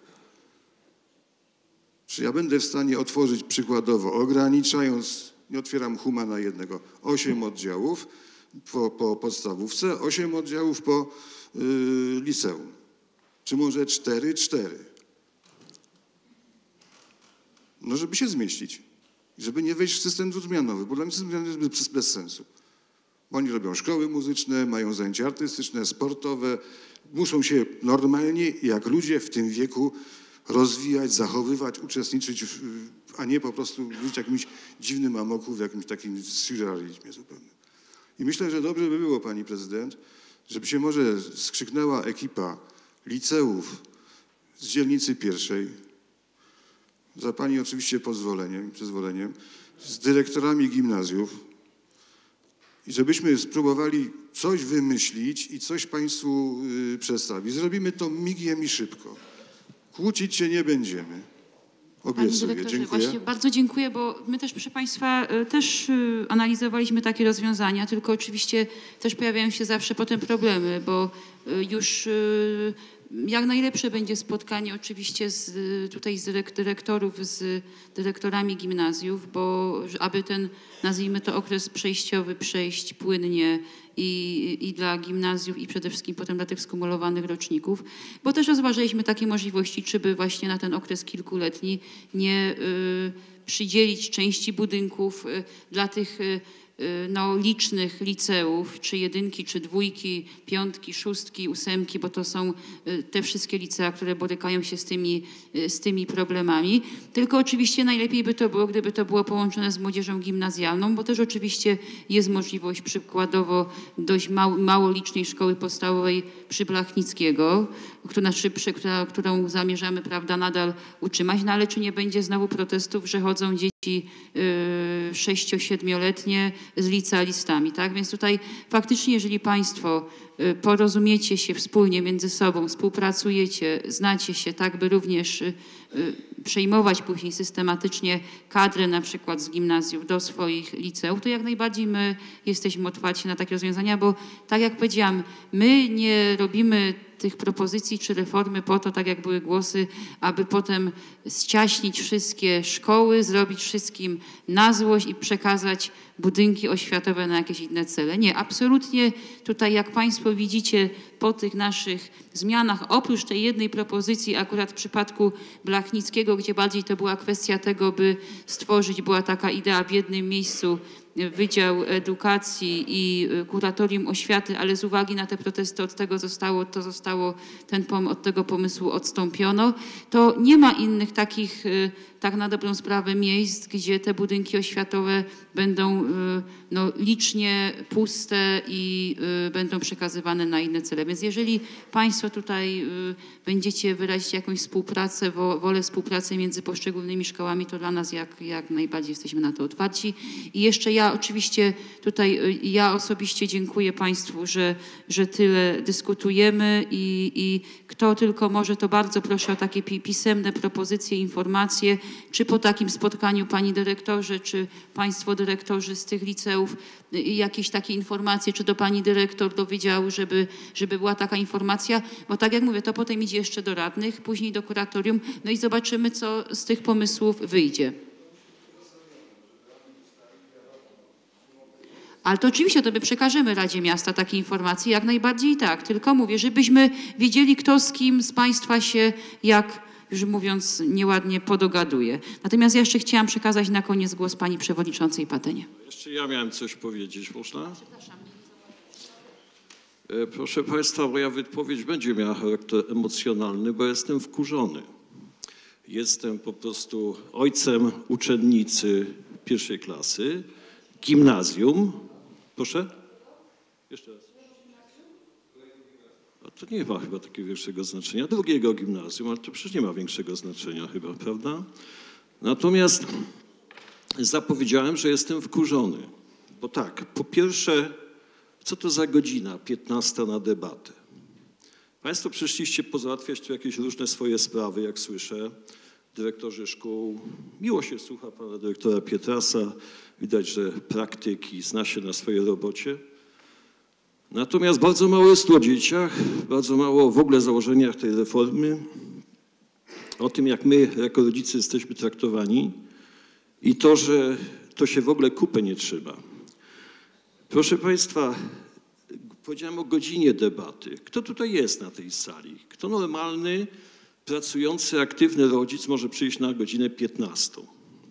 Czy ja będę w stanie otworzyć przykładowo, ograniczając, nie otwieram huma na jednego, 8 oddziałów po podstawówce, 8 oddziałów po liceum. Czy może 4? No, żeby się zmieścić. Żeby nie wejść w system dwuzmianowy, bo dla mnie system zmianowy jest bez sensu. Oni robią szkoły muzyczne, mają zajęcia artystyczne, sportowe, muszą się normalnie, jak ludzie w tym wieku, rozwijać, zachowywać, uczestniczyć, a nie po prostu żyć w jakimś dziwnym amoku, w jakimś takim surrealizmie zupełnie. I myślę, że dobrze by było, pani prezydent, żeby się może skrzyknęła ekipa liceów z dzielnicy 1, za pani oczywiście przyzwoleniem, z dyrektorami gimnazjów i żebyśmy spróbowali coś wymyślić i coś państwu przedstawić. Zrobimy to migiem i szybko. Kłócić się nie będziemy. Obiecuję. Dziękuję. Właśnie bardzo dziękuję, bo my też, proszę Państwa, też analizowaliśmy takie rozwiązania, tylko oczywiście też pojawiają się zawsze potem problemy, bo już jak najlepsze będzie spotkanie oczywiście tutaj z dyrektorów, z dyrektorami gimnazjów, bo aby ten, nazwijmy to, okres przejściowy przejść płynnie i dla gimnazjów i przede wszystkim potem dla tych skumulowanych roczników, bo też rozważaliśmy takie możliwości, czy by właśnie na ten okres kilkuletni nie przydzielić części budynków dla tych licznych liceów, czy 1, czy 2, 5, 6, 8, bo to są te wszystkie licea, które borykają się z tymi problemami. Tylko oczywiście najlepiej by to było, gdyby to było połączone z młodzieżą gimnazjalną, bo też oczywiście jest możliwość przykładowo dość mało licznej szkoły podstawowej przy Blachnickiego, którą zamierzamy, prawda, nadal utrzymać, no ale czy nie będzie znowu protestów, że chodzą dzieci 6-7-letnie z licealistami, tak? Więc tutaj faktycznie, jeżeli Państwo porozumiecie się wspólnie między sobą, współpracujecie, znacie się, tak by również przejmować później systematycznie kadrę na przykład z gimnazjów do swoich liceów, to jak najbardziej my jesteśmy otwarci na takie rozwiązania, bo tak jak powiedziałam, my nie robimy tych propozycji czy reformy po to, tak jak były głosy, aby potem ściaśnić wszystkie szkoły, zrobić wszystkim na złość i przekazać budynki oświatowe na jakieś inne cele. Nie, absolutnie tutaj jak Państwo widzicie po tych naszych zmianach, oprócz tej jednej propozycji akurat w przypadku Blachnickiego, gdzie bardziej to była kwestia tego, by stworzyć, była taka idea w jednym miejscu Wydział Edukacji i Kuratorium Oświaty, ale z uwagi na te protesty od tego pomysłu odstąpiono, to nie ma innych takich, tak na dobrą sprawę, miejsc, gdzie te budynki oświatowe będą licznie puste i będą przekazywane na inne cele. Więc jeżeli Państwo tutaj będziecie wyrazić jakąś współpracę, wolę współpracy między poszczególnymi szkołami, to dla nas jak najbardziej jesteśmy na to otwarci. I jeszcze ja oczywiście tutaj, ja osobiście dziękuję Państwu, że tyle dyskutujemy i kto tylko może, to bardzo proszę o takie pisemne propozycje, informacje, czy po takim spotkaniu Pani Dyrektorze, czy Państwo dyrektorzy z tych liceów, jakieś takie informacje, czy do Pani Dyrektor, do wydziału, żeby była taka informacja, bo tak jak mówię, to potem idzie jeszcze do radnych, później do kuratorium, no i zobaczymy, co z tych pomysłów wyjdzie. Ale to oczywiście to my przekażemy Radzie Miasta takie informacje, jak najbardziej tak. Tylko mówię, żebyśmy wiedzieli, kto z kim z Państwa się, jak już mówiąc nieładnie, podogaduje. Natomiast ja jeszcze chciałam przekazać na koniec głos Pani Przewodniczącej Patynie. Jeszcze ja miałem coś powiedzieć, można? Proszę Państwa, moja wypowiedź będzie miała charakter emocjonalny, bo jestem wkurzony. Jestem po prostu ojcem uczennicy pierwszej klasy, gimnazjum. Proszę? Jeszcze raz. A to nie ma chyba takiego większego znaczenia. Drugiego gimnazjum, ale to przecież nie ma większego znaczenia chyba, prawda? Natomiast zapowiedziałem, że jestem wkurzony. Bo tak, po pierwsze, co to za godzina 15 na debatę? Państwo przyszliście pozałatwiać tu jakieś różne swoje sprawy, jak słyszę. Dyrektorzy szkół, miło się słucha pana dyrektora Pietrasa, widać, że praktyk i zna się na swojej robocie. Natomiast bardzo mało jest o dzieciach, bardzo mało w ogóle o założeniach tej reformy, o tym, jak my jako rodzice jesteśmy traktowani i to, że to się w ogóle kupy nie trzyma. Proszę Państwa, powiedziałem o godzinie debaty. Kto tutaj jest na tej sali? Kto normalny, pracujący, aktywny rodzic może przyjść na godzinę 15?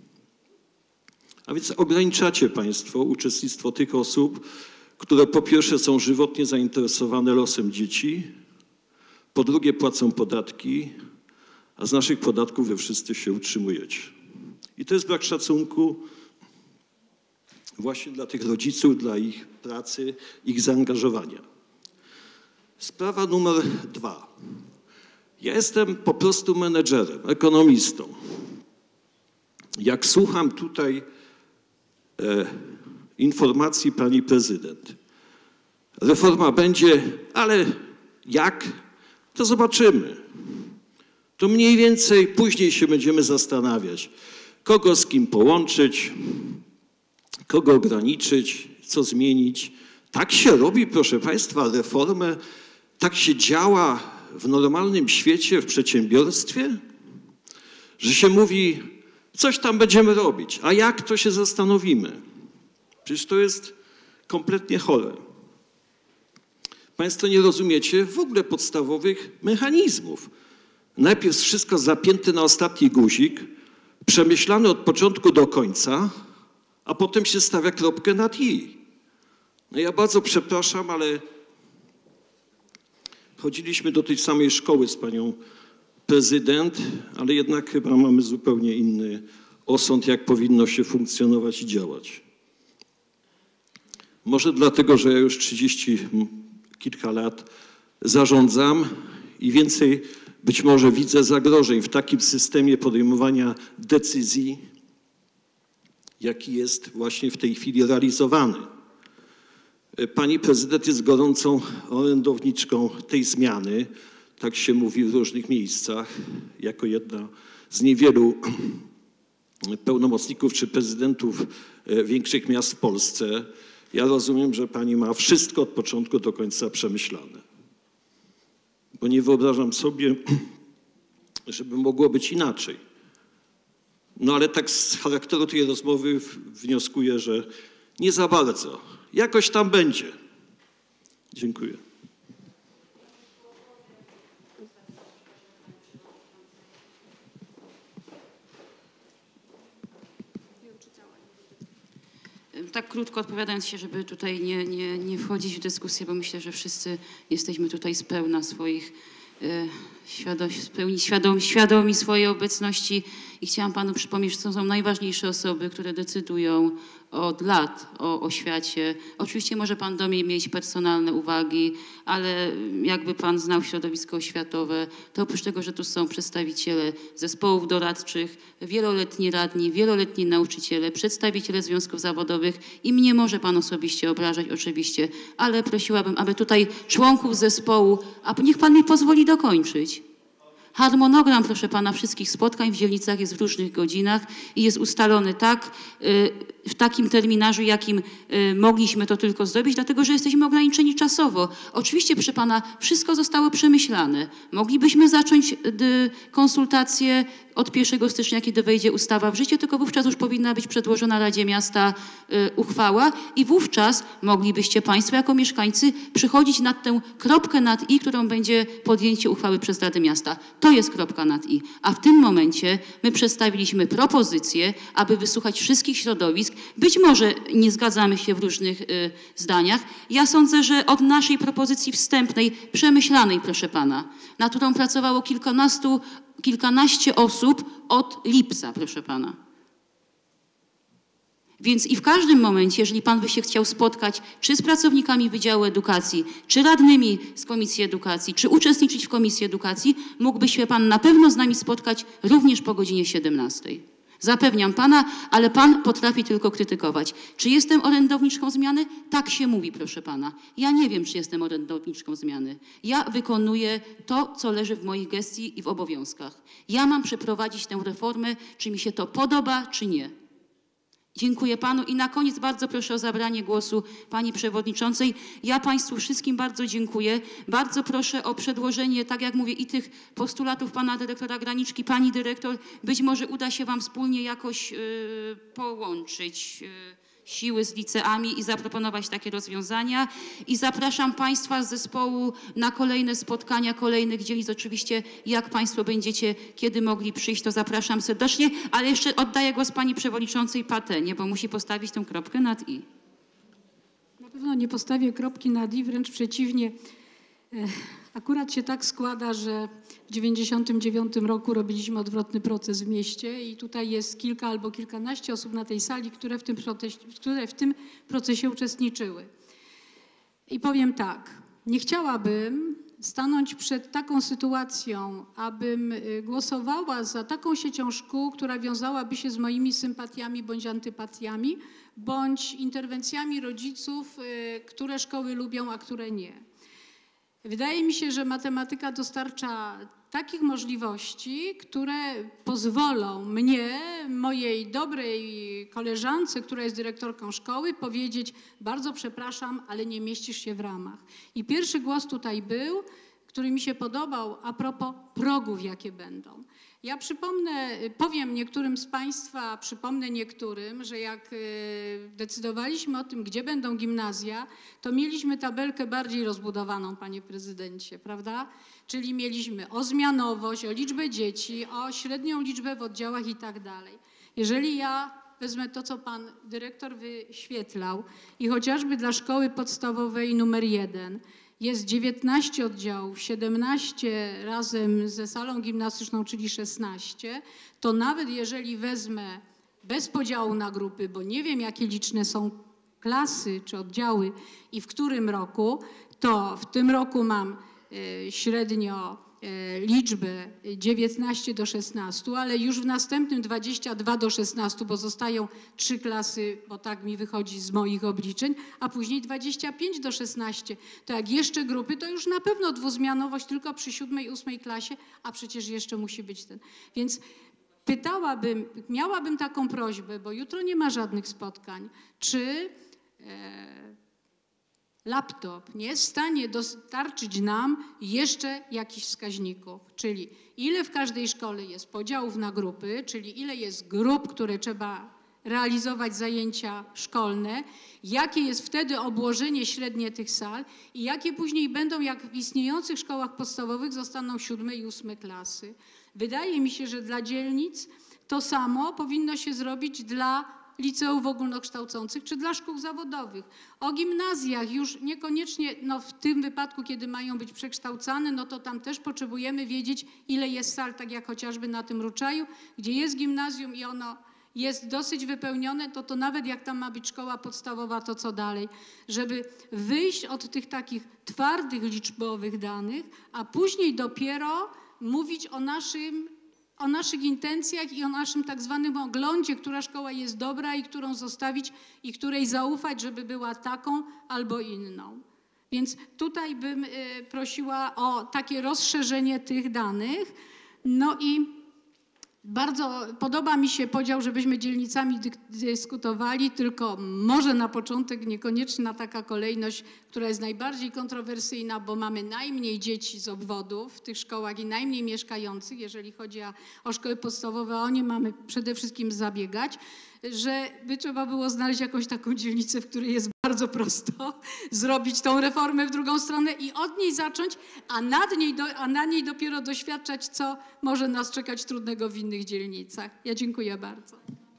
A więc ograniczacie Państwo uczestnictwo tych osób, które po pierwsze są żywotnie zainteresowane losem dzieci, po drugie płacą podatki, a z naszych podatków wy wszyscy się utrzymujecie. I to jest brak szacunku właśnie dla tych rodziców, dla ich pracy, ich zaangażowania. Sprawa numer 2. Ja jestem po prostu menedżerem, ekonomistą. Jak słucham tutaj informacji pani prezydent, reforma będzie, ale jak? To zobaczymy. To mniej więcej później się będziemy zastanawiać, kogo z kim połączyć, kogo ograniczyć, co zmienić. Tak się robi, proszę Państwa, reformę, tak się działa w normalnym świecie, w przedsiębiorstwie, że się mówi, coś tam będziemy robić, a jak, to się zastanowimy. Przecież to jest kompletnie chore. Państwo nie rozumiecie w ogóle podstawowych mechanizmów. Najpierw wszystko zapięte na ostatni guzik, przemyślane od początku do końca, a potem się stawia kropkę nad i. No ja bardzo przepraszam, ale chodziliśmy do tej samej szkoły z panią prezydent, ale jednak chyba mamy zupełnie inny osąd, jak powinno się funkcjonować i działać. Może dlatego, że ja już 30 kilka lat zarządzam i więcej być może widzę zagrożeń w takim systemie podejmowania decyzji jaki jest właśnie w tej chwili realizowany. Pani prezydent jest gorącą orędowniczką tej zmiany, tak się mówi w różnych miejscach, jako jedna z niewielu pełnomocników czy prezydentów większych miast w Polsce. Ja rozumiem, że pani ma wszystko od początku do końca przemyślane. Bo nie wyobrażam sobie, żeby mogło być inaczej. No ale tak z charakteru tej rozmowy wnioskuję, że nie za bardzo. Jakoś tam będzie. Dziękuję. Tak krótko odpowiadając się, żeby tutaj nie wchodzić w dyskusję, bo myślę, że wszyscy jesteśmy tutaj z pełna swoich świadomi swojej obecności i chciałam panu przypomnieć, że to są najważniejsze osoby, które decydują od lat o oświacie. Oczywiście może pan do mnie mieć personalne uwagi, ale jakby pan znał środowisko oświatowe, to oprócz tego, że tu są przedstawiciele zespołów doradczych, wieloletni radni, wieloletni nauczyciele, przedstawiciele związków zawodowych i mnie może pan osobiście obrażać oczywiście, ale prosiłabym, aby tutaj członków zespołu, a niech pan mi pozwoli dokończyć. Harmonogram, proszę pana, wszystkich spotkań w dzielnicach jest w różnych godzinach i jest ustalony tak, w takim terminarzu, jakim mogliśmy to tylko zrobić, dlatego że jesteśmy ograniczeni czasowo. Oczywiście, proszę pana, wszystko zostało przemyślane. Moglibyśmy zacząć konsultacje od 1 stycznia, kiedy wejdzie ustawa w życie, tylko wówczas już powinna być przedłożona Radzie Miasta uchwała i wówczas moglibyście państwo jako mieszkańcy przychodzić nad tę kropkę nad i, którą będzie podjęcie uchwały przez Radę Miasta. To jest kropka nad i. A w tym momencie my przedstawiliśmy propozycję, aby wysłuchać wszystkich środowisk. Być może nie zgadzamy się w różnych zdaniach. Ja sądzę, że od naszej propozycji wstępnej, przemyślanej, proszę pana, nad którą pracowało kilkanaście osób od lipca, proszę pana. Więc i w każdym momencie, jeżeli pan by się chciał spotkać czy z pracownikami Wydziału Edukacji, czy radnymi z Komisji Edukacji, czy uczestniczyć w Komisji Edukacji, mógłby się pan na pewno z nami spotkać również po godzinie 17. Zapewniam pana, ale pan potrafi tylko krytykować. Czy jestem orędowniczką zmiany? Tak się mówi, proszę pana. Ja nie wiem, czy jestem orędowniczką zmiany. Ja wykonuję to, co leży w moich gestii i w obowiązkach. Ja mam przeprowadzić tę reformę, czy mi się to podoba, czy nie. Dziękuję panu i na koniec bardzo proszę o zabranie głosu pani przewodniczącej. Ja państwu wszystkim bardzo dziękuję. Bardzo proszę o przedłożenie, tak jak mówię, i tych postulatów pana dyrektora Graniczki, pani dyrektor. Być może uda się wam wspólnie jakoś połączyć siły z liceami i zaproponować takie rozwiązania. I zapraszam państwa z zespołu na kolejne spotkania kolejnych dzielnic. Oczywiście jak państwo będziecie kiedy mogli przyjść, to zapraszam serdecznie, ale jeszcze oddaję głos pani przewodniczącej Patenie, bo musi postawić tę kropkę nad i. Na pewno nie postawię kropki nad i, wręcz przeciwnie. Akurat się tak składa, że w 1999 roku robiliśmy odwrotny proces w mieście i tutaj jest kilka albo kilkanaście osób na tej sali, które w tym procesie uczestniczyły. I powiem tak, nie chciałabym stanąć przed taką sytuacją, abym głosowała za taką siecią szkół, która wiązałaby się z moimi sympatiami bądź antypatiami, bądź interwencjami rodziców, które szkoły lubią, a które nie. Wydaje mi się, że matematyka dostarcza takich możliwości, które pozwolą mnie, mojej dobrej koleżance, która jest dyrektorką szkoły, powiedzieć: bardzo przepraszam, ale nie mieścisz się w ramach. I pierwszy głos tutaj był, który mi się podobał a propos progów, jakie będą. Ja powiem niektórym z państwa, przypomnę niektórym, że jak decydowaliśmy o tym, gdzie będą gimnazja, to mieliśmy tabelkę bardziej rozbudowaną, panie prezydencie, prawda? Czyli mieliśmy o zmianowość, o liczbę dzieci, o średnią liczbę w oddziałach i tak dalej. Jeżeli ja wezmę to, co pan dyrektor wyświetlał i chociażby dla szkoły podstawowej numer 1 jest 19 oddziałów, 17 razem ze salą gimnastyczną, czyli 16, to nawet jeżeli wezmę bez podziału na grupy, bo nie wiem, jakie liczne są klasy czy oddziały i w którym roku, to w tym roku mam średnio liczbę 19 do 16, ale już w następnym 22 do 16, bo zostają 3 klasy, bo tak mi wychodzi z moich obliczeń, a później 25 do 16. To jak jeszcze grupy, to już na pewno dwuzmianowość tylko przy 7. i 8. klasie, a przecież jeszcze musi być ten. Więc miałabym taką prośbę, bo jutro nie ma żadnych spotkań, czy laptop nie jest w stanie dostarczyć nam jeszcze jakichś wskaźników, czyli ile w każdej szkole jest podziałów na grupy, czyli ile jest grup, które trzeba realizować zajęcia szkolne, jakie jest wtedy obłożenie średnie tych sal i jakie później będą, jak w istniejących szkołach podstawowych zostaną 7. i 8. klasy. Wydaje mi się, że dla dzielnic to samo powinno się zrobić dla liceów ogólnokształcących czy dla szkół zawodowych. O gimnazjach już niekoniecznie, no w tym wypadku, kiedy mają być przekształcane, no to tam też potrzebujemy wiedzieć, ile jest sal, tak jak chociażby na tym Ruczaju, gdzie jest gimnazjum i ono jest dosyć wypełnione, to nawet jak tam ma być szkoła podstawowa, to co dalej? Żeby wyjść od tych takich twardych liczbowych danych, a później dopiero mówić o naszych intencjach i o naszym tak zwanym oglądzie, która szkoła jest dobra i którą zostawić i której zaufać, żeby była taką albo inną. Więc tutaj bym prosiła o takie rozszerzenie tych danych. No i bardzo podoba mi się podział, żebyśmy dzielnicami dyskutowali, tylko może na początek niekoniecznie taka kolejność, która jest najbardziej kontrowersyjna, bo mamy najmniej dzieci z obwodów w tych szkołach i najmniej mieszkających, jeżeli chodzi o szkoły podstawowe, o nie mamy przede wszystkim zabiegać, że by trzeba było znaleźć jakąś taką dzielnicę, w której jest bardzo prosto zrobić tą reformę w drugą stronę i od niej zacząć, a na niej dopiero doświadczać, co może nas czekać trudnego w innych dzielnicach. Ja dziękuję bardzo.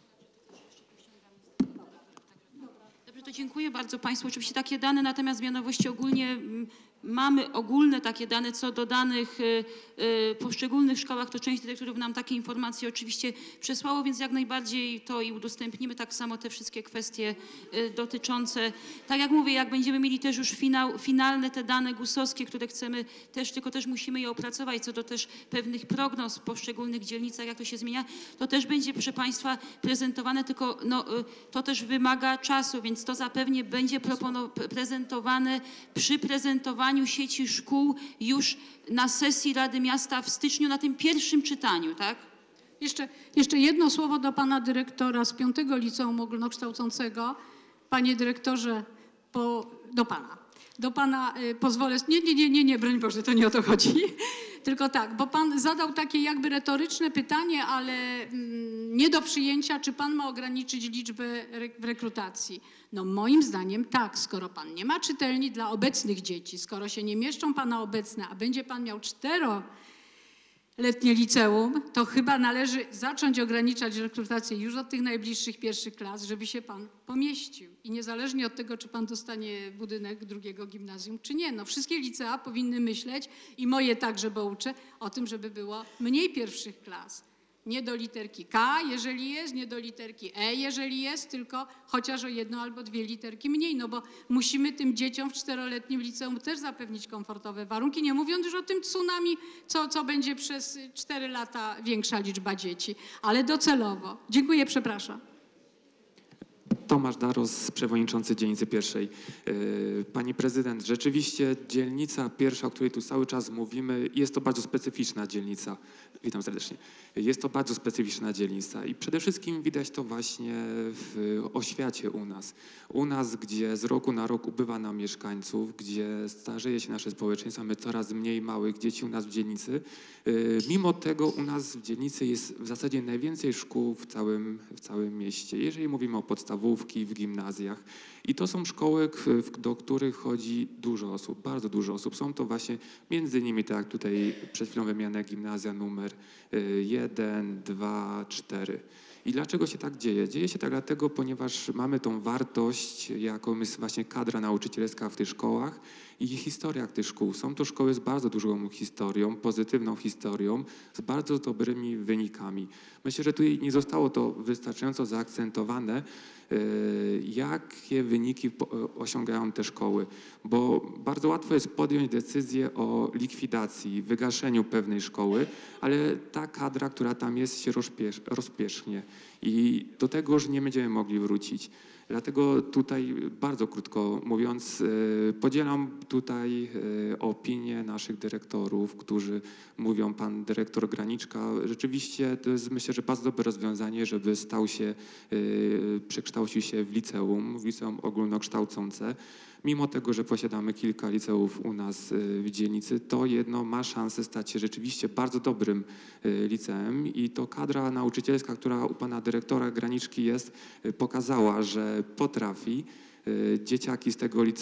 Dobrze, to dziękuję bardzo Państwu. Oczywiście takie dane, natomiast mianowości ogólnie mamy ogólne takie dane co do danych w poszczególnych szkołach, to część dyrektorów nam takie informacje oczywiście przesłało, więc jak najbardziej to i udostępnimy, tak samo te wszystkie kwestie dotyczące, tak jak mówię, jak będziemy mieli też już finalne te dane GUS-owskie, które chcemy też, tylko też musimy je opracować, co do też pewnych prognoz w poszczególnych dzielnicach, jak to się zmienia, to też będzie, proszę Państwa, prezentowane, tylko no, to też wymaga czasu, więc to zapewne będzie prezentowane przy prezentowaniu sieci szkół już na sesji Rady Miasta w styczniu na tym pierwszym czytaniu, tak? Jeszcze jedno słowo do pana dyrektora z 5. Liceum Ogólnokształcącego. Panie dyrektorze, do pana pozwolę, nie, broń Boże, to nie o to chodzi. Tylko tak, bo pan zadał takie jakby retoryczne pytanie, ale nie do przyjęcia, czy pan ma ograniczyć liczbę w rekrutacji. No moim zdaniem tak, skoro pan nie ma czytelni dla obecnych dzieci, skoro się nie mieszczą pana obecne, a będzie pan miał 4-letnie liceum, to chyba należy zacząć ograniczać rekrutację już od tych najbliższych pierwszych klas, żeby się pan pomieścił. I niezależnie od tego, czy pan dostanie budynek 2. gimnazjum, czy nie. No wszystkie licea powinny myśleć, i moje także, bo uczę, o tym, żeby było mniej pierwszych klas. Nie do literki K, jeżeli jest, nie do literki E, jeżeli jest, tylko chociaż o 1 albo 2 literki mniej, no bo musimy tym dzieciom w 4-letnim liceum też zapewnić komfortowe warunki, nie mówiąc już o tym tsunami, co będzie przez 4 lata większa liczba dzieci, ale docelowo. Dziękuję, przepraszam. Tomasz Daros, przewodniczący dzielnicy pierwszej. Pani prezydent, rzeczywiście dzielnica pierwsza, o której tu cały czas mówimy, jest to bardzo specyficzna dzielnica. Witam serdecznie. Jest to bardzo specyficzna dzielnica i przede wszystkim widać to właśnie w oświacie u nas. U nas, gdzie z roku na rok ubywa nam mieszkańców, gdzie starzeje się nasze społeczeństwo, mamy coraz mniej małych dzieci u nas w dzielnicy. Mimo tego u nas w dzielnicy jest w zasadzie najwięcej szkół w całym mieście. Jeżeli mówimy o podstawówki, w gimnazjach. I to są szkoły, do których chodzi dużo osób, bardzo dużo osób. Są to właśnie między innymi, tak jak tutaj przed chwilą wymienione gimnazja numer 1, 2, 4. I dlaczego się tak dzieje? Dzieje się tak dlatego, ponieważ mamy tą wartość, jaką jest właśnie kadra nauczycielska w tych szkołach i historiach tych szkół. Są to szkoły z bardzo dużą historią, pozytywną historią, z bardzo dobrymi wynikami. Myślę, że tutaj nie zostało to wystarczająco zaakcentowane, jakie wyniki osiągają te szkoły, bo bardzo łatwo jest podjąć decyzję o likwidacji, wygaszeniu pewnej szkoły, ale ta kadra, która tam jest, się rozpierzchnie i do tego już nie będziemy mogli wrócić. Dlatego tutaj bardzo krótko mówiąc, podzielam tutaj opinię naszych dyrektorów, którzy mówią, pan dyrektor Graniczka, rzeczywiście to jest myślę, że bardzo dobre rozwiązanie, żeby przekształcił się w liceum ogólnokształcące. Mimo tego, że posiadamy kilka liceów u nas w dzielnicy, to jedno ma szansę stać się rzeczywiście bardzo dobrym liceum i to kadra nauczycielska, która u pana dyrektora Graniczki jest, pokazała, że potrafi. Dzieciaki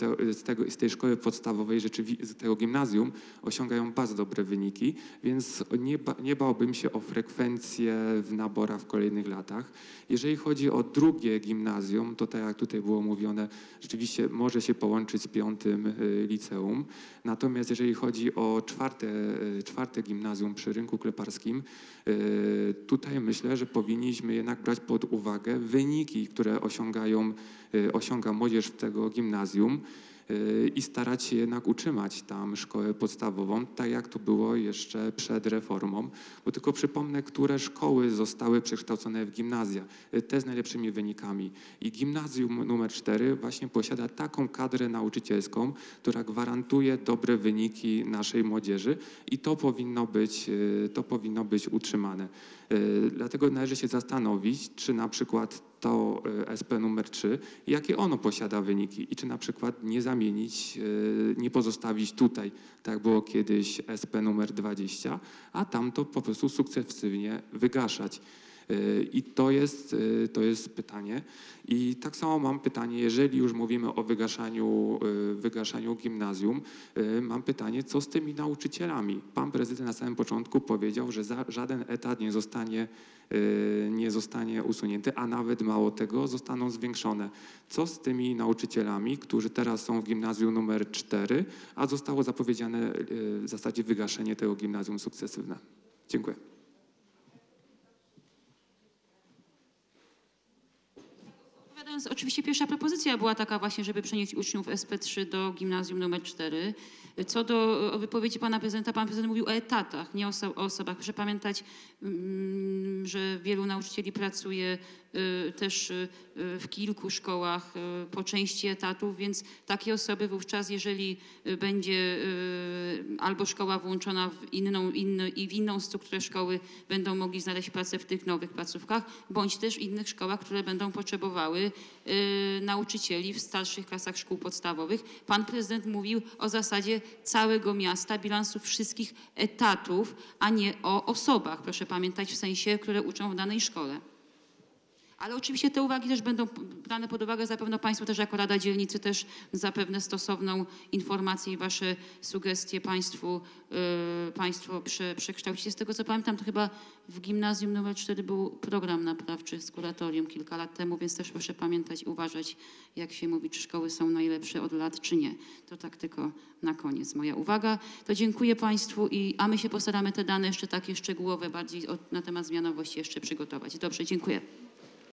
z tej szkoły podstawowej, z tego gimnazjum osiągają bardzo dobre wyniki, więc nie bałbym się o frekwencję w naborach w kolejnych latach. Jeżeli chodzi o drugie gimnazjum, to tak jak tutaj było mówione, rzeczywiście może się połączyć z 5. liceum. Natomiast jeżeli chodzi o czwarte gimnazjum przy rynku kleparskim, tutaj myślę, że powinniśmy jednak brać pod uwagę wyniki, które osiąga młodzież w tego gimnazjum i starać się jednak utrzymać tam szkołę podstawową, tak jak to było jeszcze przed reformą. Bo tylko przypomnę, które szkoły zostały przekształcone w gimnazja, te z najlepszymi wynikami. I gimnazjum numer 4 właśnie posiada taką kadrę nauczycielską, która gwarantuje dobre wyniki naszej młodzieży i to powinno być utrzymane. Dlatego należy się zastanowić, czy na przykład to SP numer 3, jakie ono posiada wyniki i czy na przykład nie zamienić, nie pozostawić tutaj, tak jak było kiedyś SP numer 20, a tamto po prostu sukcesywnie wygaszać. I to jest pytanie. I tak samo mam pytanie, jeżeli już mówimy o wygaszaniu gimnazjum, mam pytanie, co z tymi nauczycielami? Pan prezydent na samym początku powiedział, że żaden etat nie zostanie usunięty, a nawet mało tego, zostaną zwiększone. Co z tymi nauczycielami, którzy teraz są w gimnazjum numer 4, a zostało zapowiedziane w zasadzie wygaszenie tego gimnazjum sukcesywne? Dziękuję. Oczywiście pierwsza propozycja była taka właśnie, żeby przenieść uczniów SP3 do gimnazjum numer 4. Co do wypowiedzi pana prezydenta, pan prezydent mówił o etatach, nie o osobach. Proszę pamiętać, że wielu nauczycieli pracuje też w kilku szkołach po części etatów, więc takie osoby wówczas, jeżeli będzie albo szkoła włączona w inną strukturę szkoły, będą mogli znaleźć pracę w tych nowych placówkach, bądź też w innych szkołach, które będą potrzebowały nauczycieli w starszych klasach szkół podstawowych. Pan prezydent mówił o zasadzie całego miasta, bilansu wszystkich etatów, a nie o osobach, proszę pamiętać, w sensie, które uczą w danej szkole. Ale oczywiście te uwagi też będą brane pod uwagę, zapewne Państwo też jako Rada Dzielnicy też zapewne stosowną informację i Wasze sugestie Państwo przekształcicie. Z tego co pamiętam, to chyba w gimnazjum nr 4 był program naprawczy z kuratorium kilka lat temu, więc też proszę pamiętać i uważać, jak się mówi, czy szkoły są najlepsze od lat, czy nie. To tak tylko na koniec moja uwaga. To dziękuję Państwu, a my się postaramy te dane jeszcze takie szczegółowe bardziej na temat zmianowości jeszcze przygotować. Dobrze, dziękuję.